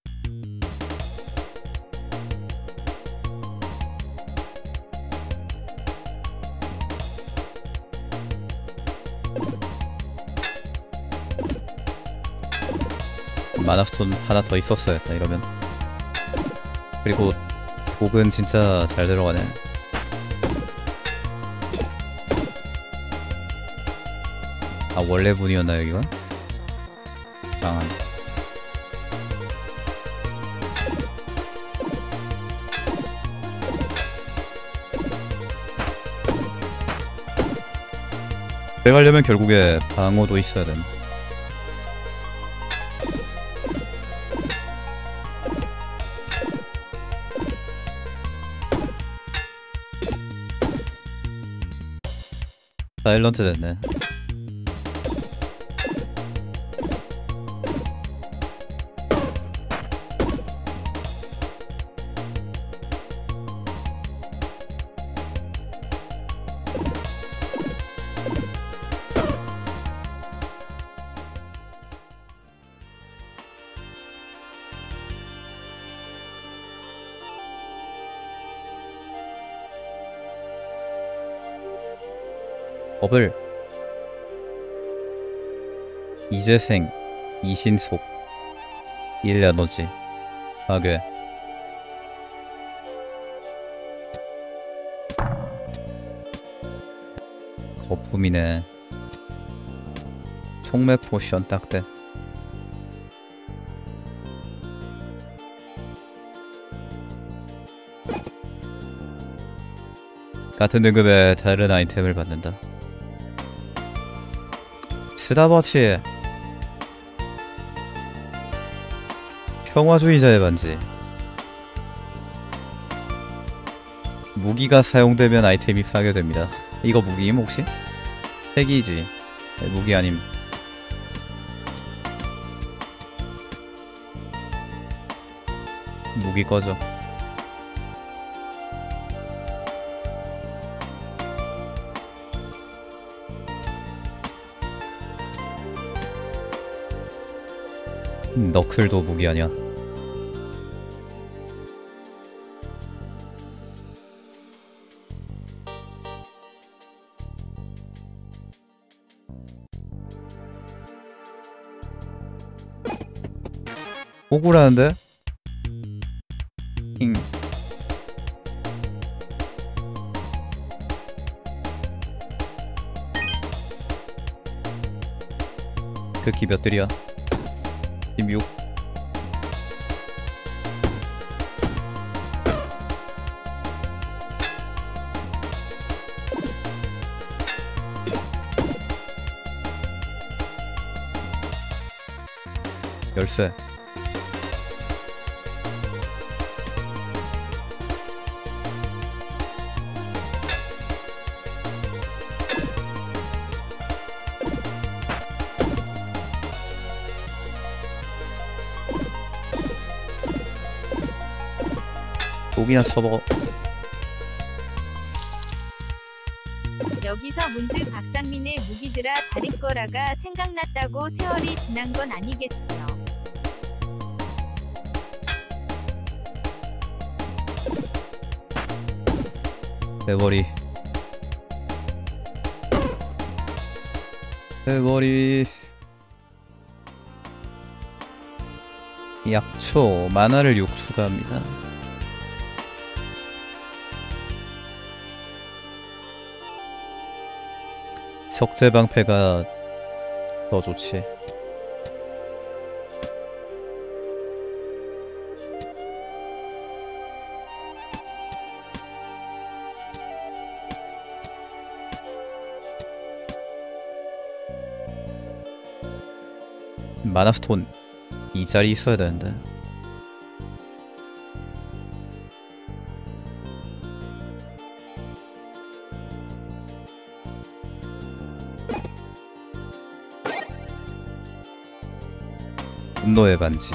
마나스톤 하나 더 있었어야 했다 이러면. 그리고 독은 진짜 잘 들어가네. 아, 원래 분이었나 여기가? 이상한. 들어가려면 결국에 방어도 있어야 됨. 사일런트 됐네. 법을 이재생, 이신속, 일에너지, 파괴. 거품이네. 총매 포션 딱대. 같은 등급의 다른 아이템을 받는다. 스다버치. 평화주의자의 반지. 무기가 사용되면 아이템이 파괴됩니다. 이거 무기임 혹시? 핵이지. 네, 무기 아님. 무기 꺼져. 너클도 무기 아니야. 억울하는데? 힝. 글키 몇 들이야? 16. 열쇠. 고기나 쳐먹어. 여기서 문득 박상민의 무기드라 다리꺼라가 생각났다고. 세월이 지난 건 아니겠지요. 세월이. 세월이. 약초 만화를 6 추가합니다. 석재방패가 더 좋지. 마나스톤 2짜리 있어야 되는데. 분노의 반지.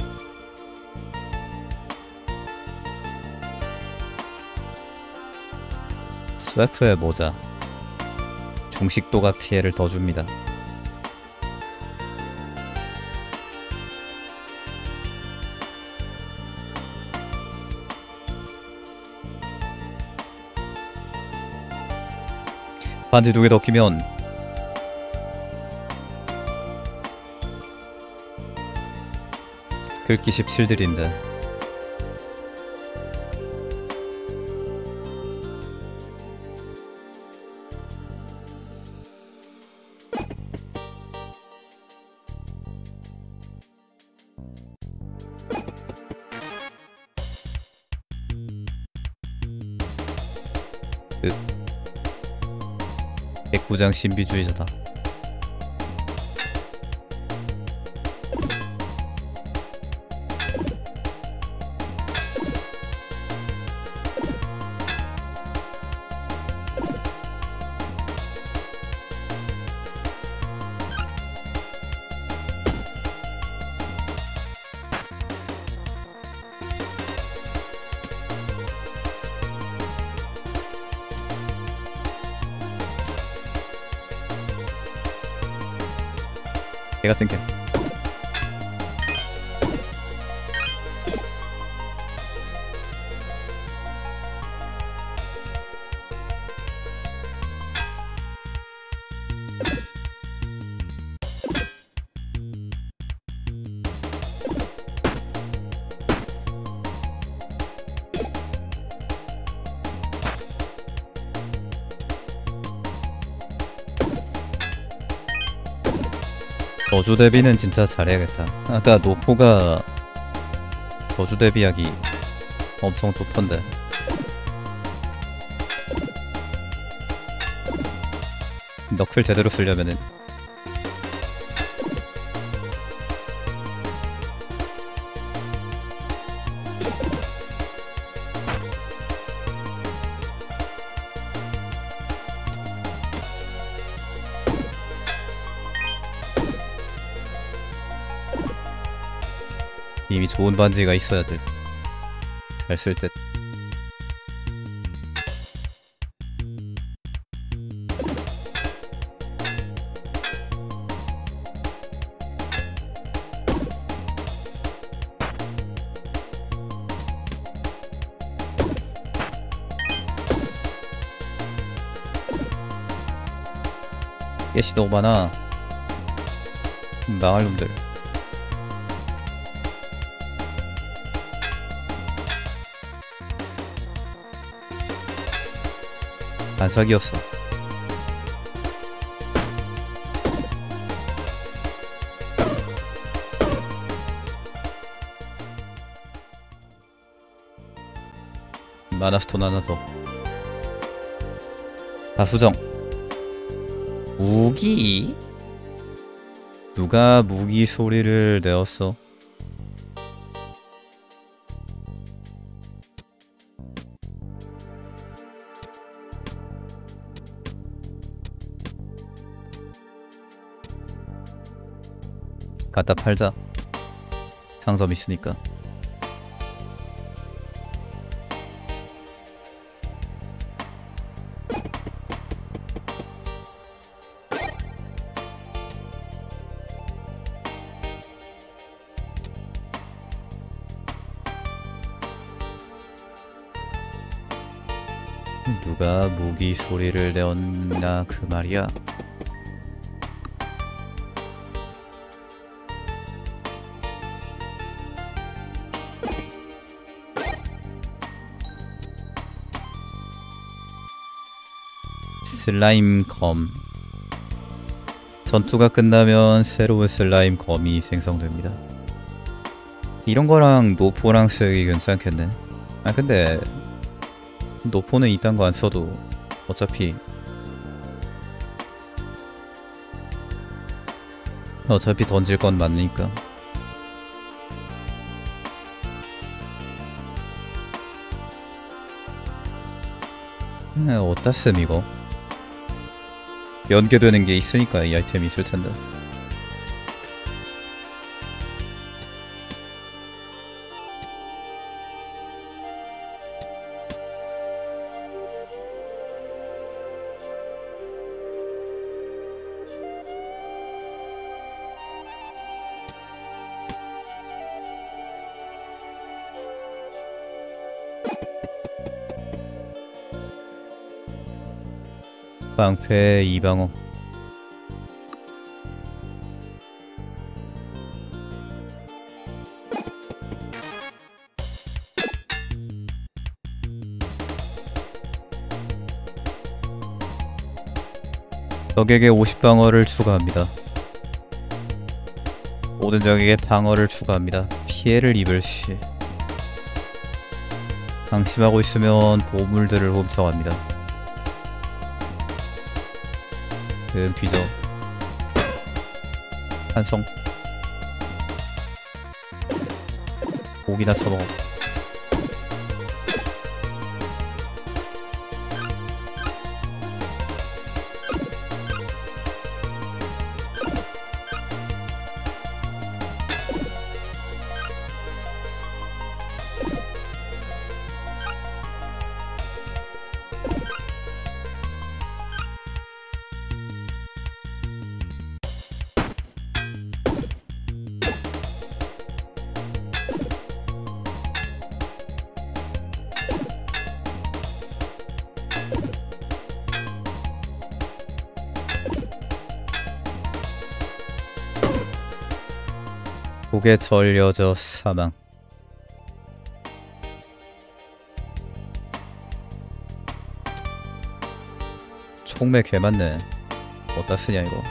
스웨프의 모자. 중식도가 피해를 더 줍니다. 반지 2개 더 끼면 글귀 17들인데. 백부장 신비주의자다. 개같은 캠. 저주 대비는 진짜 잘해야겠다. 아까 노포가 저주 대비하기 엄청 좋던데. 너클 제대로 쓰려면은 이미 좋은 반지가 있어야 돼. 잘 쓸 듯. 깨시 너무 많아. 망할 놈들. 반사기였어. 마나스톤 하나 더. 다수정. 무기? 누가 무기 소리를 내었어? 갖다 팔자. 상점 있으니까. 누가 무기 소리를 내었나 그 말이야. 슬라임 검. 전투가 끝나면 새로운 슬라임 검이 생성됩니다. 이런 거랑 노포랑 쓰기 괜찮겠네. 아 근데 노포는 이딴 거 안 써도 어차피 던질 건 맞으니까. 어디다 씀 이거. 연계되는 게 있으니까 이 아이템이 있을 텐데. 방패 이방어. 적에게 50방어를 추가합니다. 모든 적에게 방어를 추가합니다. 피해를 입을 시. 방심하고 있으면 보물들을 훔쳐갑니다. 뒤져. 한성. 고기나 쳐먹어. 목에 절여져 사망. 총매 개맞네. 어디다 쓰냐 이거.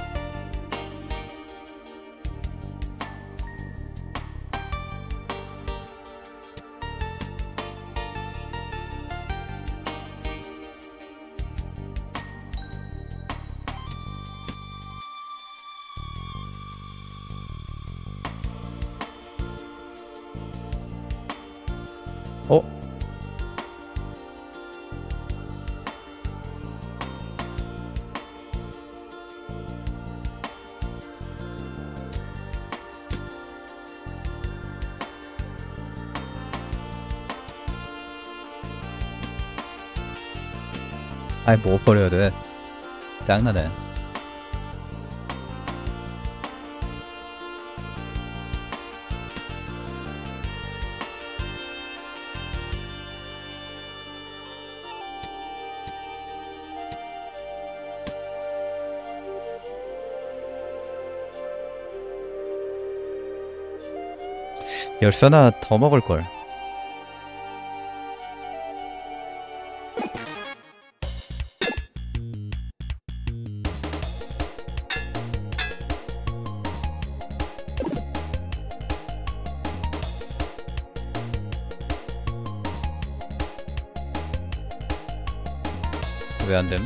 어? 아이 뭐 버려야 돼. 짱나네. 열쇠 하나 더 먹을걸. 왜 안됨?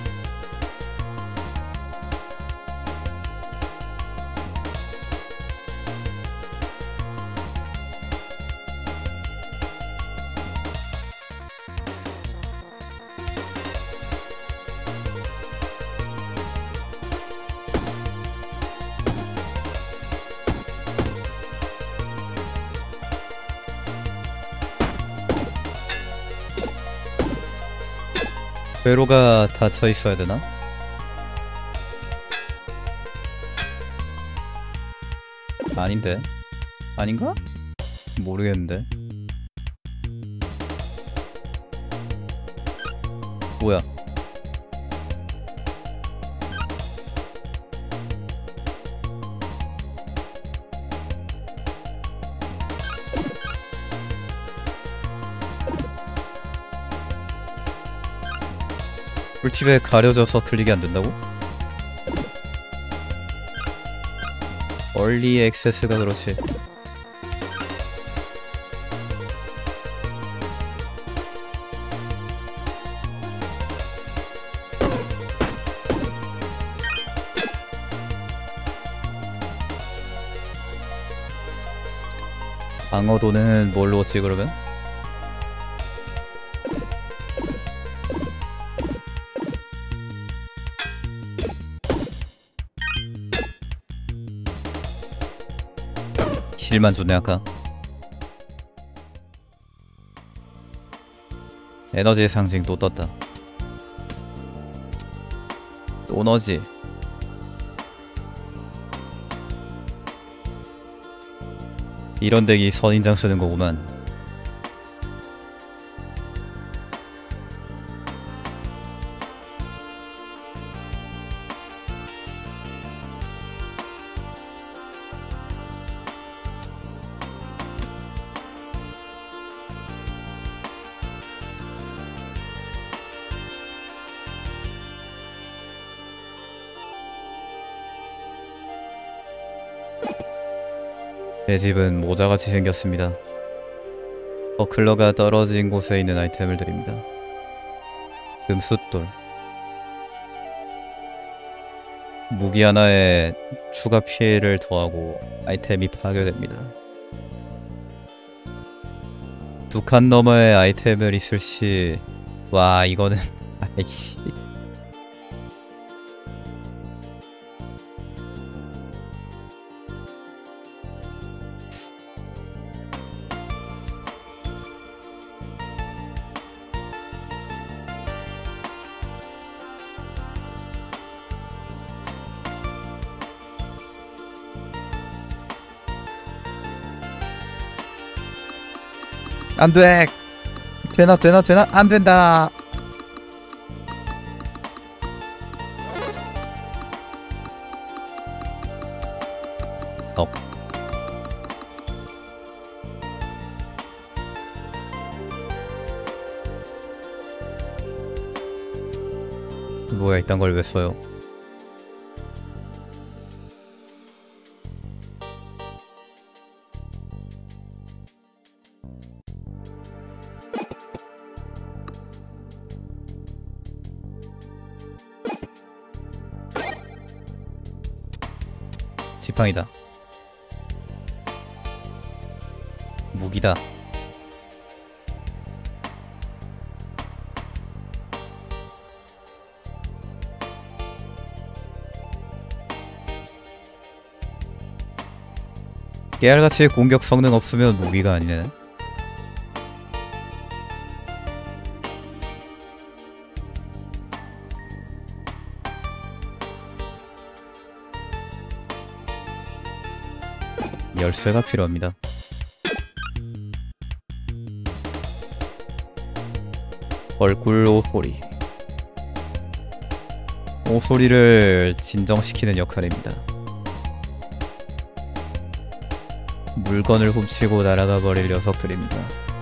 회로가 닫혀 있어야 되나? 아닌데? 아닌가? 모르겠는데. 뭐야? 꿀팁에 가려져서 클릭이 안 된다고? 얼리 액세스가 그렇지. 방어도는 뭘로 얻지 그러면? 힐만 주네 아까. 에너지의 상징 또 떴다. 또 너지. 이런 덱이 선인장 쓰는 거구만. 내 집은 모자같이 생겼습니다. 버클러가 떨어진 곳에 있는 아이템을 드립니다. 금숫돌. 무기 하나에 추가 피해를 더하고 아이템이 파괴됩니다. 2칸 너머의 아이템을 있을 시... 와 이거는... 아이씨... 안돼! 되나 안된다! 뭐야 이딴 걸 왜 써요? 지팡이다. 무기다. 깨알같이 공격 성능 없으면 무기가 아니네. 열쇠가 필요합니다. 얼굴 오소리. 오소리를 진정시키는 역할입니다. 물건을 훔치고 날아가 버릴 녀석들입니다.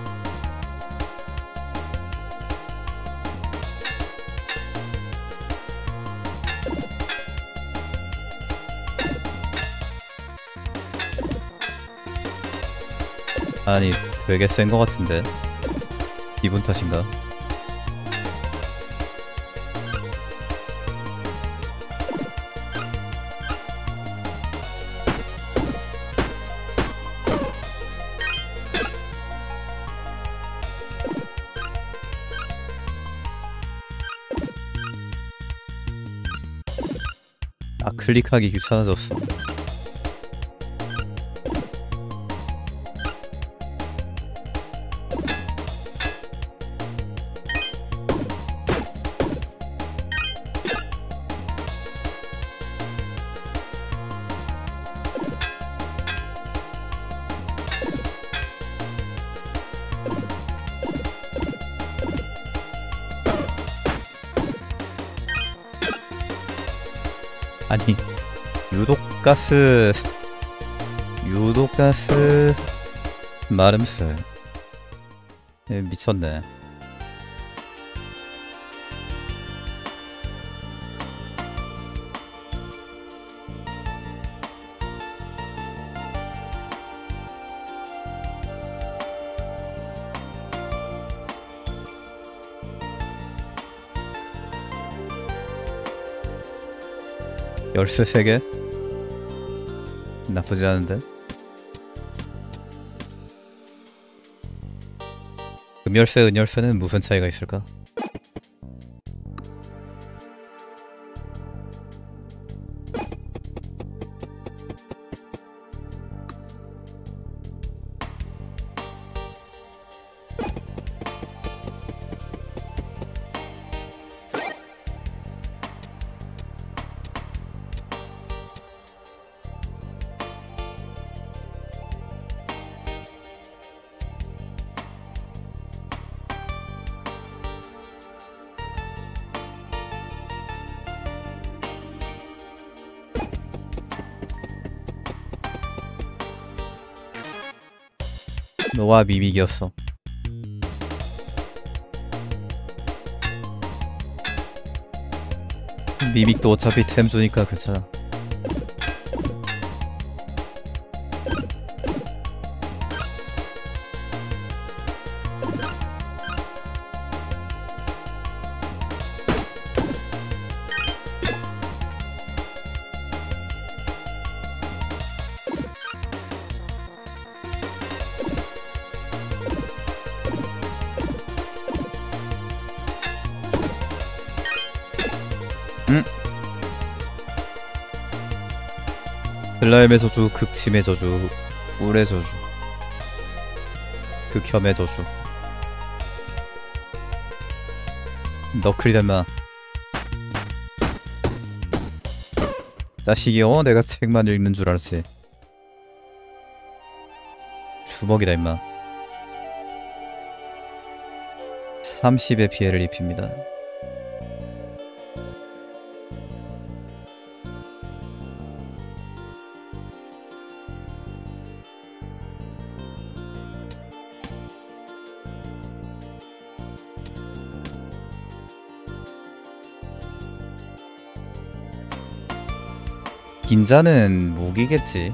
아니 되게 센 거 같은데 기분 탓인가? 클릭하기 귀찮아졌어. 아니 유독가스 마름스 미쳤네. 열쇠 3개? 나쁘지 않은데? 금열쇠, 은열쇠는 무슨 차이가 있을까? 너와 미믹이었어. 미믹도 어차피 템 주니까 괜찮아. 슬라임의 저주, 극침의 저주, 꿀의 저주, 극혐의 저주. 너클이 닮아. 자식이 내가 책만 읽는 줄 알았지. 주먹이다 임마. 30의 피해를 입힙니다. 긴자는 무기겠지.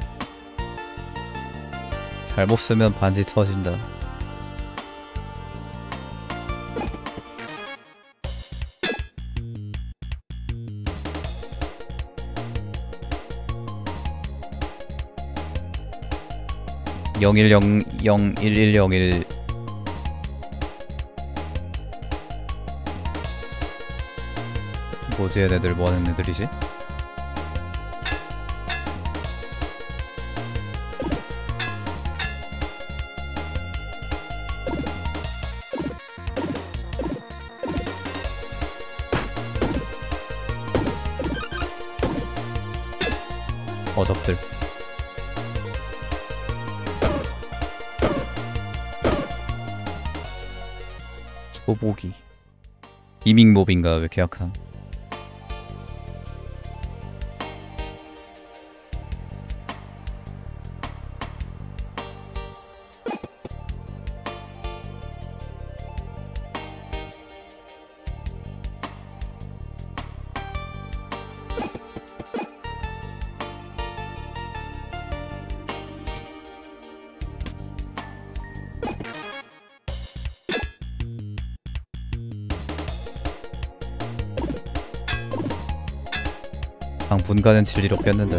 잘못 쓰면 반지 터진다. (010011101) 뭐지 얘네들 뭐하는 애들이지? 어적들. 소보기. 이밍몹인가 왜 이렇게 약함. 당분간은 진리로 뺐는데.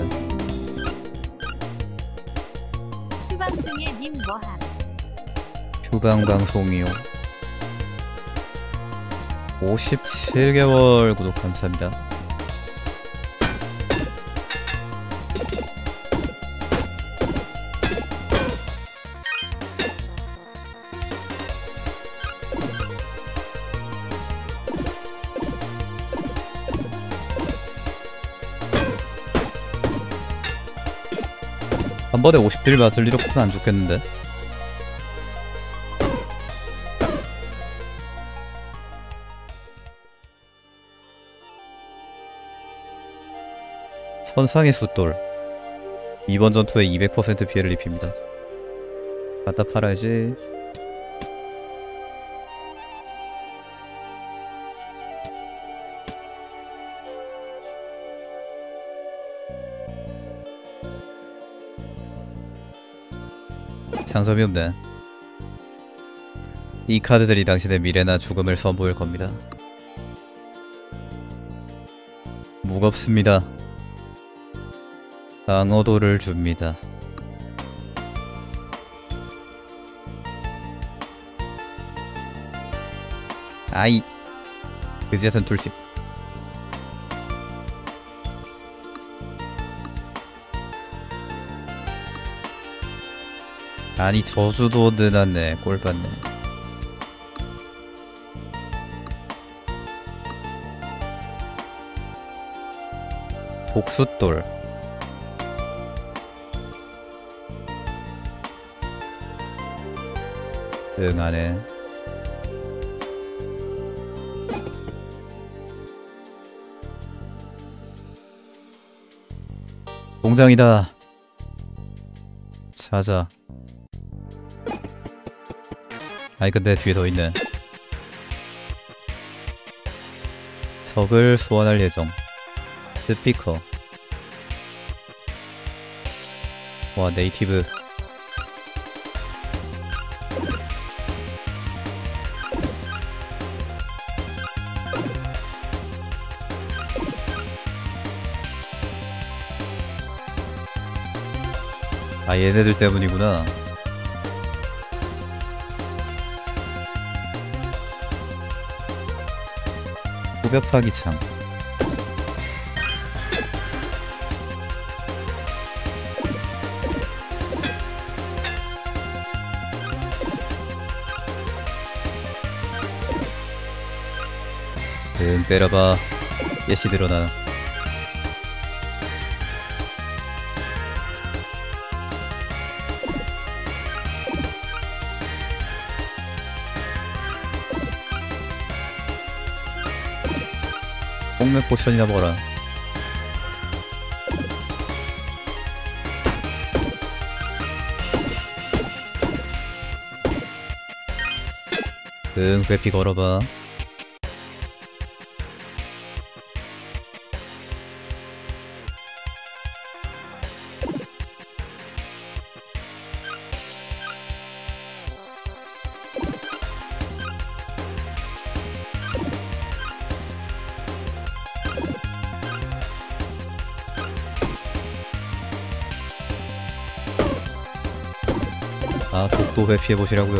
휴방 중에 님 뭐함? 휴방 방송이요. 57개월 구독 감사합니다. 번에 50딜 맞을 이렇게는 안 죽겠는데. 천상의 숫돌. 이번 전투에 200% 피해를 입힙니다. 갖다 팔아야지. 상점이 없네. 이 카드들이 당신의 미래나 죽음을 선보일 겁니다. 무겁습니다. 방어도를 줍니다. 아이, 그지 같은 툴팁. 아니, 저주도 늘었네. 꼴받네. 복숫돌. 응, 안해. 공장이다. 찾아. 아니 근데 뒤에 더 있네. 적을 소환할 예정. 스피커. 와, 네이티브. 아, 얘네들 때문이구나. 후벼파기 창. 응, 때려봐. 예시 드러나. 폭맥 포션이나 먹어라. 응, 회피 걸어봐. 아, 독도 회피해보시라고요.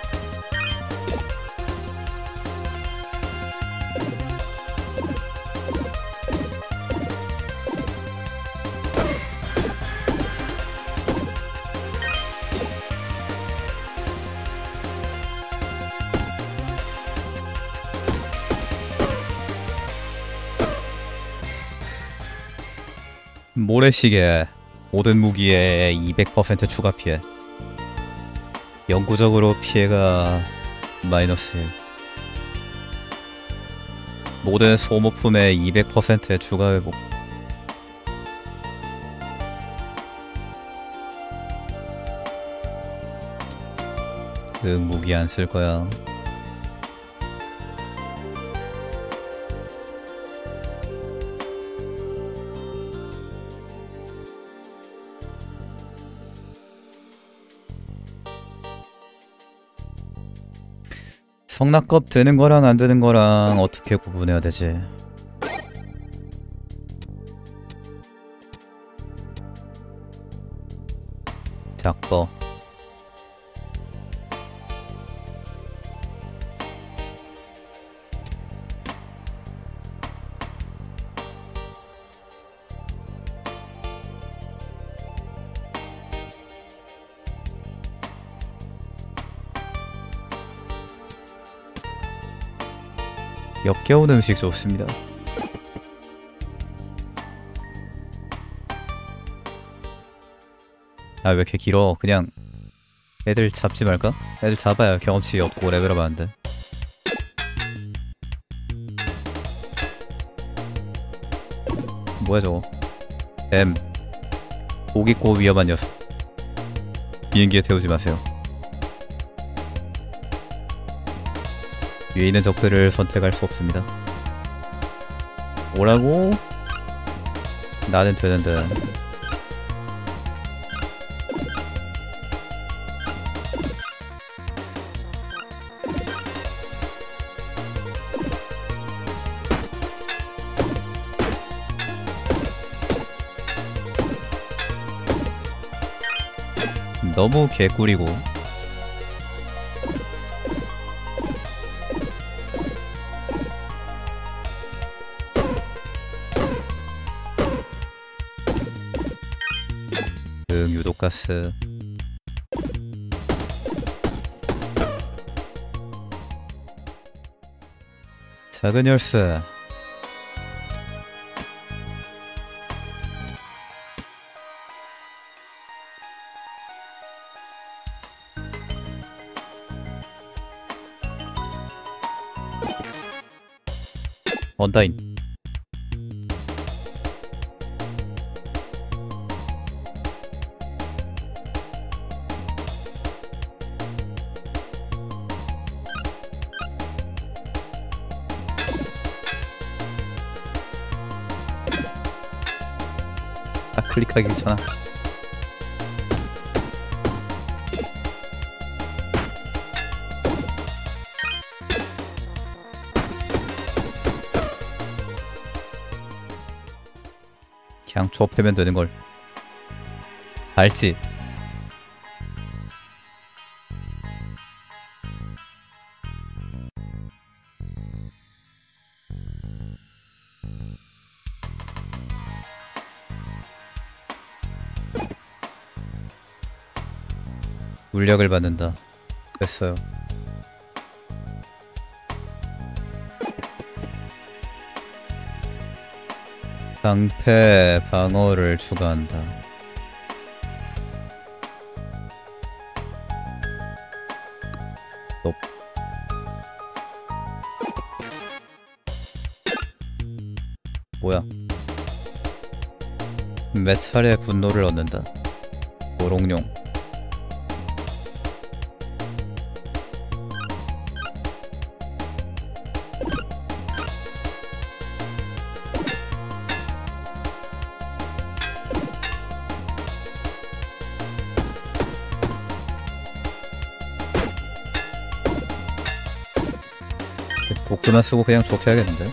모래시계. 모든 무기에 200% 추가 피해. 영구적으로 피해가 마이너스 1. 모든 소모품에 200%의 추가 회복. 응, 무기 안 쓸 거야. 성납급 되는 거랑 안 되는 거랑 어떻게 구분해야 되지? 작버. 역겨운 음식 좋습니다. 아 왜 이렇게 길어? 그냥 애들 잡지 말까? 애들 잡아야 경험치 얻고 레벨업 하는데. 뭐야 저거? 뱀. 복 있고 위험한 녀석. 비행기에 태우지 마세요. 위에 있는 적들을 선택할 수 없습니다. 오라고? 나는 되는데. 너무 개꿀이고. 유독가스. 작은 열쇠. 언다인. 아 클릭하기 귀찮아. 그냥 조합하면 되는걸. 알지? 물력을 받는다. 됐어요. 방패 방어를 추가한다. 롭. 뭐야? 몇 차례 분노를 얻는다. 도롱뇽. 복근만 쓰고 그냥 좁혀야겠는데?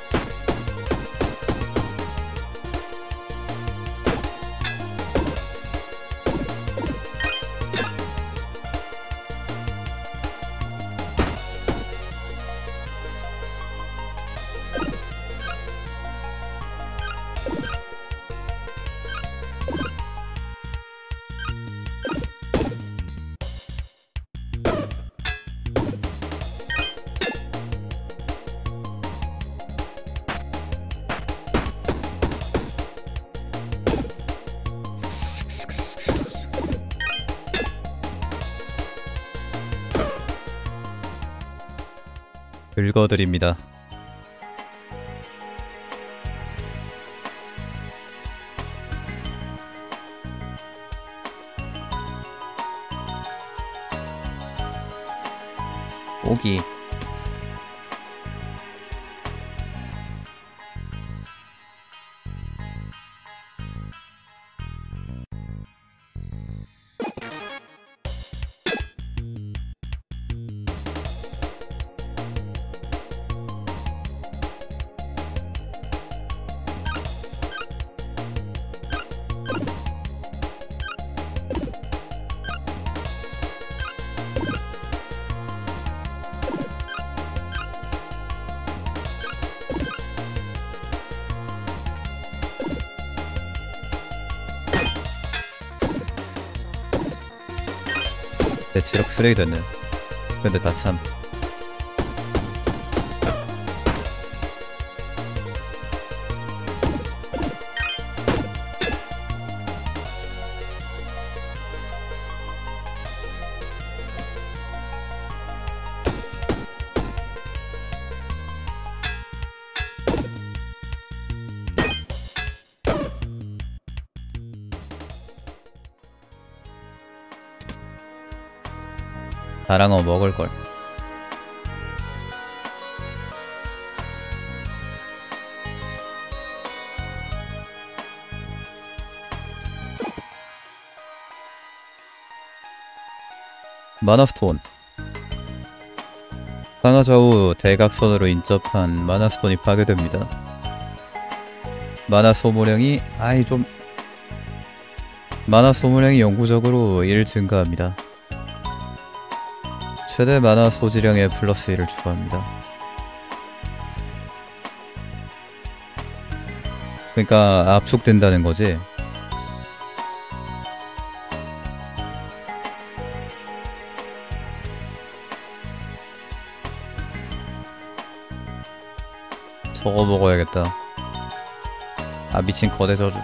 긁어드립니다. 오기. 내 체력 쓰레기 됐네. 근데 나 참. 다랑어 먹을걸. 마나스톤. 상하 좌우 대각선으로 인접한 마나스톤이 파괴됩니다. 마나 소모량이 마나 소모량이 영구적으로 1 증가합니다. 최대 마나 소지량에 플러스 1을 추가합니다. 그러니까 압축된다는 거지. 저거 먹어야겠다. 아 미친 거대 저주.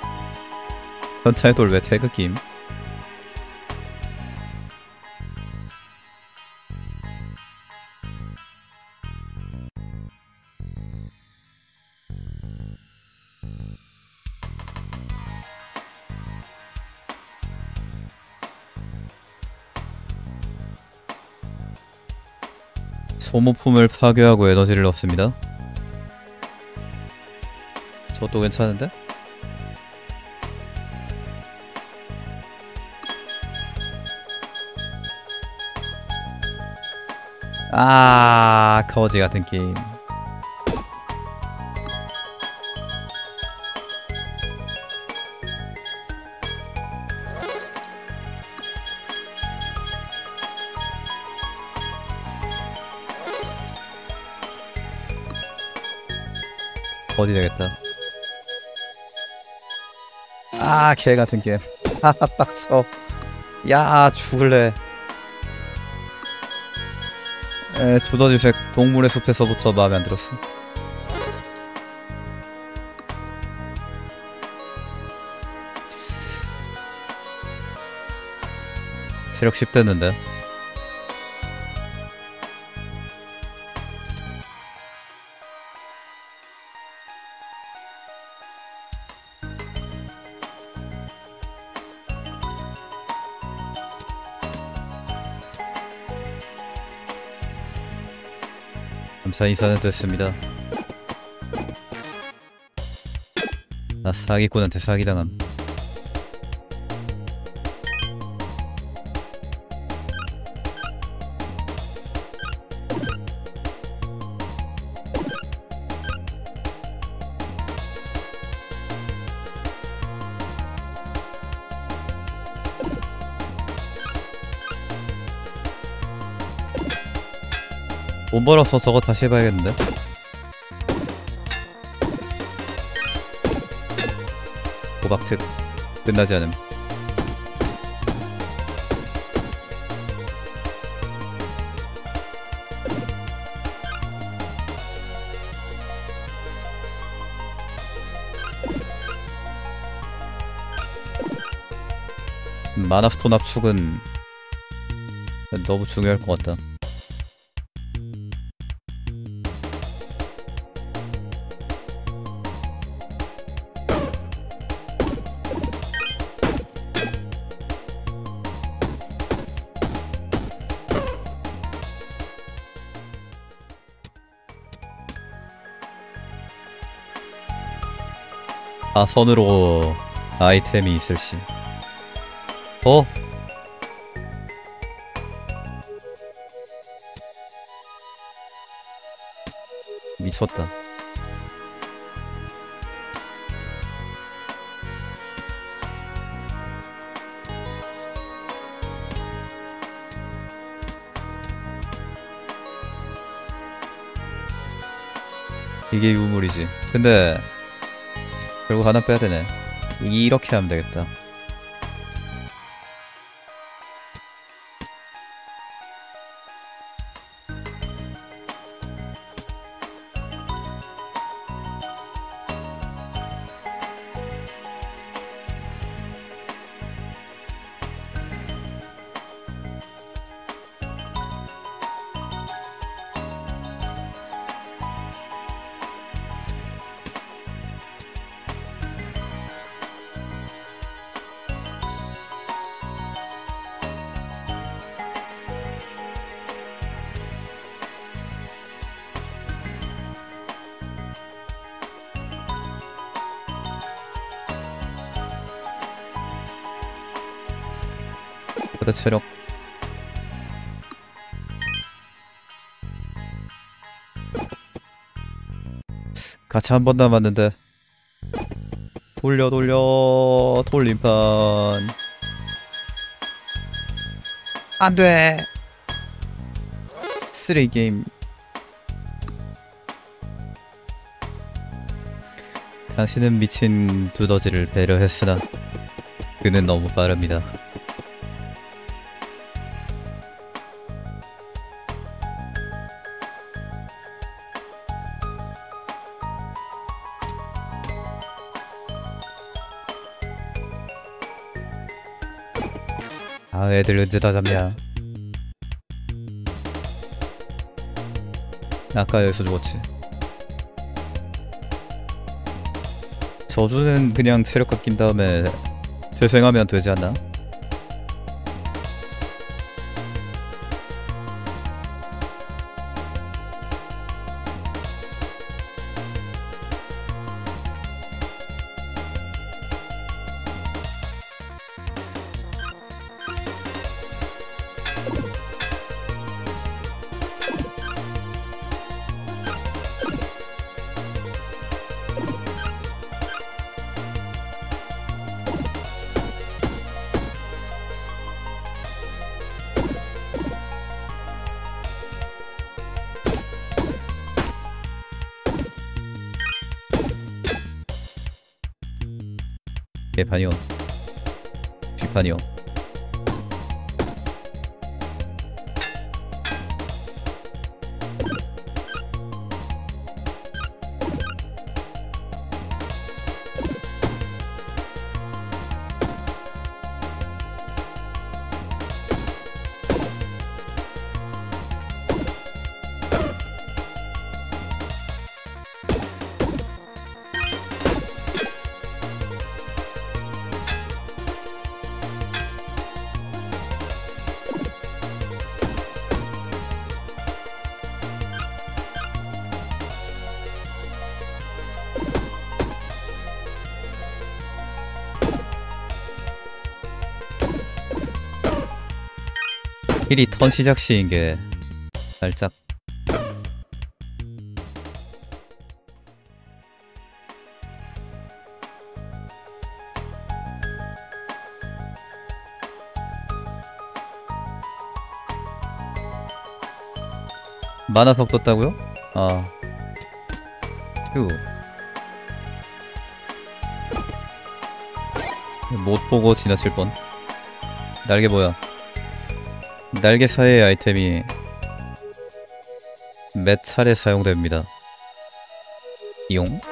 현찰 돌 왜 태극김? 소모품을 파괴하고 에너지를 넣습니다. 저것도 괜찮은데? 아 거지 같은 게임. 거지 되겠다. 아 개같은 게임. 아 빡쳐. 야 죽을래. 두더지색 동물의 숲에서부터 마음에 안 들었어. 체력 10 됐는데. 감사 인사는 됐습니다. 나 사기꾼한테 사기당함. 돈 벌어서 저거 다시 해봐야겠는데? 도박특 끝나지 않음. 마나스톤 압축은 너무 중요할 것 같다. 아 선으로 아이템이 있을 시. 미쳤다. 이게 유물이지. 근데 결국 하나 빼야 되네. 이렇게 하면 되겠다. 그다 체력. 같이 한 번 남았는데. 돌려 돌림판. 안돼. 쓰레기 게임. 당신은 미친 두더지를 배려했으나 그는 너무 빠릅니다. 아, 애들 언제 다 잡냐. 아까 여기서 죽었지. 저주는 그냥 체력 깎인 다음에 재생하면 되지 않나? 개판이요. 쥐판이요. 힐이 턴 시작 시인 게 살짝 만화석 떴다고요? 아, 휴. 못 보고 지나칠 뻔. 날개 뭐야? 날개 사이의 아이템이 몇 차례 사용됩니다. 이용.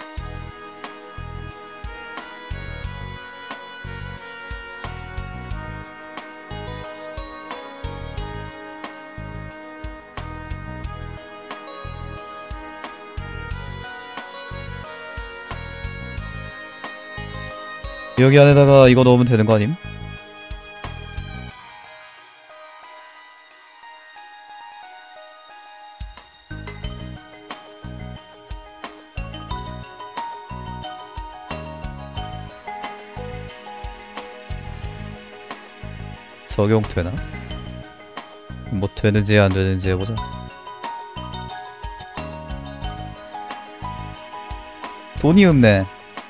여기 안에다가 이거 넣으면 되는 거 아님? 적용되나? 뭐 되는지 안 되는지 해보자. 돈이 없네.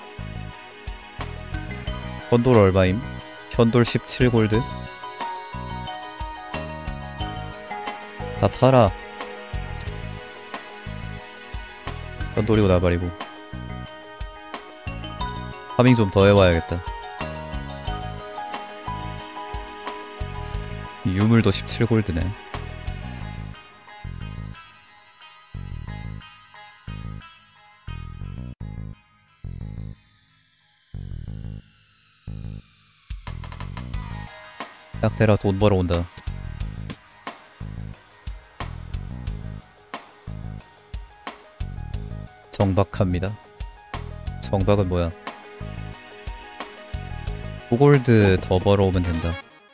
현돌 얼마임? 현돌 17골드? 다 팔아. 현돌이고 나발이고. 파밍 좀 더 해봐야겠다. 유물도 17골드네. 딱 대라. 돈 벌어 온다. 정박합니다. 정박은 뭐야? 9골드 더 벌어오면 된다.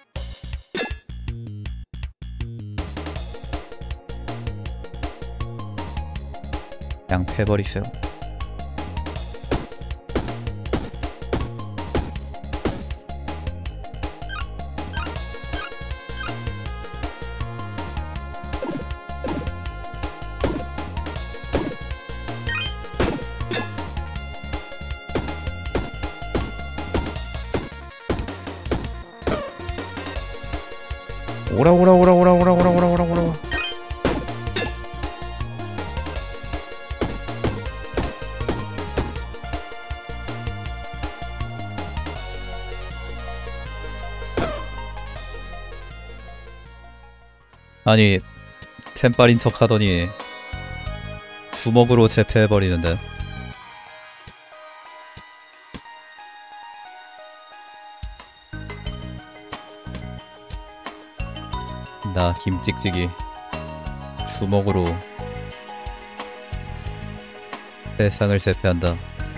양 패버리세요. 오라 오라 오라 오라 오라 오라 오라 오라 오라. 아니 템빨인 척 하더니 주먹으로 제패해버리는데. 나 김찍찍이 주먹으로 세상을 제패한다.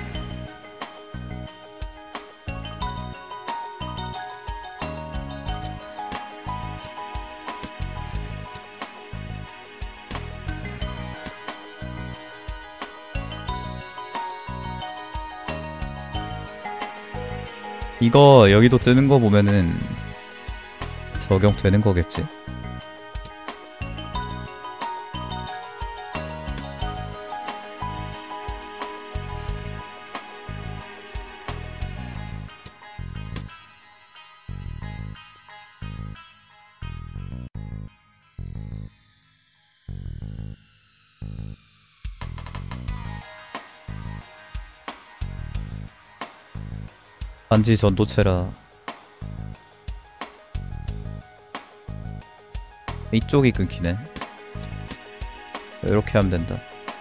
이거 여기도 뜨는 거 보면은 적용되는 거겠지? 반지 전도체라. 이쪽이 끊기네. 이렇게 하면 된다.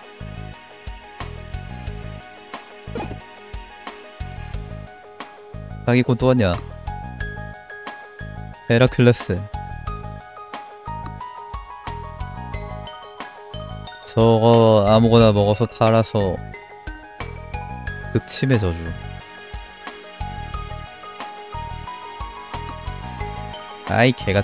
사기꾼 또 왔냐? 헤라클레스. 저거 아무거나 먹어서 탈아서 흑침의 저주. 아이 개가.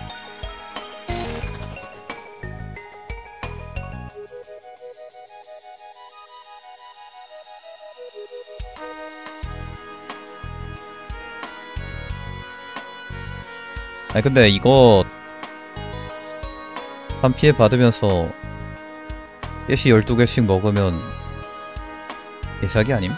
아니 근데 이거 한 피해 받으면서 깨시 12개씩 먹으면 개사기 아님?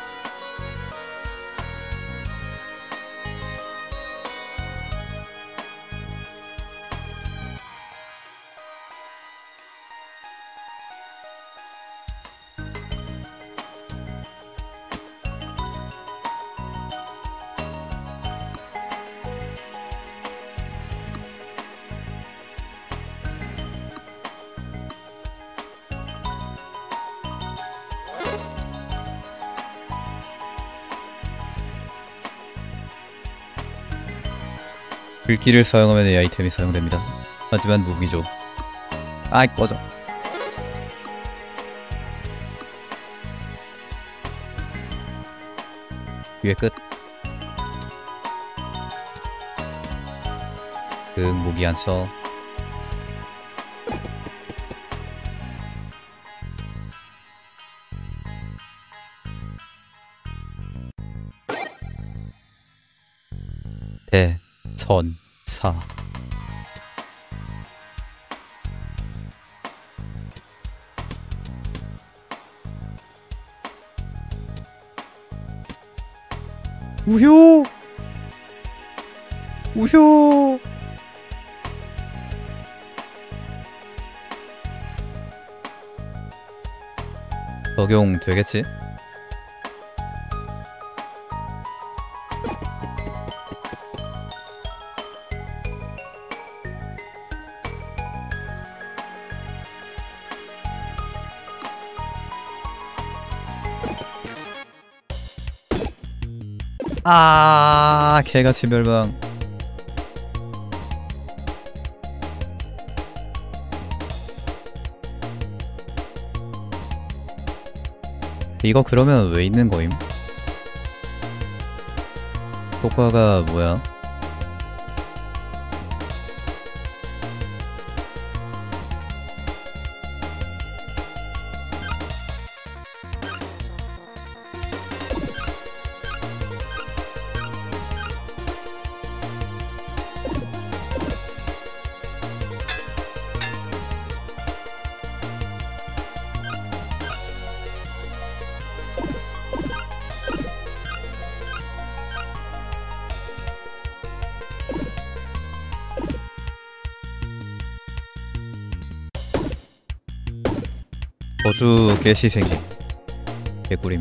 글귀를 사용하면 이 아이템이 사용됩니다. 하지만 무기죠. 아이 꺼져. 위에 끝. 무기 안 써. 대천사. 우효 우효. 적용 되겠지? 아, 개같이 멸망. 이거 그러면 왜 있는 거임? 효과가 뭐야? 저주 깨시 생김. 개꿀임.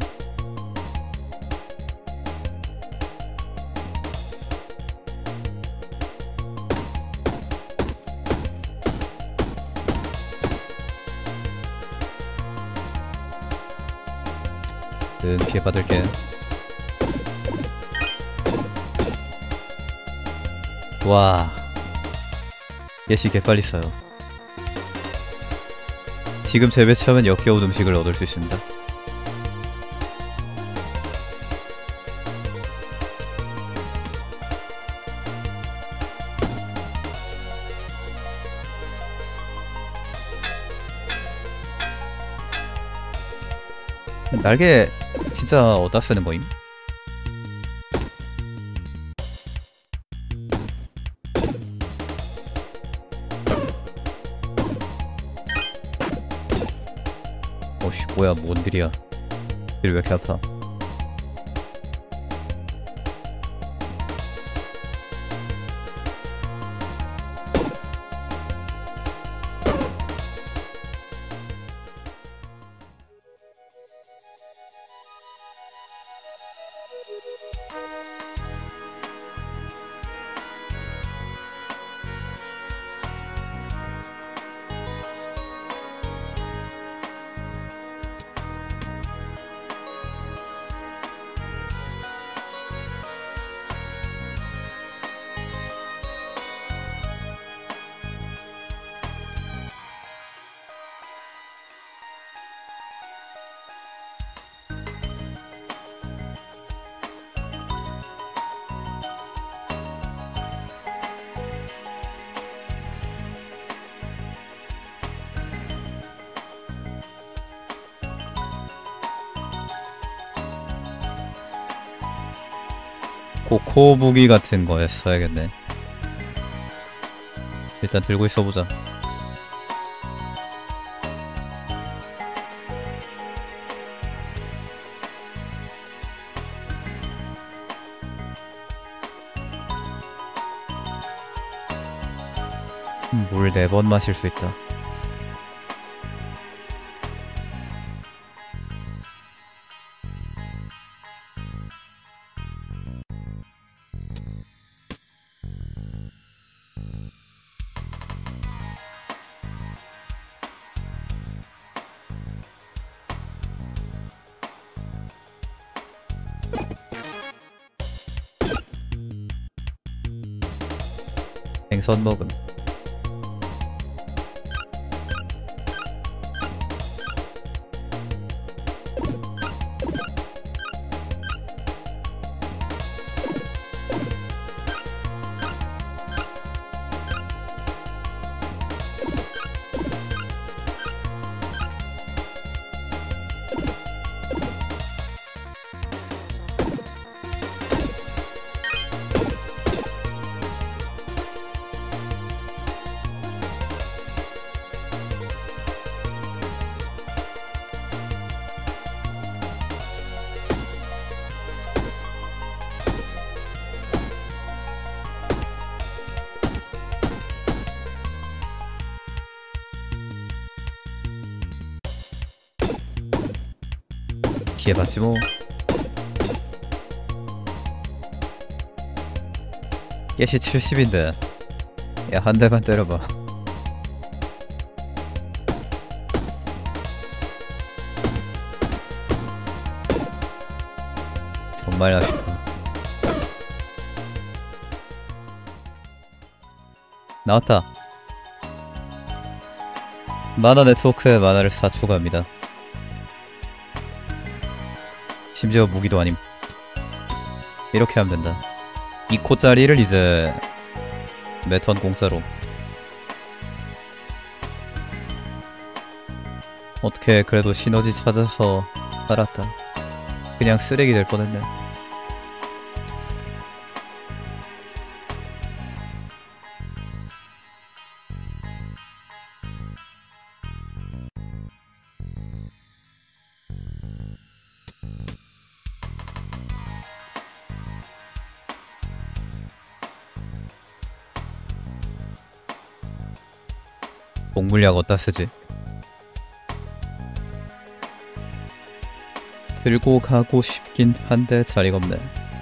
피해 받을게. 와, 예시 개빨리 써요. 지금 재배치하면 역겨운 음식을 얻을 수 있습니다. 날개 진짜 어디다 쓰는 거임? 어씨 뭐야 뭔 일이야. 일 왜 이렇게 아파. 코코 무기 같은 거에 써야겠네. 일단 들고 있어보자. 물 4번 마실 수 있다. 생선 먹음. 기회봤지 뭐. 깨시 70인데 야 한 대만 때려봐. 정말 아쉽다. 나왔다. 만화 네트워크에 만화를 4 추가합니다. 심지어 무기도 아님. 이렇게 하면 된다. 2코짜리를 이제 매턴 공짜로. 어떻게 그래도 시너지 찾아서 살았다. 그냥 쓰레기 될 뻔했네. 동물약 어디다 쓰지? 들고 가고 싶긴 한데 자리가 없네.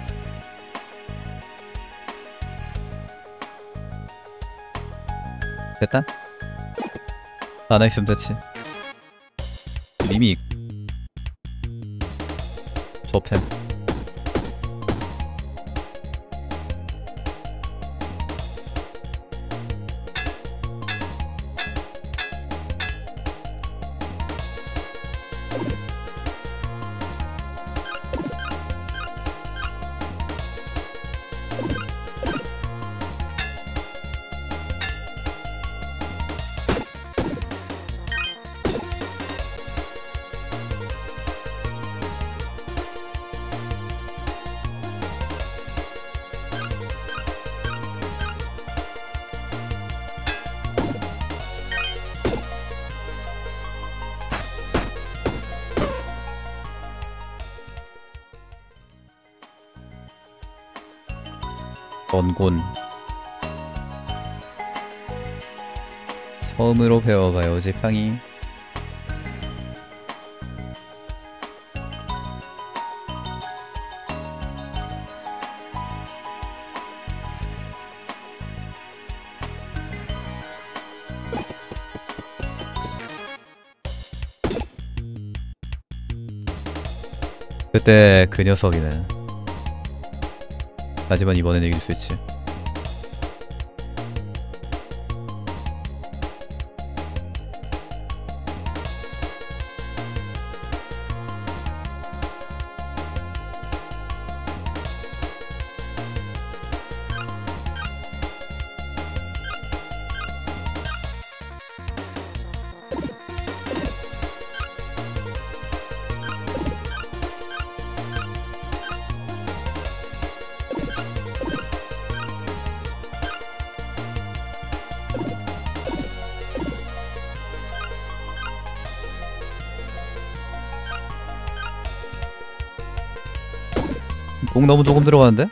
됐다? 하나 있으면 됐지. 미믹 조펜. 원곤 처음으로 배워봐요 지팡이. 그때 그 녀석이네. 하지만 이번엔 이길 수 있지. 공 너무 조금 들어가는데?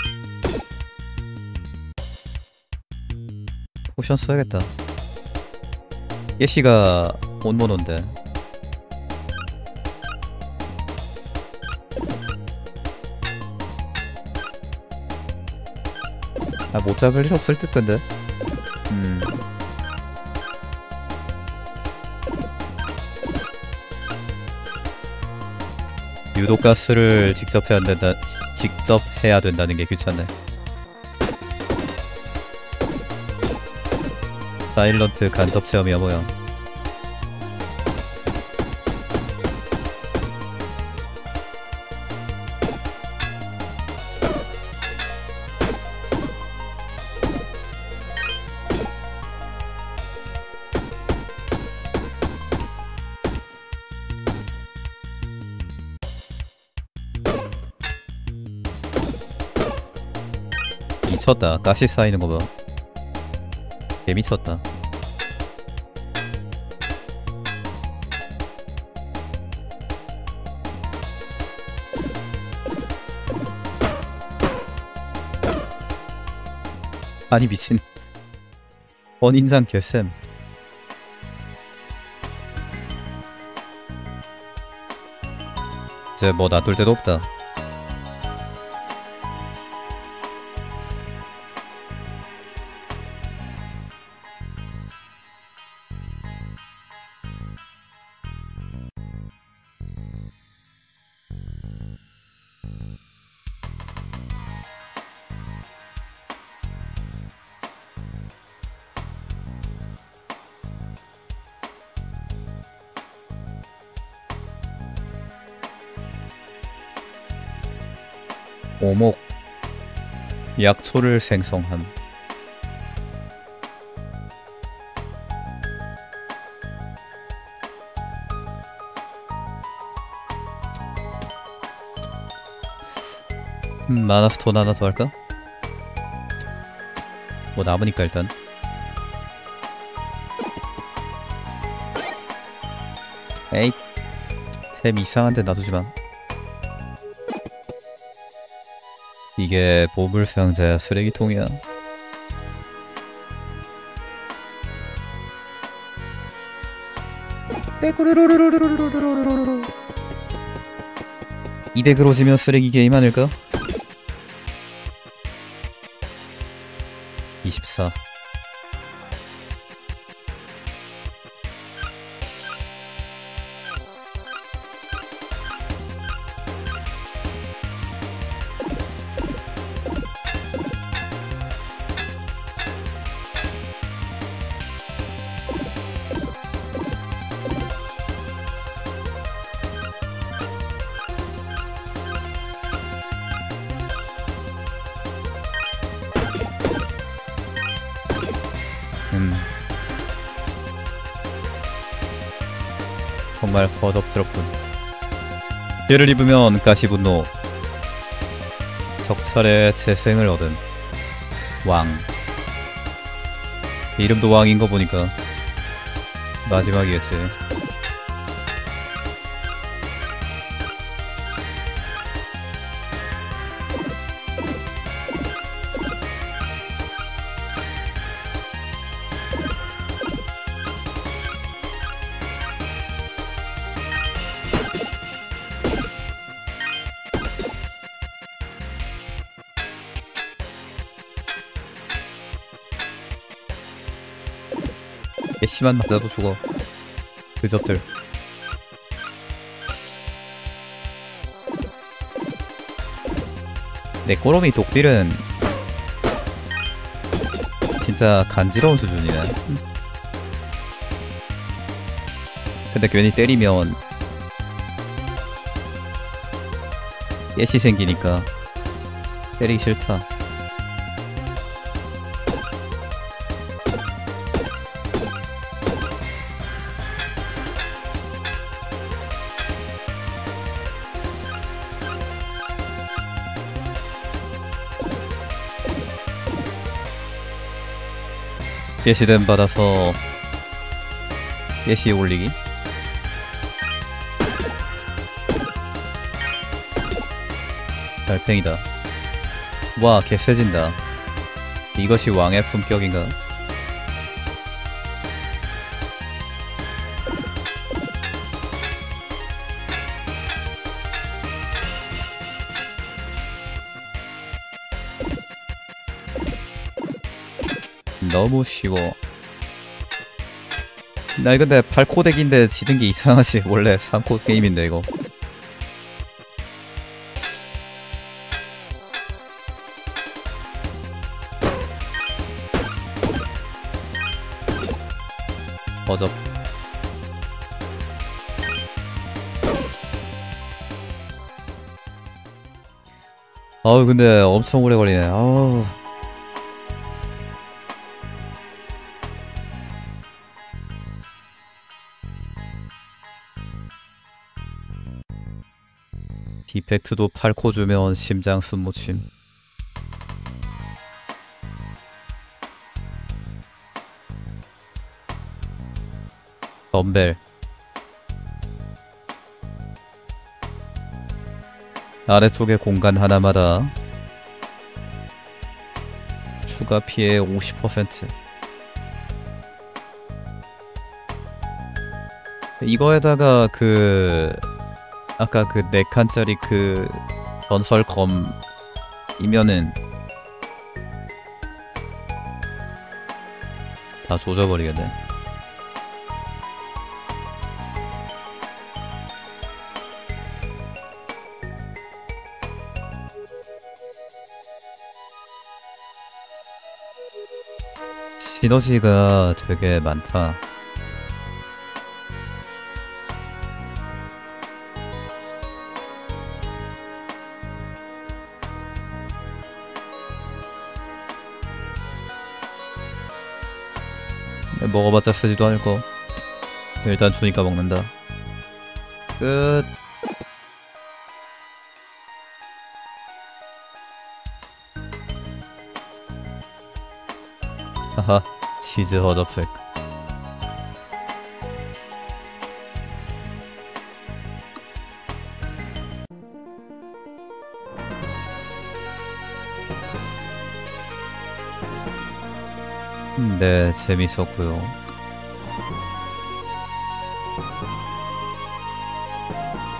포션 써야겠다. 예시가 온모노인데. 아, 못 잡을 일 없을 듯 근데. 유독 가스를 직접 해야 된다는 게 귀찮네. 사일런트 간접 체험이야 뭐야. 미쳤다. 가시 쌓이는 거 봐. 개 미쳤다. 아니 미친. 원인장 개쌤. 이제 뭐 놔둘 데도 없다. 오목 약초를 생성함. 마나스톤 하나 더 할까? 뭐 남으니까 일단. 에잇, 템 이상한데 놔두지마. 이게 보물상자야 쓰레기통이야. 이 덱으로 지면 쓰레기 게임 아닐까? 24. 정말 버접스럽군. 피해를 입으면 가시분노. 적찰에 재생을 얻은 왕. 이름도 왕인 거 보니까 마지막이겠지. 애쉬만 맞아도 죽어. 그저들. 내 꼬로미 독딜은 진짜 간지러운 수준이네. 근데 괜히 때리면 예시 생기니까 때리기 싫다. 예시댐 받아서 예시 올리기. 달팽이다. 와, 개세진다. 이것이 왕의 품격인가? 너무 쉬워. 나 근데 8코 덱인데 지는 게 이상하지. 원래 3코 게임인데 이거. 어접. 아우 근데 엄청 오래 걸리네. 아우. 디펙트도 8코 주면 심장 숨 못 쉼. 덤벨. 아래쪽에 공간 하나마다 추가 피해 50%. 이거에다가 그 아까 그 4칸짜리 그 전설검이면은 다 조져버리겠네. 시너지가 되게 많다. 먹어봤자 쓰지도 않을 거. 일단 주니까 먹는다. 끝. 하하, 치즈 허접색. 네, 재밌었고요.